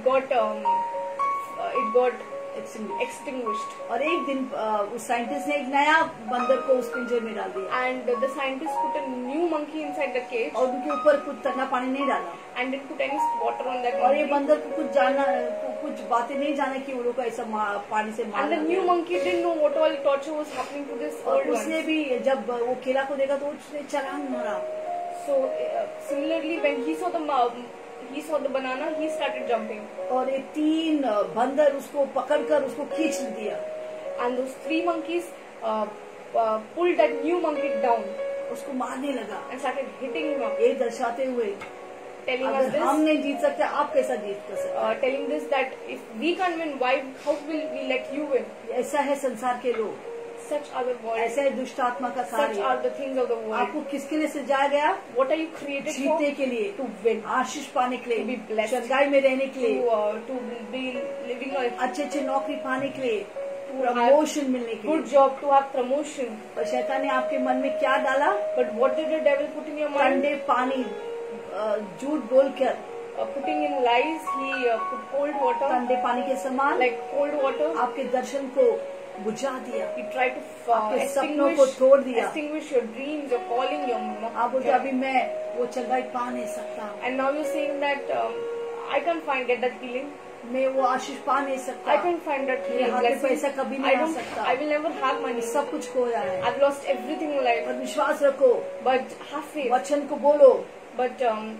S1: it got
S4: एक्सटिंग्विश।
S1: extinguished.
S4: और एक दिन उस साइंटिस्ट ने एक नया बंदर को उस पिंजरे में डाल दिया
S1: And the scientists put a new monkey inside the cage
S4: और उनके ऊपर कुछ ठंडा पानी नहीं डाला,
S1: and didn't put any water on that
S4: और ये
S1: monkey.
S4: बंदर को कुछ बातें नहीं जाना कि वो लोग को ऐसा पानी से मार
S1: And the new monkey didn't know what all torture was happening to this
S4: और
S1: old
S4: उसने
S1: one.
S4: भी जब वो केला को देखा तो उसने छलांग मारा,
S1: So similarly, when he saw the banana, he started jumping.
S4: और ये तीन बंदर उसको पकड़कर उसको खींच दिया,
S1: And those three monkeys pulled that new monkey down
S4: उसको मारने लगा।
S1: and started hitting him up,
S4: ये दर्शाते हुए
S1: telling us
S4: अगर हम
S1: this.
S4: नहीं जीत सकते, आप कैसा जीत कर सकते
S1: Telling this that if we can't win, how will we let you win?
S4: हैं? ऐसा है संसार के लोग,
S1: Such are the world.
S4: ऐसा है दुष्ट आत्मा का
S1: Such
S4: कार्य।
S1: are the things of the world.
S4: आपको किसके लिए सजाया गया?
S1: What are you created for?
S4: जीतने के लिए,
S1: To win.
S4: आशीष पाने के
S1: To be
S4: लिए,
S1: blessed.
S4: स्वर्गाई में रहने के लिए,
S1: To be living a
S4: अच्छे नौकरी पाने के लिए,
S1: to have
S4: प्रमोशन मिलने के
S1: good
S4: लिए।
S1: job, to have promotion.
S4: पर शैतान ने आपके मन में क्या डाला?
S1: But what did the devil put in your mind?
S4: ठंडे पानी, झूठ बोलकर,
S1: Putting in lies, he put cold water,
S4: ठंडे पानी के समान
S1: like cold water.
S4: आपके दर्शन को बुझा दिया।
S1: He tried to
S4: आपके सपनों को तोड़ दिया।
S1: extinguish your dreams, your calling,
S4: आप बोलते
S1: your.
S4: अभी मैं वो चंगाई पा नहीं सकता,
S1: And now you're saying that I can't get that healing.
S4: मैं वो आशीष पा नहीं सकता,
S1: I can't find that
S4: मेरे
S1: healing
S4: हाथ में
S1: blessing.
S4: पैसा कभी नहीं आ सकता,
S1: I will never have money.
S4: सब कुछ खोया है।
S1: I've lost everything in life.
S4: पर विश्वास रखो,
S1: But have faith.
S4: वचन को बोलो
S1: But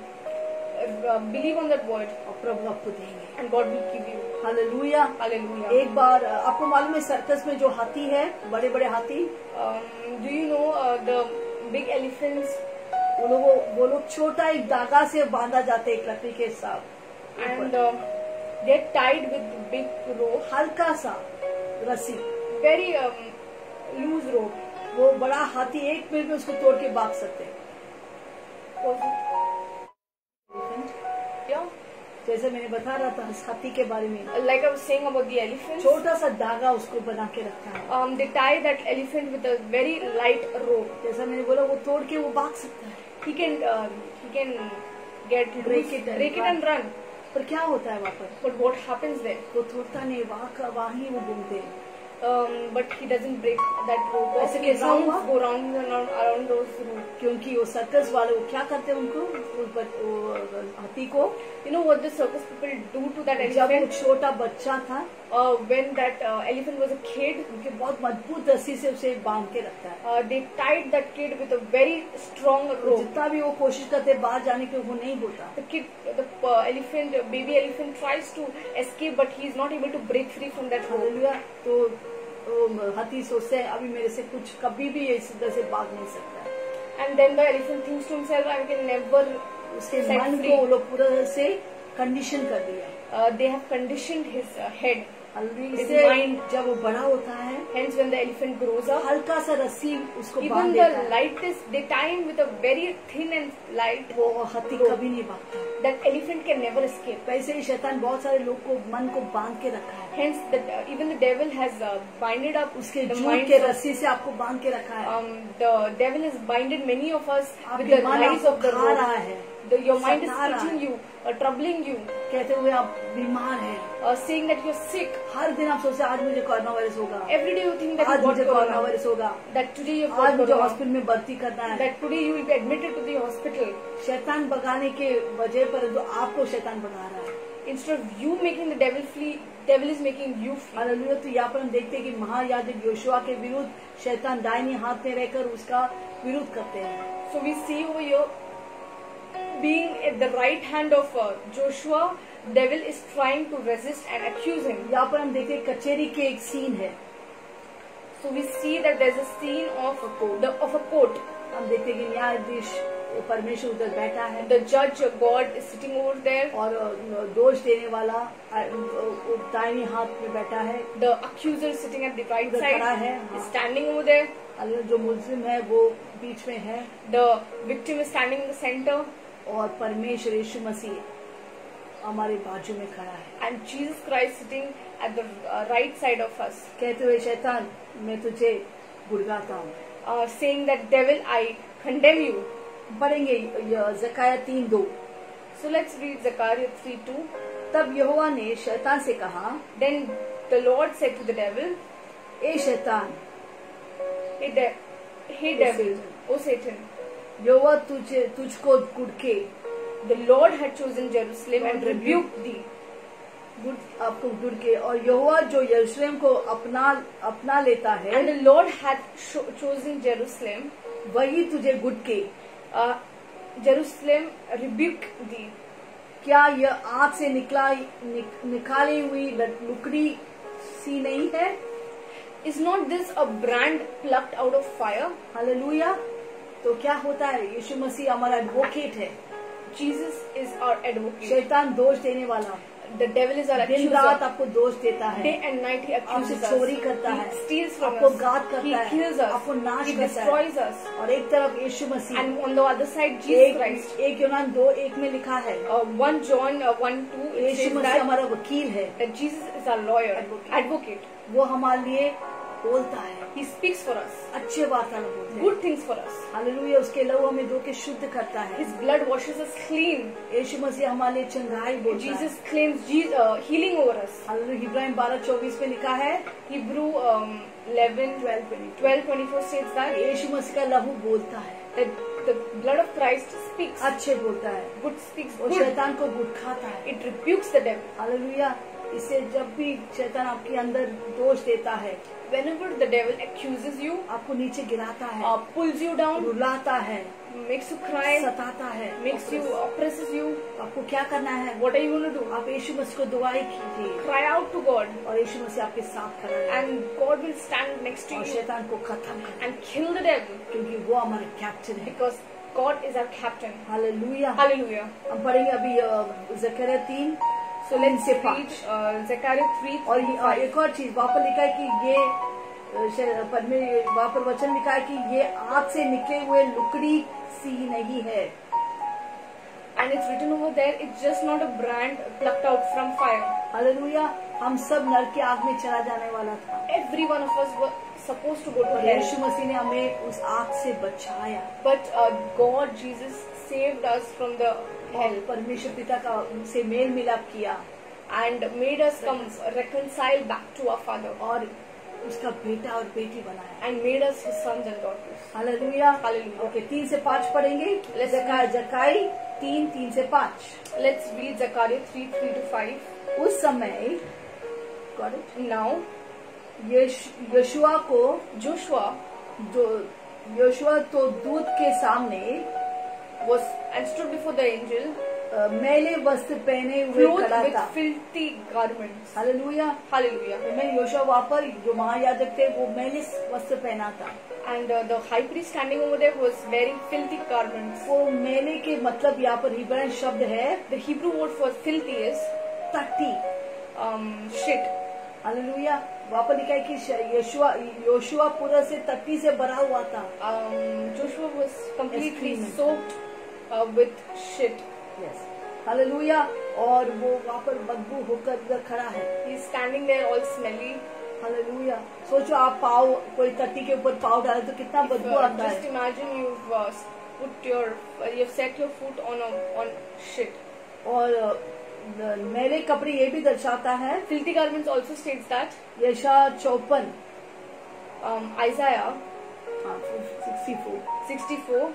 S1: believe on that word,
S4: और प्रभु आपको देंगे।
S1: and God will give you.
S4: Hallelujah.
S1: Hallelujah.
S4: एक बार आपको मालूम है सर्कस में जो हाथी है, बड़े बड़े हाथी,
S1: Do you know the big elephants?
S4: वो लोग छोटा एक धागा से बांधा जाते एक लकड़ी के साथ,
S1: And they're tied with big rope,
S4: हल्का सा रस्सी,
S1: very loose rope.
S4: वो बड़ा हाथी एक मिनट में उसको तोड़ के भाग सकते हैं।
S1: Was it? Yeah.
S4: जैसे मैंने बता रहा था इस हाथी के बारे में,
S1: Like I was saying about the elephants,
S4: छोटा सा धागा उसको बना के रखा है।
S1: they tie that elephant with a very light rope.
S4: जैसा मैंने बोला, वो तोड़ के वो भाग सकता है।
S1: He can get
S4: Break
S1: loose,
S4: it and
S1: break it
S4: run.
S1: and run.
S4: पर क्या होता है वहाँ पर?
S1: But what happens there?
S4: वो तोड़ता नहीं, वहाँ ही वो घूमते हैं।
S1: But he doesn't break that rope.
S4: ऐसे
S1: He
S4: कैसा हुआ?
S1: go round and around those ropes.
S4: क्योंकि वो सर्कस वाले वो क्या करते हैं उनको, वो हाथी को,
S1: You know what the circus people do to that
S4: जब वो
S1: elephant?
S4: छोटा बच्चा था,
S1: When that elephant was a kid,
S4: उनके बहुत मजबूत रस्सी से उसे बांध के रखता है।
S1: they tied that kid with a very strong
S4: तो
S1: rope.
S4: जितना भी वो कोशिश करते हैं बाहर जाने की, वो नहीं होता।
S1: The baby elephant tries to escape, but he is not able to break free from that rope.
S4: Hallelujah. तो हाथी सोचते हैं अभी मेरे से कुछ कभी भी इस तरह से भाग नहीं सकता है।
S1: And then the elephant thinks to himself, I can never
S4: उसके
S1: set
S4: मन
S1: free.
S4: को वो लोग पूरा तरह से कंडीशन कर दिया।
S1: They have conditioned his head.
S4: Hallelujah.
S1: His
S4: इससे
S1: mind.
S4: जब वो बड़ा होता है,
S1: Hence, when the elephant grows up,
S4: हल्का सा रस्सी उसको
S1: even
S4: बांध
S1: the
S4: देता है,
S1: lightest, they tie him with a very thin and light.
S4: वो हाथी कभी नहीं भागता।
S1: That elephant can never escape.
S4: वैसे ही शैतान बहुत सारे लोग को मन को बांध के रखा है,
S1: Hence, even the devil has binded up
S4: उसके
S1: the
S4: झूठ
S1: minds
S4: के
S1: of,
S4: रस्सी से आपको बांध के रखा है।
S1: the devil has binded many of us with
S4: आपके
S1: the
S4: मन
S1: lies
S4: आपको
S1: of the
S4: खा रहा
S1: rope.
S4: है,
S1: Your mind is
S4: सता रहा
S1: teaching
S4: है,
S1: you, troubling you,
S4: कहते हुए आप बीमार हैं।
S1: saying that you're sick.
S4: हर दिन आप सोचते हैं आज मुझे कोरोना वायरस होगा,
S1: Every day you think that
S4: आज
S1: you got
S4: मुझे कोरोना
S1: corona.
S4: वायरस होगा,
S1: That today you've
S4: आज
S1: got
S4: मुझे
S1: corona.
S4: हॉस्पिटल में भर्ती करना है।
S1: That today you will be admitted to the hospital.
S4: शैतान भगाने के वजह पर तो आपको शैतान भगा रहा है।
S1: Instead of you making the devil flee, devil is making you flee.
S4: Hallelujah. तो यहाँ पर हम देखते हैं कि महायाजक योशुआ के विरुद्ध शैतान दाहिने हाथ में रहकर उसका विरोध करते हैं।
S1: So we see over here, being at the right hand of Joshua, devil is trying to resist and accuse him.
S4: यहाँ पर हम देखते हैं कचहरी के एक सीन है।
S1: So we see that there's a scene of a court.
S4: हम देखते देखते हैं कि न्यायाधीश परमेश्वर उधर बैठा है
S1: The judge, God, is sitting over there.
S4: और दोष देने वाला दाहिने हाथ में बैठा है,
S1: The accuser is sitting at the right
S4: उधर
S1: side.
S4: खड़ा है।
S1: Is standing over there.
S4: और जो मुल्जिम है वो बीच में है
S1: The victim is standing in the center.
S4: और परमेश्वर यीशु मसीह हमारे बाजू में खड़ा है।
S1: And Jesus Christ sitting at the right side of us.
S4: कहते हुए शैतान मैं तुझे गुड़गाता हूँ।
S1: Saying that devil, I condemn you.
S4: पढ़ेंगे Jakaya 3:2।
S1: So let's read Zechariah 3:2.
S4: तब यहोवा ने शैतान से कहा,
S1: Then the Lord said to the devil,
S4: ए शैतान,
S1: Hey devil, O Satan,
S4: यहोवा तुझको गुड़के
S1: the Lord had chosen Jerusalem and rebuked thee.
S4: आपको गुड़के और यहोवा जो यरूशलेम को अपना लेता है
S1: And the Lord had chosen Jerusalem.
S4: वही तुझे गुड़के।
S1: Jerusalem rebuked thee.
S4: क्या यह आग से निकाली हुई लुकड़ी सी नहीं है?
S1: Is not this a brand plucked out of fire?
S4: Hallelujah. तो क्या होता है? यीशु मसीह हमारा एडवोकेट है।
S1: Jesus is our advocate.
S4: शैतान दोष देने वाला,
S1: The devil is our
S4: दिन रात
S1: accuser.
S4: आपको दोष देता है,
S1: Day and night he
S4: आपसे
S1: accuses us.
S4: चोरी करता है,
S1: He steals from
S4: आपको
S1: us.
S4: घात करता
S1: He
S4: है,
S1: kills us.
S4: आपको नाश
S1: He
S4: करता है।
S1: destroys us.
S4: और एक तरफ यीशु मसीह,
S1: And on the other side, Jesus Christ.
S4: एक यूनान 2:1 में लिखा है
S1: 1 John 1:2 it
S4: Yeshu
S1: says
S4: Masih
S1: that,
S4: हमारा वकील है,
S1: that Jesus is our lawyer, advocate.
S4: वो हमारे लिए बोलता है,
S1: He speaks for us.
S4: अच्छे वार्तालाप बोलते हैं।
S1: Good things for us.
S4: Hallelujah. उसके लहू हमें धो के शुद्ध करता है।
S1: His blood washes us clean.
S4: यीशु मसीह हमारे लिए चंगाई बोलता है।
S1: Jesus claims healing over us.
S4: Hallelujah. इब्राहिम 12:24 में लिखा है
S1: Hebrew 12:24 states that
S4: यीशु मसीह का लहू बोलता है,
S1: the blood of Christ speaks.
S4: अच्छे बोलता है
S1: Good speaks
S4: और
S1: good.
S4: शैतान को गुड़खाता है।
S1: It rebukes the devil.
S4: Hallelujah. इससे जब भी शैतान आपके अंदर दोष देता है,
S1: Whenever the devil accuses you,
S4: आपको नीचे गिराता है,
S1: pulls you down,
S4: रुलाता है,
S1: makes you cry,
S4: सताता है,
S1: makes you oppresses you,
S4: आपको क्या करना है?
S1: what are you going to do?
S4: आप यीशु मसीह को दुआई कीजिए
S1: Cry out to God,
S4: और यीशु मसीह आपके साथ खड़ा है
S1: and God will stand next to
S4: और
S1: you
S4: शैतान को खत्म कर,
S1: and kill the devil,
S4: क्योंकि वो हमारा कैप्टन है।
S1: because God is our captain.
S4: Hallelujah.
S1: Hallelujah.
S4: हम पढ़ेंगे अभी जकरिया 3
S1: So let's
S4: से
S1: read
S4: 5।
S1: Zechariah 3.
S4: और एक और चीज वहाँ पर लिखा है कि ये वहाँ पर वचन लिखा है कि ये आग से निकले हुए लुकड़ी सी नहीं है।
S1: And it's written over there, it's just not a brand plucked out from fire.
S4: Hallelujah. हम सब नर की आग में चला जाने वाला था,
S1: Every one of us were supposed to go to
S4: और
S1: hell.
S4: यीशु मसीह ने हमें उस आग से बचाया
S1: But God, Jesus, saved us from the hell
S4: और परमेश्वर पिता का से मेल मिलाप किया
S1: and made us come reconcile back to our Father
S4: और उसका बेटा और बेटी बनाया।
S1: and made us His sons and daughters.
S4: Hallelujah.
S1: Hallelujah.
S4: Okay 3 से 5 पढ़ेंगे। जकाई 3 से 5।
S1: Let's read Zechariah 3:3-5.
S4: उस समय got it?
S1: Now
S4: यशुआ को
S1: Joshua
S4: यशुआ तो दूत के सामने
S1: was and stood before the angel,
S4: मैले वस्त्र पहने हुए
S1: clothed
S4: खड़ा
S1: with
S4: था।
S1: filthy garments.
S4: हालेलुया।
S1: Hallelujah.
S4: मैं यशुआ वहाँ पर जो महायाजक थे वो मैले वस्त्र पहना था।
S1: And the high priest standing over there was wearing filthy garments.
S4: वो मेले के मतलब यहाँ पर हिब्राई शब्द है
S1: The Hebrew word for filthy is
S4: तट्टी।
S1: shit.
S4: हालेलुया। वहाँ पर लिखा है कि योशुआ पूरा से तट्टी से भरा हुआ था।
S1: Joshua was completely
S4: Excrement.
S1: soaked with shit.
S4: Yes hallelujah. और वो वहाँ पर बदबू होकर उधर खड़ा है।
S1: He's standing there all smelly.
S4: Hallelujah. सोचो आप पाव कोई तट्टी के ऊपर पाव डाले तो कितना बदबू आता
S1: Just
S4: है।
S1: imagine you've set your foot on shit.
S4: और मेरे कपड़े ये भी दर्शाता है
S1: Filthy garments also states that.
S4: यशा 54
S1: Isaiah
S4: 64
S1: 64.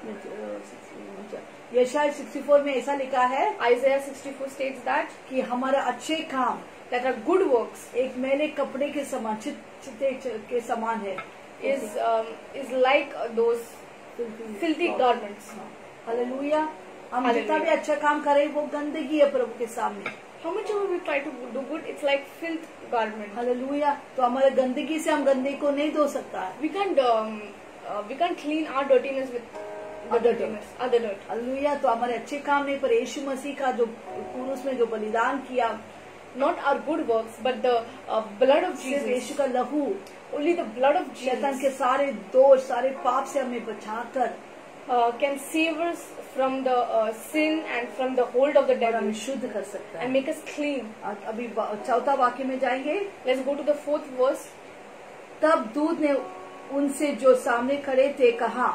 S4: यशा 64 में ऐसा लिखा है
S1: Isaiah 64 states that
S4: कि हमारा अच्छे काम
S1: that our good works
S4: एक मैले कपड़े के समान चित्ते के समान है।
S1: is like those filthy garments.
S4: Hallelujah. हम जितना भी अच्छा काम करें वो गंदगी है प्रभु के सामने।
S1: How much ever we try to do good, it's like filth garment.
S4: Hallelujah. तो हमारे गंदगी से हम गंदगी को नहीं धो सकता है।
S1: We can't clean our dirtiness with
S4: other dirt.
S1: other dirt.
S4: Hallelujah. तो हमारे अच्छे काम नहीं, पर यीशु मसीह का जो क्रूस में जो बलिदान किया,
S1: Not our good works, but the blood of
S4: सिर्फ
S1: Jesus.
S4: यीशु का लहू
S1: Only the blood of
S4: शैतान
S1: Jesus
S4: के सारे दोष, सारे पाप से हमें बचाकर
S1: can save us from the sin and from the hold of the
S4: और
S1: devil
S4: हमें शुद्ध कर सकता
S1: and
S4: है।
S1: make us clean.
S4: अभी चौथा वाक्य में जाएंगे।
S1: Let's go to the 4th verse.
S4: तब दूत ने उनसे जो सामने खड़े थे कहा,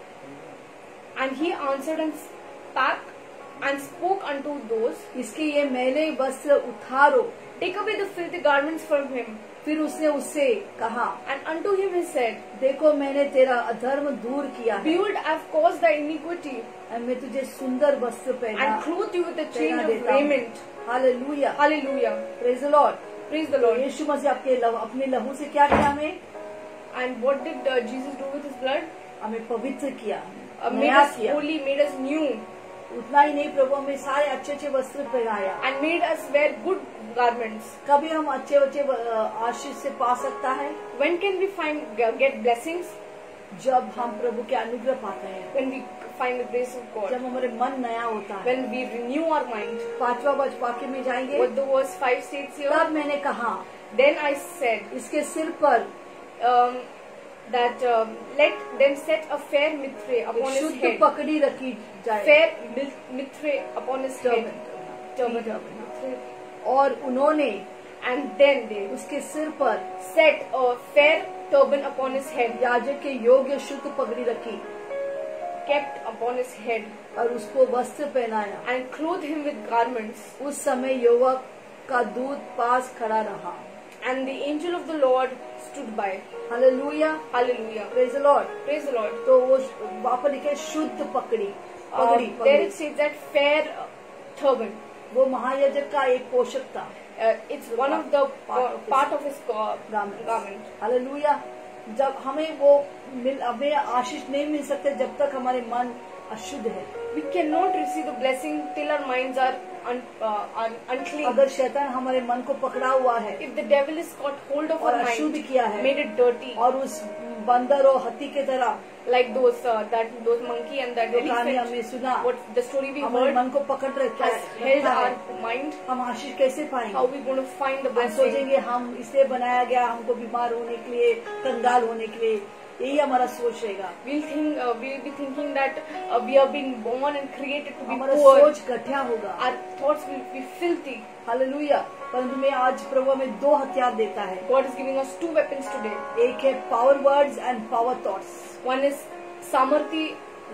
S1: And he answered and spake and spoke unto those,
S4: इसके ये मैले वस्त्र उतारो।
S1: take away the filthy garments from him.
S4: फिर उसने उससे कहा,
S1: And unto him he said,
S4: देखो मैंने तेरा अधर्म दूर किया है
S1: Behold, I have caused thy iniquity
S4: और मैं तुझे सुंदर वस्त्र पहना
S1: and clothed you with a change
S4: पहना
S1: of
S4: देता हूँ।
S1: raiment.
S4: Hallelujah,
S1: Hallelujah.
S4: Praise the Lord.
S1: Praise the Lord.
S4: यीशु मसीह अपने लहू से क्या किया? हमें
S1: And what did Jesus do with his blood?
S4: हमें पवित्र किया,
S1: Made
S4: नया
S1: us
S4: किया।
S1: holy, made us new,
S4: उतना ही नहीं, प्रभु हमें सारे अच्छे अच्छे वस्त्र पहनाया।
S1: and made us wear good garments.
S4: कभी हम अच्छे अच्छे आशीष से पा सकता है
S1: When can we get blessings?
S4: जब हम प्रभु के अनुग्रह पाते हैं,
S1: When we find the grace of God.
S4: जब हमारे मन नया होता है।
S1: When we renew our mind.
S4: पांचवा वाक्य में जाएंगे।
S1: What the verse 5 states here.
S4: तब मैंने कहा,
S1: Then I said
S4: इसके सिर पर
S1: that let them set a fair mithre upon his
S4: शुद्ध
S1: head.
S4: पकड़ी रखी जाए,
S1: Fair mithre upon his head.
S4: Turban.
S1: Turban.
S4: और उन्होंने
S1: And then they
S4: उसके सिर पर
S1: set a fair turban upon his head,
S4: याजक के योग्य शुद्ध पगड़ी रखी
S1: kept upon his head,
S4: और उसको वस्त्र पहनाया।
S1: and clothed him with garments.
S4: उस समय युवक का दूत पास खड़ा रहा।
S1: And the angel of the Lord stood by.
S4: Hallelujah,
S1: Hallelujah.
S4: Praise the Lord.
S1: Praise the Lord.
S4: तो वो वहाँ पर लिखे शुद्ध पगड़ी, पगड़ी,
S1: There
S4: पगड़ी।
S1: it says that fair turban.
S4: वो महायाजक का एक पोषक था,
S1: It's one of the part of his garment.
S4: Hallelujah. जब हमें वो हमें आशीष नहीं मिल सकते जब तक हमारे मन अशुद्ध है।
S1: We cannot receive the blessing till our minds are unclean.
S4: अगर शैतान हमारे मन को पकड़ा हुआ है
S1: If the devil has got hold of
S4: और
S1: our
S4: अशुद्ध
S1: mind,
S4: किया है
S1: made it dirty,
S4: और उस बंदर और हाथी के तरह
S1: like those monkey and that
S4: जो कहानी
S1: elephant,
S4: हमने सुना,
S1: what the story we
S4: हमारे
S1: heard
S4: मन को पकड़ रखा
S1: has held
S4: है,
S1: our mind.
S4: हम आशीष कैसे
S1: How
S4: पाएंगे?
S1: we going to find the
S4: हम
S1: blessing?
S4: सोचेंगे हम इसलिए बनाया गया हमको बीमार होने के लिए, कंगाल होने के लिए, यही हमारा सोच रहेगा।
S1: We'll be thinking that we are being born and created to be
S4: हमारा
S1: poor.
S4: सोच घटिया होगा।
S1: Our thoughts will be filthy.
S4: Hallelujah. परंतु मैं आज प्रभु में दो हथियार देता है,
S1: God is giving us 2 weapons today.
S4: एक है power words and power thoughts.
S1: One is Samarthi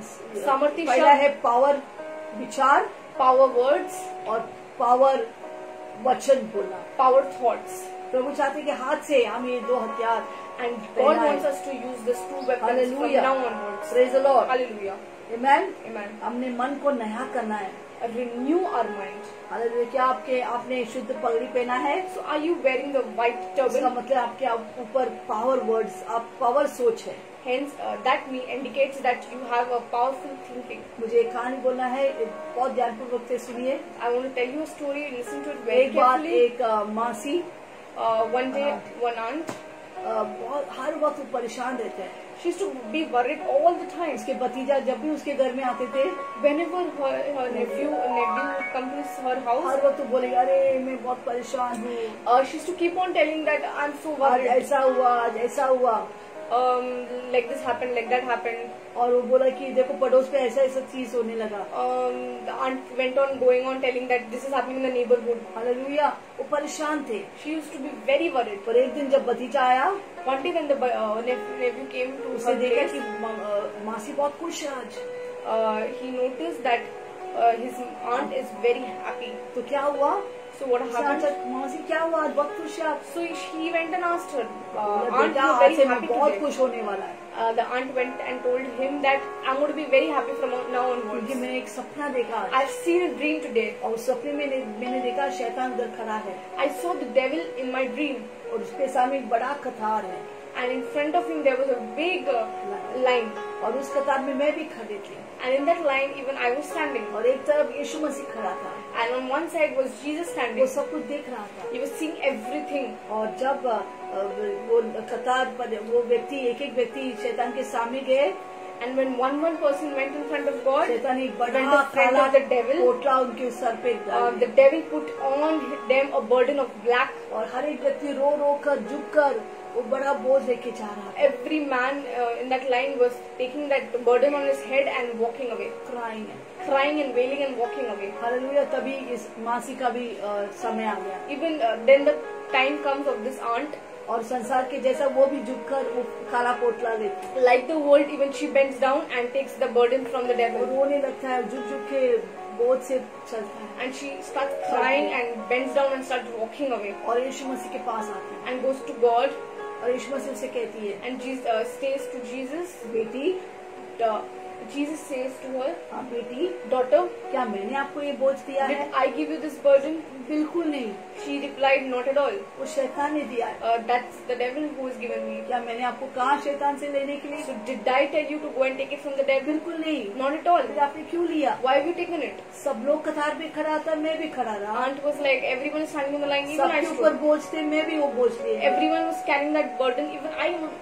S4: पहला है पावर विचार
S1: power words,
S4: और पावर वचन बोलना।
S1: power thoughts.
S4: प्रभु चाहते हैं कि हाथ से हम ये दो हथियार,
S1: And God wants us to use these 2 weapons from
S4: Hallelujah.
S1: now onwards.
S4: Praise the Lord,
S1: Hallelujah.
S4: Amen.
S1: Amen.
S4: हमने मन को नया करना है।
S1: Renew our mind.
S4: हालेलुया। क्या आपने शुद्ध पगड़ी पहना है?
S1: So are you wearing the white
S4: इसका
S1: turban?
S4: मतलब आपके ऊपर पावर वर्ड्स, आप पावर सोच है।
S1: Hence, that indicates that you have a powerful thinking.
S4: मुझे एक कहानी बोलना है, बहुत ध्यानपूर्वक से सुनिए।
S1: I want to tell you a story. Listen to it very
S4: एक बार
S1: carefully.
S4: एक मासी
S1: One day, one aunt,
S4: बहुत हर वक्त परेशान रहते हैं।
S1: she used to be worried all the time.
S4: उसके भतीजा जब भी उसके घर में आते थे,
S1: Whenever her nephew would come to her house,
S4: हर वक्त बोलेगा, अरे मैं बहुत परेशान हूँ,
S1: she used to keep on telling that I'm so
S4: आज
S1: worried.
S4: ऐसा हुआ, आज ऐसा हुआ।
S1: Like this happened, like that happened.
S4: और वो बोला कि देखो पड़ोस पे ऐसा ऐसा चीज होने लगा।
S1: The aunt went on going on telling that this is happening in the neighborhood.
S4: Hallelujah. वो परेशान थे।
S1: She used to be very worried.
S4: पर एक दिन जब भतीजा आया,
S1: One day when the nephew came to
S4: उसने
S1: her
S4: देखा
S1: place,
S4: कि मासी बहुत खुश है आज।
S1: he noticed that his aunt is very happy.
S4: तो क्या हुआ?
S1: So what
S4: उसने
S1: happened?
S4: पूछा, मौसी क्या हुआ आज, बहुत खुश है आप?
S1: So he went and asked her,
S4: बोला,
S1: aunt,
S4: बेटा
S1: you're
S4: आज
S1: very
S4: से मैं
S1: happy
S4: बहुत
S1: today.
S4: खुश होने वाला है,
S1: The aunt went and told him that I'm going to be very happy from now onwards.
S4: क्योंकि मैंने एक सपना देखा आज।
S1: I've seen a dream today.
S4: और उस सपने में मैंने देखा शैतान उधर खड़ा है
S1: I saw the devil in my dream,
S4: और उसके सामने एक बड़ा कतार है
S1: and in front of him there was a big line,
S4: और उस कतार में मैं भी खड़ी थी
S1: and in that line even I was standing,
S4: और एक तरफ यीशु मसीह खड़ा था।
S1: and on one side was Jesus
S4: वो
S1: standing.
S4: सब कुछ देख रहा था।
S1: He was seeing everything.
S4: और जब वो कतार पर वो व्यक्ति एक एक व्यक्ति शैतान के सामने गए
S1: And when one person went in front of God,
S4: शैतान एक
S1: went
S4: बड़ा
S1: in front
S4: काला
S1: of the devil,
S4: पोटला उनके सर पे डाल
S1: the devil put on them a burden of black.
S4: और हर एक व्यक्ति रो रो कर झुक कर वो बड़ा बोझ लेके जा रहा है,
S1: Every man in that line was taking that burden on his head and walking away, crying and wailing and walking away.
S4: Hallelujah. तभी इस मासी का भी समय आ गया
S1: Even then the time comes of this aunt.
S4: और संसार के जैसा वो भी झुककर वो काला पोटला लेती
S1: Like the world, even she bends down and takes the burden from the
S4: है, वो
S1: devil.
S4: रोने लगता है, झुक झुक के बोझ से चलता है
S1: And she starts crying and bends down and starts walking away
S4: और यीशु मसीह के पास आती है
S1: and goes to God.
S4: और यीशु मसीह उसे कहती है,
S1: And Jesus says to Jesus,
S4: बेटी,
S1: Jesus says to her,
S4: हाँ बेटी,
S1: daughter,
S4: क्या मैंने आपको ये बोझ दिया है?
S1: did I give you this burden?
S4: बिल्कुल नहीं,
S1: She replied, not at all.
S4: वो शैतान ने दिया है।
S1: That's the devil who has given me.
S4: क्या मैंने आपको कहा शैतान से लेने के लिए?
S1: So did I tell you to go and take it from the devil?
S4: बिल्कुल नहीं।
S1: Not at all.
S4: फिर आपने क्यों लिया?
S1: Why have you taken it?
S4: सब लोग कतार में खड़ा था, मैं भी खड़ा रहा,
S1: Aunt was like, everyone is standing in the line, even I
S4: सबके ऊपर
S1: stood.
S4: बोझ थे, मैं भी वो बोझ लिए।
S1: Everyone was carrying that burden, even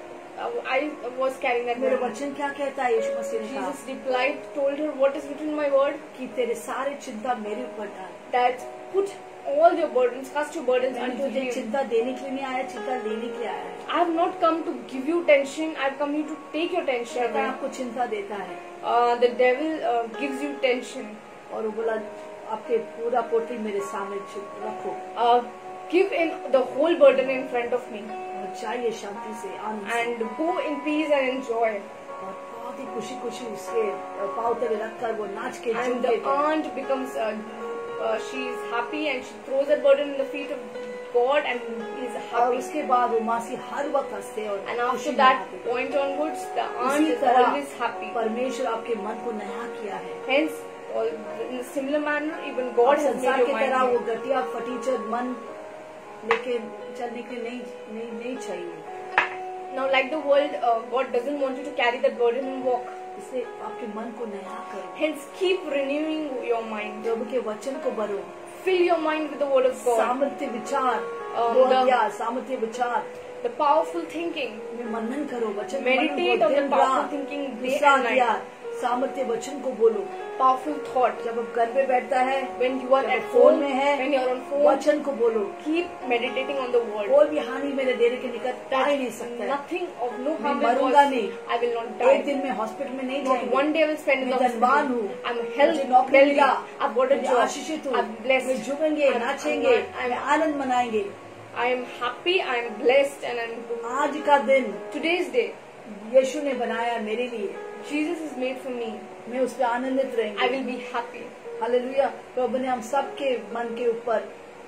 S1: I was carrying that
S4: मेरा
S1: burden.
S4: वचन क्या कहता है? यीशु मसीह ने कहा
S1: Jesus replied, told her, what is written in my word?
S4: कि तेरे सारे चिंता मेरे ऊपर डाल।
S1: That put all your burdens, cast your burdens
S4: मैं
S1: unto
S4: तुझे
S1: him.
S4: चिंता देने के लिए नहीं आया, चिंता लेने के लिए आया है।
S1: I have not come to give you tension, I have come here to take your tension
S4: शैतान
S1: away.
S4: आपको चिंता देता है
S1: The devil gives you tension.
S4: और वो बोला आपके पूरा पोटली मेरे सामने रखो
S1: Give in the whole burden in front of me
S4: और जाइए शांति से, आनंद से,
S1: and go in peace and enjoy.
S4: और बहुत ही खुशी खुशी उसके पाँव तले रखकर वो नाच के
S1: And
S4: झूम
S1: the
S4: के
S1: aunt becomes, she is happy and she throws her burden in the feet of God and is
S4: और
S1: happy.
S4: उसके बाद वो मासी हर वक्त हंसते और
S1: And
S4: खुशी
S1: after that
S4: मनाते।
S1: point onwards, the aunt
S4: इसी
S1: is
S4: तरह
S1: always happy.
S4: परमेश्वर आपके मन को नया किया है।
S1: Hence, in a similar manner, even
S4: और
S1: God has
S4: संसार
S1: made
S4: की
S1: your
S4: तरह
S1: mind
S4: वो
S1: new.
S4: घटिया फटीचर मन लेके चलने के लिए नहीं चाहिए।
S1: Now, like the world, God doesn't want you to carry that burden and walk.
S4: इसलिए आपके मन को नया करो,
S1: Hence, keep renewing your mind.
S4: प्रभु के वचन को भरो,
S1: Fill your mind with the word of God.
S4: सामर्थ्य विचार सामर्थ्य विचार
S1: The powerful thinking.
S4: में मनन करो, वचन
S1: Meditate on the powerful thinking day and night.
S4: सामर्थ्य वचन को बोलो।
S1: Powerful thought.
S4: जब आप घर पे बैठता है,
S1: When you are
S4: जब
S1: at
S4: फोन
S1: home,
S4: में है,
S1: when you are on phone,
S4: वचन को बोलो।
S1: keep meditating on the word.
S4: कोई भी हानि मेरे देने के निकट आ ही नहीं सकता है।
S1: Nothing of no
S4: मैं
S1: harm will
S4: मरूंगा
S1: cause.
S4: नहीं,
S1: I will not
S4: एक
S1: die.
S4: दिन में हॉस्पिटल में नहीं
S1: Not one
S4: जाएंगे,
S1: day I will spend in the
S4: मैं धनवान
S1: hospital.
S4: हूँ,
S1: I'm
S4: मुझे
S1: healthy,
S4: नौकरी
S1: healthy.
S4: मिला,
S1: I've got a
S4: मैं
S1: job.
S4: आशीषित हूँ,
S1: I'm blessed.
S4: मैं झूमेंगे, नाचेंगे,
S1: I'm
S4: मैं आनंद मनाएंगे।
S1: I am happy. I am blessed, and I'm
S4: आज का दिन
S1: today's day.
S4: यीशु ने बनाया मेरे लिए,
S1: Jesus is made for me.
S4: मैं उस पर आनंदित
S1: I
S4: रहेंगे।
S1: will be happy.
S4: हालेलुया। प्रभु ने हम सबके मन के ऊपर,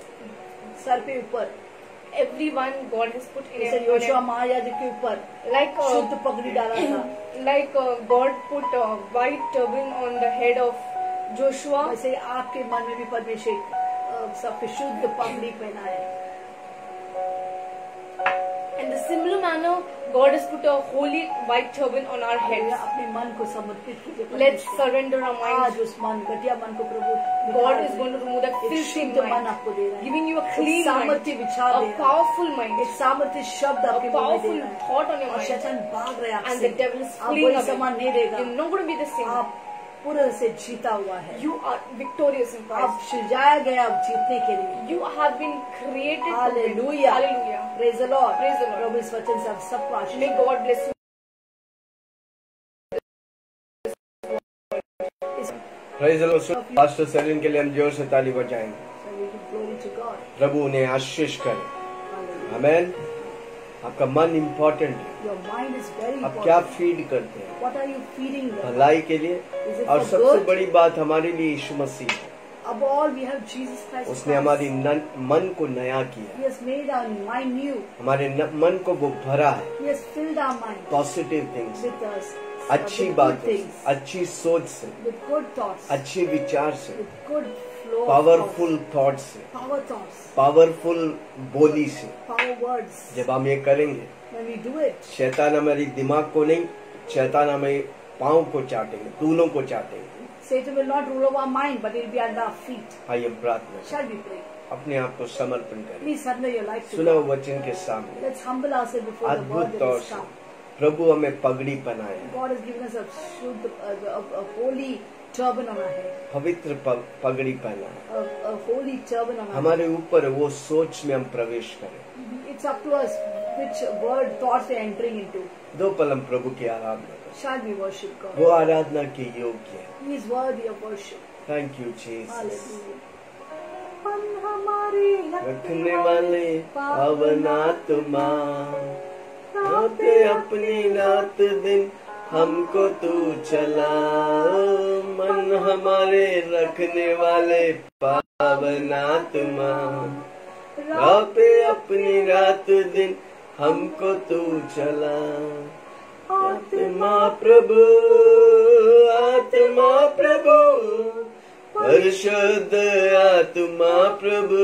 S4: सर पे ऊपर,
S1: Everyone God has put in
S4: जैसे
S1: it.
S4: योशुआ महायाजक के ऊपर
S1: Like
S4: शुद्ध पगड़ी डाला था,
S1: like God put a white turban on the head of Joshua.
S4: वैसे आपके मन में भी परमेश्वर सब पे शुद्ध पगड़ी पहना है।
S1: In the similar manner, God has put a holy white turban on our
S4: hallelujah.
S1: heads.
S4: अपने मन को समर्पित कीजिए
S1: Let's
S4: परमेश्वर।
S1: surrender our
S4: आज
S1: minds.
S4: उस मन, घटिया मन को प्रभु
S1: God
S4: निकाल
S1: is
S4: they.
S1: going to remove that
S4: एक
S1: filthy
S4: शुद्ध मन
S1: mind,
S4: आपको दे रहा है,
S1: giving you a
S4: एक
S1: clean mind,
S4: सामर्थ्य विचार
S1: a
S4: दे रहा है,
S1: powerful mind,
S4: एक सामर्थ्य शब्द
S1: a
S4: आपके मुंह में दे
S1: powerful
S4: रहा है,
S1: thought on your
S4: और
S1: mind,
S4: शैतान भाग रहा है
S1: and
S4: आपसे।
S1: the devil is
S4: आप
S1: fleeing
S4: वही समान
S1: away.
S4: नहीं रहेगा,
S1: You're not going to be the same.
S4: आप पूरे से जीता हुआ है,
S1: You are victorious in
S4: आप
S1: Christ.
S4: सृजाया गया आप जीतने के लिए।
S1: You have been created to win.
S4: Hallelujah.
S1: Hallelujah.
S4: Praise the Lord.
S1: Praise the Lord.
S4: प्रभु इस वचन से आप सबको आशीष
S1: May
S4: they.
S1: God bless you.
S3: Praise the Lord. Pastor Salim के लिए हम जोर से ताली बजाएंगे।
S4: Glory to God.
S3: प्रभु उन्हें आशीष करे।
S4: हालेलुया।
S3: आमेन। आपका मन इम्पोर्टेंट है।
S4: योर माइंड इज वेरी
S3: आप क्या फीड करते हैं?
S4: What are you feeding them?
S3: भलाई के लिए।
S4: Is it
S3: और
S4: for
S3: सबसे
S4: good?
S3: बड़ी बात हमारे लिए यीशु मसीह है।
S4: Above all, we have Jesus Christ.
S3: उसने हमारी मन को नया किया,
S4: He has made our mind new.
S3: हमारे मन को वो भरा है
S4: He has filled our mind
S3: positive things,
S4: with us,
S3: अच्छी
S4: with good
S3: बातों,
S4: things,
S3: अच्छी सोच से,
S4: with good thoughts,
S3: अच्छे विचार से,
S4: with good flow of
S3: powerful thought से,
S4: thoughts, power thoughts,
S3: पावरफुल बोली से।
S4: power words.
S3: जब हम ये करेंगे,
S4: When we do it,
S3: शैतान हमारी दिमाग को नहीं, शैतान हमें पाँव को चाटेंगे, दूलों को चाटेंगे।
S4: Satan will not rule over our mind, but it will be under our feet.
S3: आइए प्रार्थना करें।
S4: Shall we pray?
S3: अपने आप को समर्पण करें।
S4: Please surrender your life to
S3: सुना
S4: God.
S3: वचन के सामने
S4: Let's humble ourselves before the word
S3: अद्भुत
S4: that
S3: तौर
S4: has
S3: से
S4: come.
S3: प्रभु हमें पगड़ी पहनाए,
S4: God has given us a holy turban on our head.
S3: पवित्र पगड़ी पहनाए,
S4: A holy turban on our head.
S3: हमारे ऊपर वो सोच में हम प्रवेश करें।
S4: It's up to us which word thoughts we are entering into.
S3: 2 पल हम प्रभु की आराधना करें,
S4: Shall we worship God?
S3: वो आराधना के योग्य है।
S4: He is worthy of worship.
S3: Thank you Jesus.
S4: Hallelujah. हम हमारे
S3: रखने वाले पावन आत्मा, पे अपनी रात दिन हमको तू चला। मन हमारे रखने वाले पावन आत्मा, पे अपनी रात दिन हमको तू चला। आत्मा प्रभु, आत्मा प्रभु, परिशुद्ध आत्मा प्रभु,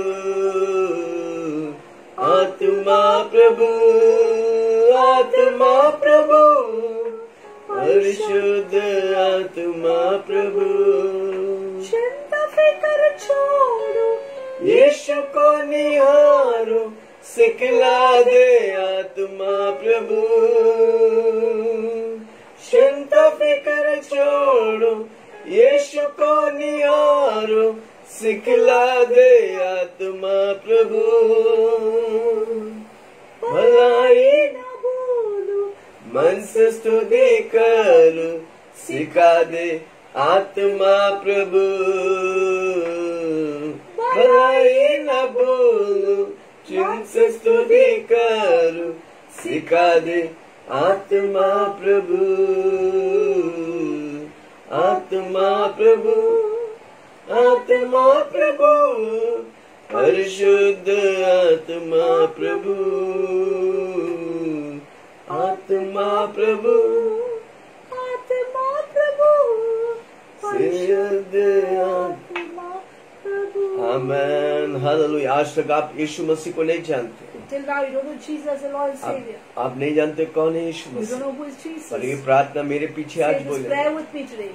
S3: आत्मा प्रभु, आत्मा प्रभु, परिशुद्ध आत्मा प्रभु। चिंता फिक्र छोड़ो, यीशु को निहारो, सिखला दे आत्मा प्रभु। चिंता फिक्र छोड़ो, यीशु को निहारो, सिखला दे आत्मा प्रभु। भलाई न बोलो, मन से स्तुति करो, सिखा दे आत्मा प्रभु। भलाई न बोलो, चिन से स्तुति करो, सिखा दे आत्मा प्रभु। आत्मा प्रभु, आत्मा प्रभु, परिशुद्ध आत्मा प्रभु, आत्मा प्रभु, आत्मा प्रभु, परिशुद्ध आत्मा प्रभु। आमेन, हालेलुया। आज तक आप यीशु मसीह को नहीं जानते।
S4: Till now you don't know Jesus as a Lord and Savior.
S3: आप नहीं जानते कौन है यीशु
S4: You don't
S3: Masih.
S4: know who is Jesus.
S3: पर ये प्रार्थना मेरे पीछे आज
S4: Say this
S3: बोले,
S4: prayer with me today.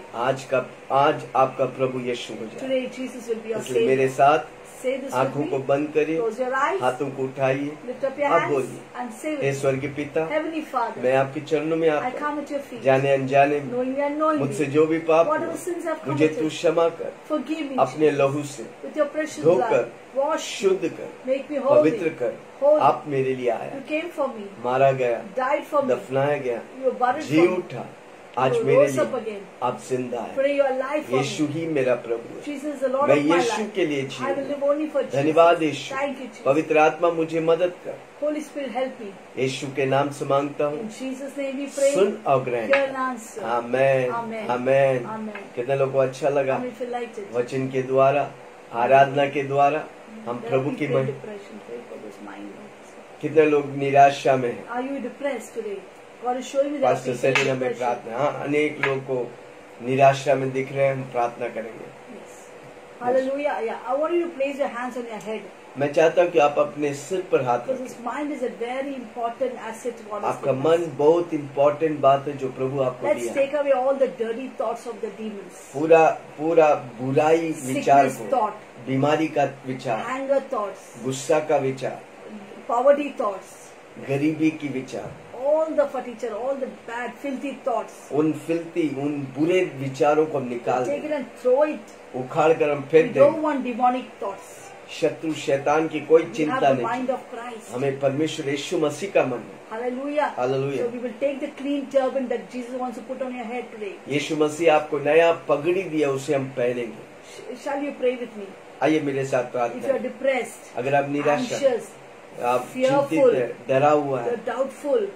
S3: आज आपका प्रभु यीशु हो जाए।
S4: Today Jesus will be your
S3: इसलिए मेरे
S4: Savior.
S3: साथ
S4: Say this with
S3: आंखों को
S4: me.
S3: बंद करिए,
S4: Close your eyes.
S3: हाथों को उठाइए,
S4: Lift up your
S3: आप
S4: hands
S3: बोलिए,
S4: and say
S3: हे
S4: with
S3: स्वर्गीय पिता,
S4: me. Heavenly Father,
S3: मैं आपके चरणों में
S4: I
S3: आता
S4: come
S3: हूँ।
S4: at your feet.
S3: जाने अनजाने में
S4: Knowingly and unknowingly.
S3: मुझसे जो भी पाप
S4: Whatever
S3: हुआ,
S4: sins have
S3: मुझे तू
S4: committed.
S3: क्षमा कर,
S4: Forgive me.
S3: अपने
S4: Jesus.
S3: लहू से
S4: With your precious
S3: धोकर,
S4: blood. Wash me.
S3: शुद्ध कर,
S4: Make me holy.
S3: पवित्र कर।
S4: Holy.
S3: आप मेरे लिए आया,
S4: You came for me.
S3: मारा गया,
S4: Died for me.
S3: दफनाया गया,
S4: You were buried
S3: ji
S4: for me.
S3: उठा, आज
S4: You
S3: मेरे
S4: rose up
S3: लिए
S4: again.
S3: आप जिंदा है।
S4: Today you are alive for
S3: Yeshu
S4: me.
S3: ही मेरा प्रभु है।
S4: Jesus is the Lord
S3: मैं
S4: of my
S3: यीशु
S4: life.
S3: के लिए
S4: I will
S3: जीऊँ।
S4: live only for Jesus.
S3: धन्यवाद यीशु।
S4: Thank you, Jesus.
S3: पवित्र आत्मा मुझे मदद कर,
S4: Holy Spirit, help me.
S3: यीशु के नाम से मांगता हूँ,
S4: In Jesus' name we pray.
S3: सुन और ग्रहण
S4: Hear
S3: कर।
S4: and answer.
S3: Amen,
S4: Amen.
S3: Amen.
S4: Amen.
S3: कितने लोगों को अच्छा लगा?
S4: How many feel like it?
S3: वचन के द्वारा, आराधना के द्वारा हम
S4: There
S3: प्रभु
S4: are
S3: की
S4: people in
S3: महिमा।
S4: depression. Pray for this mind.
S3: कितने लोग निराशा में हैं?
S4: Are you depressed today? God is showing me that
S3: pastor Selina में प्रार्थना, हाँ, अनेक लोगों को निराशा में दिख रहे हैं, हम प्रार्थना करेंगे।
S4: Yes. Hallelujah. Yeah. I want you to place your hands on your head
S3: मैं चाहता हूँ कि आप अपने सिर पर हाथ
S4: because
S3: रखें।
S4: this mind is a very important asset God has
S3: आपका
S4: given us.
S3: मन बहुत इम्पोर्टेंट बात है जो प्रभु आपको
S4: Let's
S3: दिया है।
S4: take away all the dirty thoughts of the demons.
S3: पूरा बुराई विचार
S4: Sickness
S3: को,
S4: thought,
S3: बीमारी का विचार,
S4: anger thoughts,
S3: गुस्सा का विचार,
S4: poverty thoughts,
S3: गरीबी की विचार,
S4: all the furniture, all the bad, filthy thoughts.
S3: उन उन बुरे विचारों को हम निकाल
S4: Take
S3: दें,
S4: it and throw it.
S3: उखाड़ कर हम
S4: We
S3: फेंक
S4: don't
S3: दें।
S4: want demonic thoughts.
S3: शत्रु शैतान की कोई
S4: We have
S3: चिंता
S4: the
S3: नहीं,
S4: mind of Christ.
S3: हमें परमेश्वर यीशु मसीह का मन है।
S4: Hallelujah.
S3: Hallelujah.
S4: So we will take the clean turban that Jesus wants to put on your head today.
S3: Yeshu Masih आपको नया पगड़ी दिया, उसे हम पहनेंगे।
S4: Shall you pray with me?
S3: आइए मेरे साथ
S4: If
S3: प्रार्थना
S4: you are
S3: करें।
S4: depressed,
S3: अगर आप निराशा,
S4: anxious,
S3: आप
S4: fearful,
S3: चिंतित है, डरा हुआ है,
S4: you're doubtful,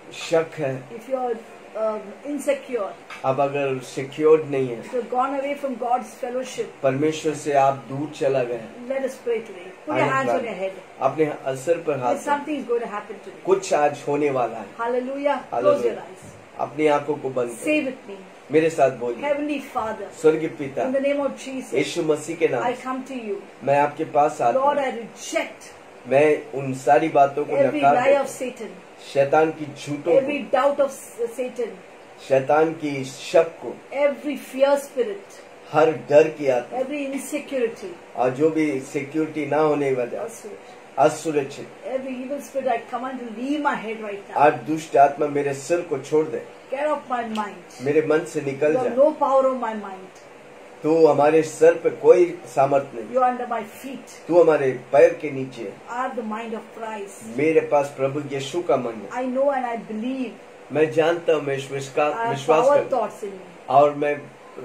S3: शक है,
S4: if you're insecure,
S3: आप अगर सिक्योर्ड नहीं है,
S4: if you've gone away from God's fellowship,
S3: परमेश्वर से आप दूर चला गए,
S4: let us pray today. Put your hands on your head.
S3: अपने असर पर हाथ
S4: Because
S3: रखें।
S4: something is going to happen today.
S3: कुछ आज होने वाला है।
S4: Hallelujah. Close
S3: Hallelujah.
S4: your eyes.
S3: अपनी आंखों को बंद
S4: Say
S3: करें,
S4: with me.
S3: मेरे साथ बोलिए।
S4: Heavenly Father,
S3: स्वर्गीय पिता,
S4: in the name of Jesus,
S3: यीशु मसीह के नाम
S4: I
S3: से
S4: come to you.
S3: मैं आपके पास आता
S4: Lord,
S3: हूँ।
S4: I reject
S3: मैं उन सारी बातों को
S4: every
S3: नकार
S4: lie
S3: देता
S4: of
S3: हूँ,
S4: Satan,
S3: शैतान की झूठों
S4: every
S3: को,
S4: doubt of Satan,
S3: शैतान की शक को,
S4: every fear spirit,
S3: हर डर की आत्मा
S4: every insecurity.
S3: और जो भी सिक्योरिटी ना होने की वजह, असुरक्षित।
S4: Every evil spirit I command to leave my head right now.
S3: आज दुष्ट आत्मा मेरे सिर को छोड़ दे,
S4: Get off my mind.
S3: मेरे मन से निकल
S4: You have
S3: जाए।
S4: no power over my mind.
S3: तू हमारे सर पे कोई सामर्थ नहीं,
S4: You are under my feet.
S3: तू हमारे पैर के नीचे है।
S4: I have the mind of Christ.
S3: मेरे पास प्रभु यीशु का मन है।
S4: I know and I believe.
S3: मैं जानता हूँ, मैं
S4: I have
S3: विश्वास
S4: power
S3: करता हूँ
S4: thoughts in me.
S3: और मैं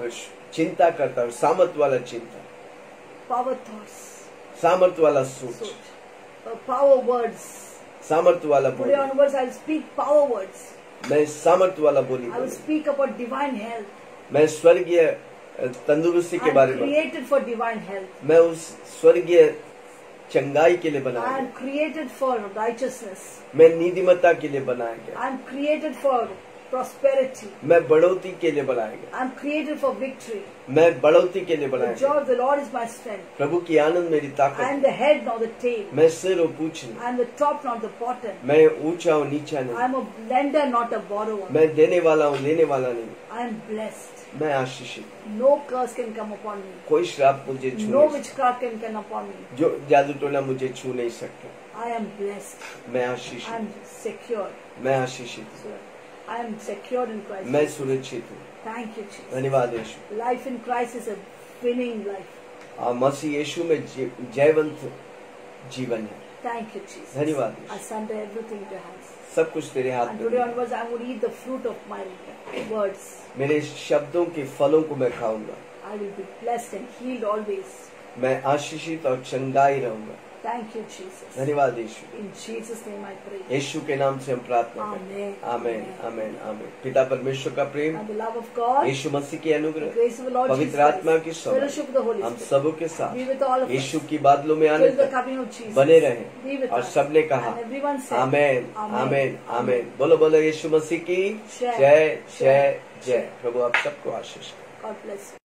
S3: चिंता करता हूँ, सामर्थ वाला चिंता,
S4: Power thoughts.
S3: सामर्थ वाला सोच,
S4: So, power words.
S3: सामर्थ वाला
S4: Today
S3: बोली।
S4: onwards I will speak power words.
S3: मैं सामर्थ वाला बोली
S4: I will
S3: बोली।
S4: speak about divine health.
S3: मैं स्वर्गीय तंदुरुस्ती
S4: I
S3: के बारे
S4: am
S3: में,
S4: created for divine health.
S3: मैं उस स्वर्गीय चंगाई के लिए बनाया
S4: I am
S3: गया,
S4: created for righteousness.
S3: मैं नीतिमत्ता के लिए बनाया गया,
S4: I am created for prosperity.
S3: मैं बढ़ोतरी के लिए बनाया गया,
S4: I am created for victory.
S3: मैं बढ़ोतरी के लिए बनाया
S4: The
S3: गया।
S4: joy of the Lord is my strength.
S3: प्रभु की आनंद मेरी
S4: I am
S3: ताकत,
S4: the head, not the tail.
S3: मैं सिर और पूछ नहीं,
S4: I am the top, not the bottom.
S3: मैं ऊंचा और नीचा
S4: I
S3: नहीं,
S4: am a lender, not a borrower.
S3: मैं देने वाला हूँ लेने वाला नहीं,
S4: I am blessed.
S3: मैं आशीषित।
S4: No curse can come upon me.
S3: कोई श्राप मुझे छू
S4: No
S3: नहीं सकता,
S4: witchcraft can come upon me.
S3: जो जादू टोना मुझे छू नहीं सकता।
S4: I am blessed.
S3: मैं
S4: I
S3: आशीषित,
S4: am secured.
S3: मैं आशीषित हूँ,
S4: So, I am secured in Christ.
S3: मैं सुरक्षित हूँ।
S4: Thank you, Jesus.
S3: धन्यवाद यीशु।
S4: Life in Christ is a winning life.
S3: मसीह यीशु में जयवंत जीवन है।
S4: Thank you, Jesus.
S3: धन्यवाद
S4: I
S3: Yeshu.
S4: surrender everything to your hands.
S3: सब कुछ तेरे हाथ
S4: And
S3: में
S4: today
S3: है।
S4: onwards, I will eat the fruit of my words.
S3: मेरे शब्दों के फलों को मैं खाऊंगा।
S4: I will be blessed and healed always.
S3: मैं आशीषित और चंगाई रहूंगा।
S4: Thank you, Jesus.
S3: धन्यवाद यीशु।
S4: In Jesus' name I pray.
S3: यीशु के नाम से हम प्रार्थना करते हैं।
S4: Amen.
S3: आमेन, आमेन, आमेन। पिता परमेश्वर का प्रेम,
S4: And the love of God,
S3: यीशु मसीह की
S4: the
S3: अनुग्रह,
S4: grace of the Lord Jesus
S3: पवित्र आत्मा की
S4: Christ, fellowship of the Holy
S3: हम
S4: Spirit,
S3: सबों के
S4: be
S3: साथ
S4: with all of us.
S3: यीशु की बादलों में आने
S4: Till the
S3: तक
S4: coming of Jesus,
S3: बने रहें।
S4: be with
S3: और
S4: us.
S3: सबने कहा
S4: And everyone said,
S3: amen,
S4: Amen.
S3: आमेन, आमेन। बोलो बोलो यीशु मसीह की
S4: जय,
S3: जय, जय, जय। प्रभु आप सबको आशीष करें।
S4: God bless you.